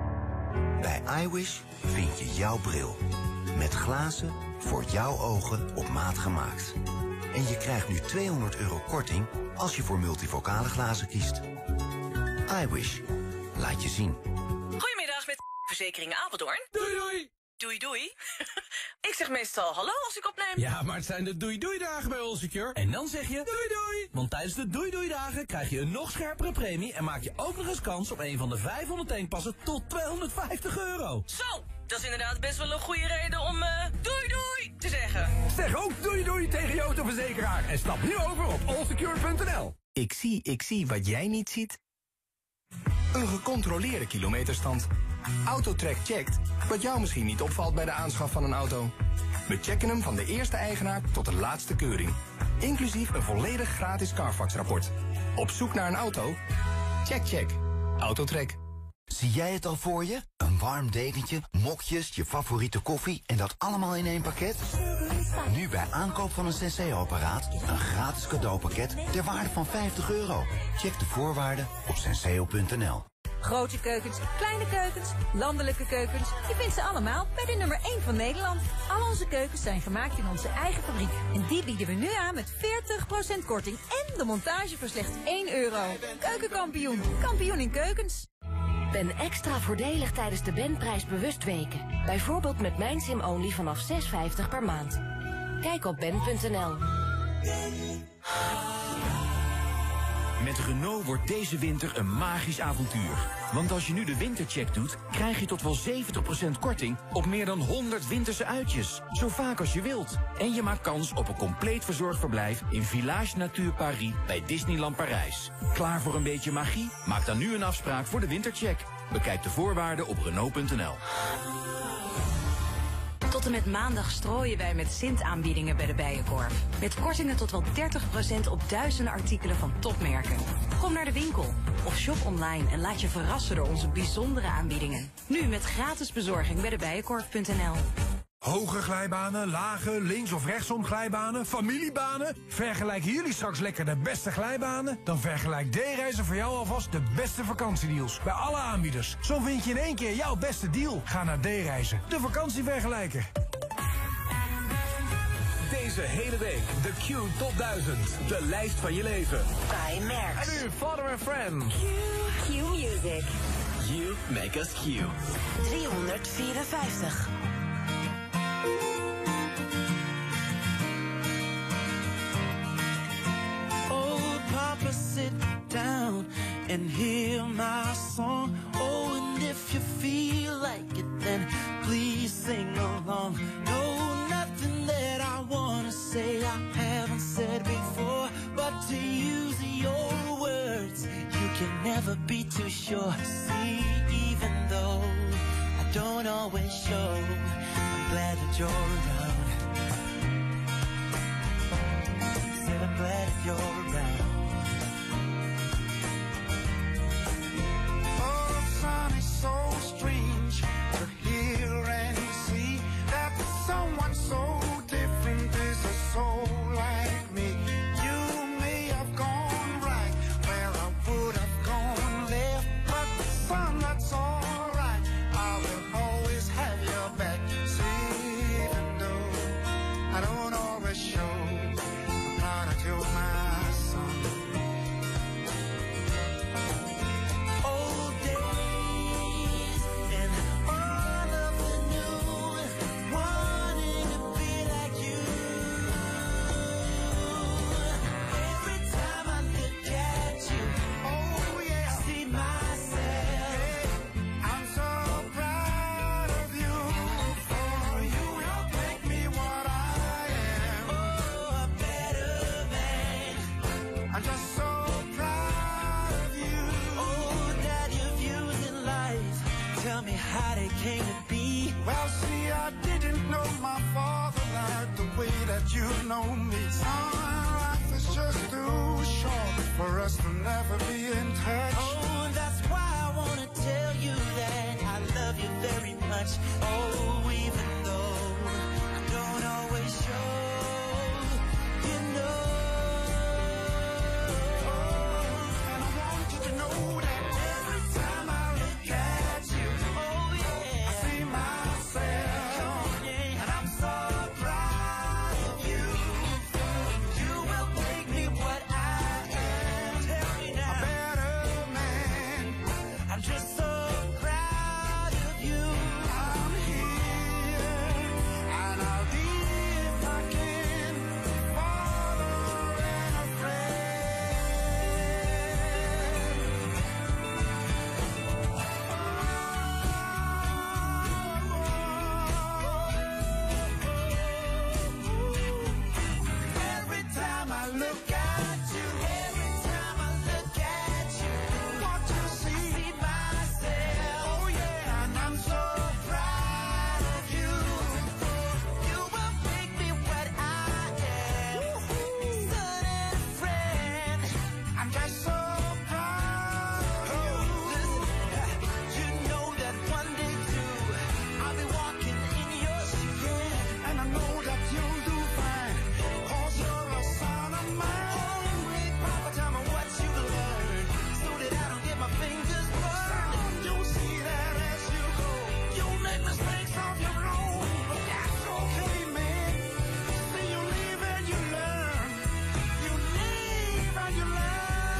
Bij iWish vind je jouw bril. Met glazen voor jouw ogen op maat gemaakt. En je krijgt nu tweehonderd euro korting als je voor multivocale glazen kiest. iWish. Laat je zien. Goedemiddag met Verzekeringen Apeldoorn. Doei doei. Doei doei. Ik zeg meestal hallo als ik opneem. Ja, maar het zijn de doei doei dagen bij Allsecure. En dan zeg je doei doei. Want tijdens de doei doei dagen krijg je een nog scherpere premie en maak je ook nog eens kans op een van de vijfhonderd tankpassen tot tweehonderdvijftig euro. Zo, dat is inderdaad best wel een goede reden om uh, doei doei te zeggen. Zeg ook doei doei tegen je autoverzekeraar en stap nu over op allsecure punt n l. Ik zie, ik zie wat jij niet ziet. Een gecontroleerde kilometerstand. Autotrack checkt wat jou misschien niet opvalt bij de aanschaf van een auto. We checken hem van de eerste eigenaar tot de laatste keuring. Inclusief een volledig gratis Carfax-rapport. Op zoek naar een auto? Check, check. Autotrack. Zie jij het al voor je? Een warm dekentje, mokjes, je favoriete koffie en dat allemaal in één pakket? Nu bij aankoop van een Senseo-apparaat een gratis cadeaupakket ter waarde van vijftig euro. Check de voorwaarden op senseo punt n l. Grote keukens, kleine keukens, landelijke keukens. Je vindt ze allemaal bij de nummer één van Nederland. Al onze keukens zijn gemaakt in onze eigen fabriek. En die bieden we nu aan met veertig procent korting en de montage voor slechts één euro. Keukenkampioen, kampioen in keukens. Ben extra voordelig tijdens de Benprijs bewustweken. Bijvoorbeeld met mijn SIM-only vanaf zes vijftig per maand. Kijk op ben punt n l. Met Renault wordt deze winter een magisch avontuur. Want als je nu de wintercheck doet, krijg je tot wel zeventig procent korting op meer dan honderd winterse uitjes. Zo vaak als je wilt. En je maakt kans op een compleet verzorgd verblijf in Village Nature Paris bij Disneyland Parijs. Klaar voor een beetje magie? Maak dan nu een afspraak voor de wintercheck. Bekijk de voorwaarden op Renault punt n l. Tot en met maandag strooien wij met Sint-aanbiedingen bij de Bijenkorf. Met kortingen tot wel dertig procent op duizenden artikelen van topmerken. Kom naar de winkel of shop online en laat je verrassen door onze bijzondere aanbiedingen. Nu met gratis bezorging bij de bijenkorf punt n l. Hoge glijbanen, lage, links- of rechtsom glijbanen, familiebanen. Vergelijken jullie straks lekker de beste glijbanen? Dan vergelijkt D-Reizen voor jou alvast de beste vakantiedeals. Bij alle aanbieders. Zo vind je in één keer jouw beste deal. Ga naar D-Reizen, de vakantievergelijker. Deze hele week de Q Top duizend. De lijst van je leven. Bij Merck. En nu Father and Friend. Q Music. You make us Q. driehonderdvierenvijftig. Oh, Papa, sit down and hear my song. Oh, and if you feel like it, then please sing along. No, nothing that I wanna say I haven't said before, but to use your words, you can never be too sure. See, even though I don't always show, I'm glad that you're around. Said I'm glad that you're around. Oh, son, it's so strange to hear and see that someone so different is a soul like me. You may have gone right where I would have gone left, but son, that's alright. I will always have your back. See, even though I don't always show, I'm proud that you're my son. Old days and all of the new, wanting to be like you. Every time I look at you, oh yeah, I see myself. I'm so proud of you, for you help make me what I am. Oh, a better man. I'm just so proud of you. Oh, that your views in life, tell me how they came to be. Well, see, I didn't know my father like the way that you know me. Son, life is just too short for us to never be in touch. Oh, that's why I wanna tell you that I love you very much. Oh, even though I don't always show, you know. And I want you to know that every time I look at you, oh yeah, I see myself. And I'm so proud of you. You will make me what I am. Tell me now. A better man. I'm just so proud of you. I'm here, and I'll be if I can. Father and a friend. Every time I look at you, every time I look at you, what you see, see myself. Oh yeah, and I'm so proud of you. You will make me what I am, son and friend. I'm just so proud of you. Listen, you know that one day too, I'll be walking in your shoes, and I know that you'll do fine, 'cause you're a son of mine. Holy Papa, tell me what you learned, so that I don't get my fingers burned. You'll see that as you go, you'll make mistakes of your own, but that's okay, man. See, you live and you learn. You live and you learn.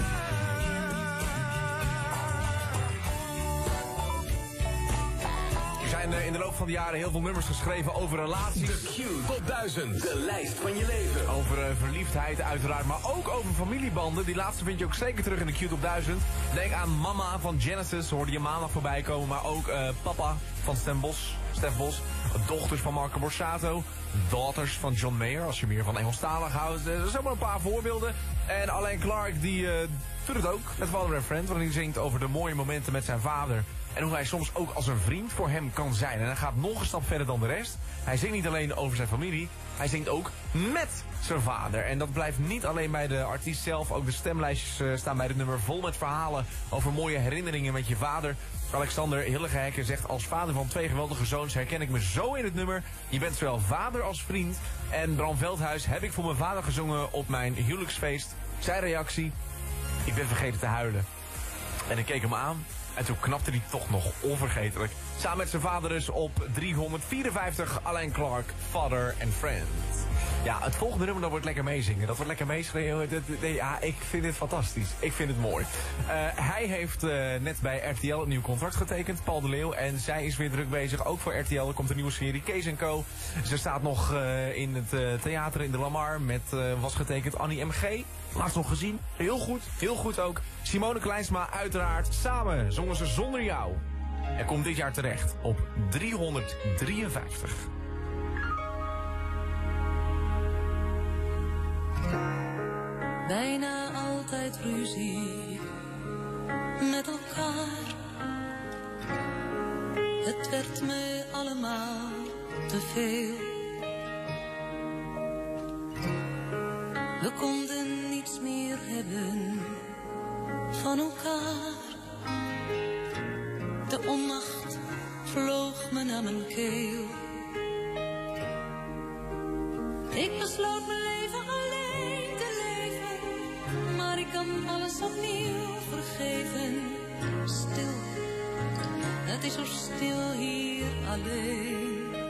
Er zijn eh, in de loop van de jaren heel veel nummers geschreven over relaties. De Q Top duizend. De lijst van je leven. Over eh, verliefdheid uiteraard, maar ook over familiebanden. Die laatste vind je ook zeker terug in de Q Top duizend. Denk aan Mama van Genesis, hoorde je maandag voorbij komen. Maar ook eh, Papa van Stef Bos, Stef Bos. Dochters van Marco Borsato. Daughters van John Mayer, als je meer van Engelstalig houdt. Er zijn maar een paar voorbeelden. En Alain Clark, die eh, doet het ook met Father and Friend. Waarin hij zingt over de mooie momenten met zijn vader. En hoe hij soms ook als een vriend voor hem kan zijn. En hij gaat nog een stap verder dan de rest. Hij zingt niet alleen over zijn familie, hij zingt ook met zijn vader. En dat blijft niet alleen bij de artiest zelf. Ook de stemlijstjes uh, staan bij het nummer vol met verhalen over mooie herinneringen met je vader. Alexander Hillegeheke zegt: als vader van twee geweldige zoons herken ik me zo in het nummer. Je bent zowel vader als vriend. En Bram Veldhuis: heb ik voor mijn vader gezongen op mijn huwelijksfeest. Zijn reactie: ik ben vergeten te huilen. En ik keek hem aan en toen knapte hij toch nog onvergetelijk. Samen met zijn vader dus op driehonderdvierenvijftig, Alain Clark, Father and Friend. Ja, het volgende nummer, dat wordt lekker meezingen. Dat wordt lekker meeschreeuwen. Ja, ik vind dit fantastisch. Ik vind het mooi. Uh, hij heeft uh, net bij R T L een nieuw contract getekend, Paul de Leeuw. En zij is weer druk bezig, ook voor R T L. Er komt een nieuwe serie, Kees en Co. Ze staat nog uh, in het uh, theater in de Lamar met, uh, was getekend, Annie M G. Laatst nog gezien. Heel goed, heel goed ook. Simone Kleinsma uiteraard. Samen zongen ze Zonder Jou. En komt dit jaar terecht op driehonderddrieënvijftig. Bijna altijd ruzie met elkaar. Het werd me allemaal te veel. We konden niets meer hebben van elkaar. De onmacht vloog me naar mijn keel. Ik besloot mijn leven alleen te leven, maar ik kan alles opnieuw vergeven. Stil, het is zo stil hier alleen.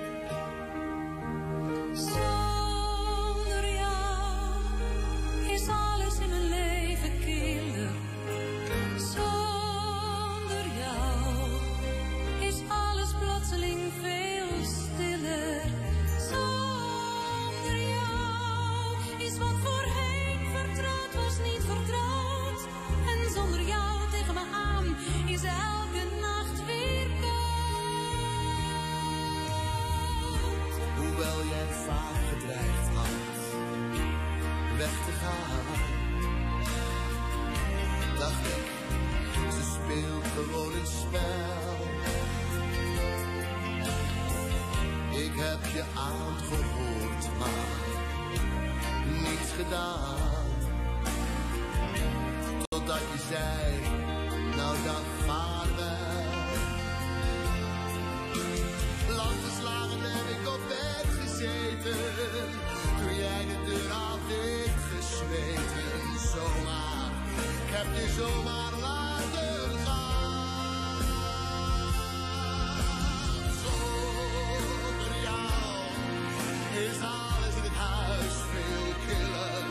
Zonder jou is alles in mijn leven killer. Zonder jou is alles plotseling veel stiller. Zonder jou is wat voorheen vertrouwd was niet vertrouwd. En zonder jou tegen me aan is elke nacht weer koud. Hoewel jij vaak gedreigd had weg te gaan, dacht ik, ze speelt gewoon een spel. Ik heb je aangehoord, maar niets gedaan. Totdat je zei, nou dan vaarwel. Lang geslagen heb ik op bed gezeten, toen jij de deur had dichtgesmeten. Zomaar, ik heb je zomaar laten gaan. Zonder jou is alles in het huis veel killer.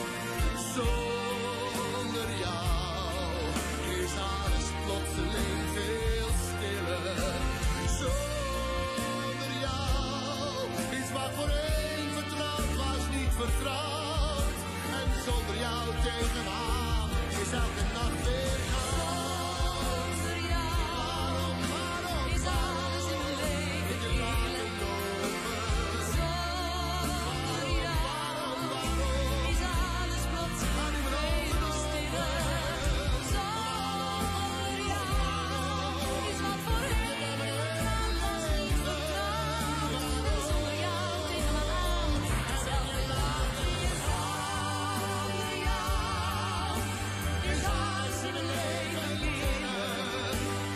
Zonder jou is alles plotseling veel stiller. Zonder jou is wat voorheen vertrouwd was niet vertrouwd. En zonder jou tegenaan is elke nacht weer koud. Zonder jou is alles in mijn leven killer. Zonder jou is alles plotseling veel stiller. Zonder jou is wat voorheen vertrouwd was niet vertrouwd. En zonder jou tegen me aan is elke nacht weer koud. Zonder jou is alles in mijn leven killer.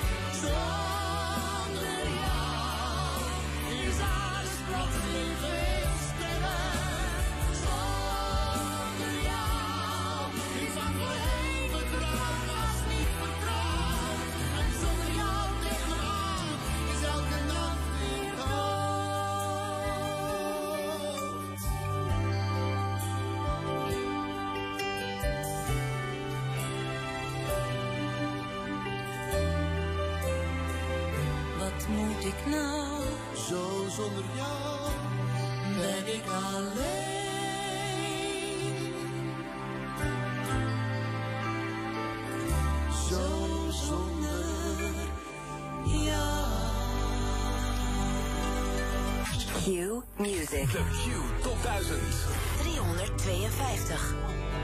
Zonder jou is alles plotseling veel stiller. Zonder jou is wat voorheen vertrouwd was niet vertrouwd. En zonder jou tegen me aan is elke nacht weer Wat moet ik nou? Zo zonder jou Ben ik alleen? Zo zonder jou. Q Music. De Q Top duizend. driehonderdtweeënvijftig.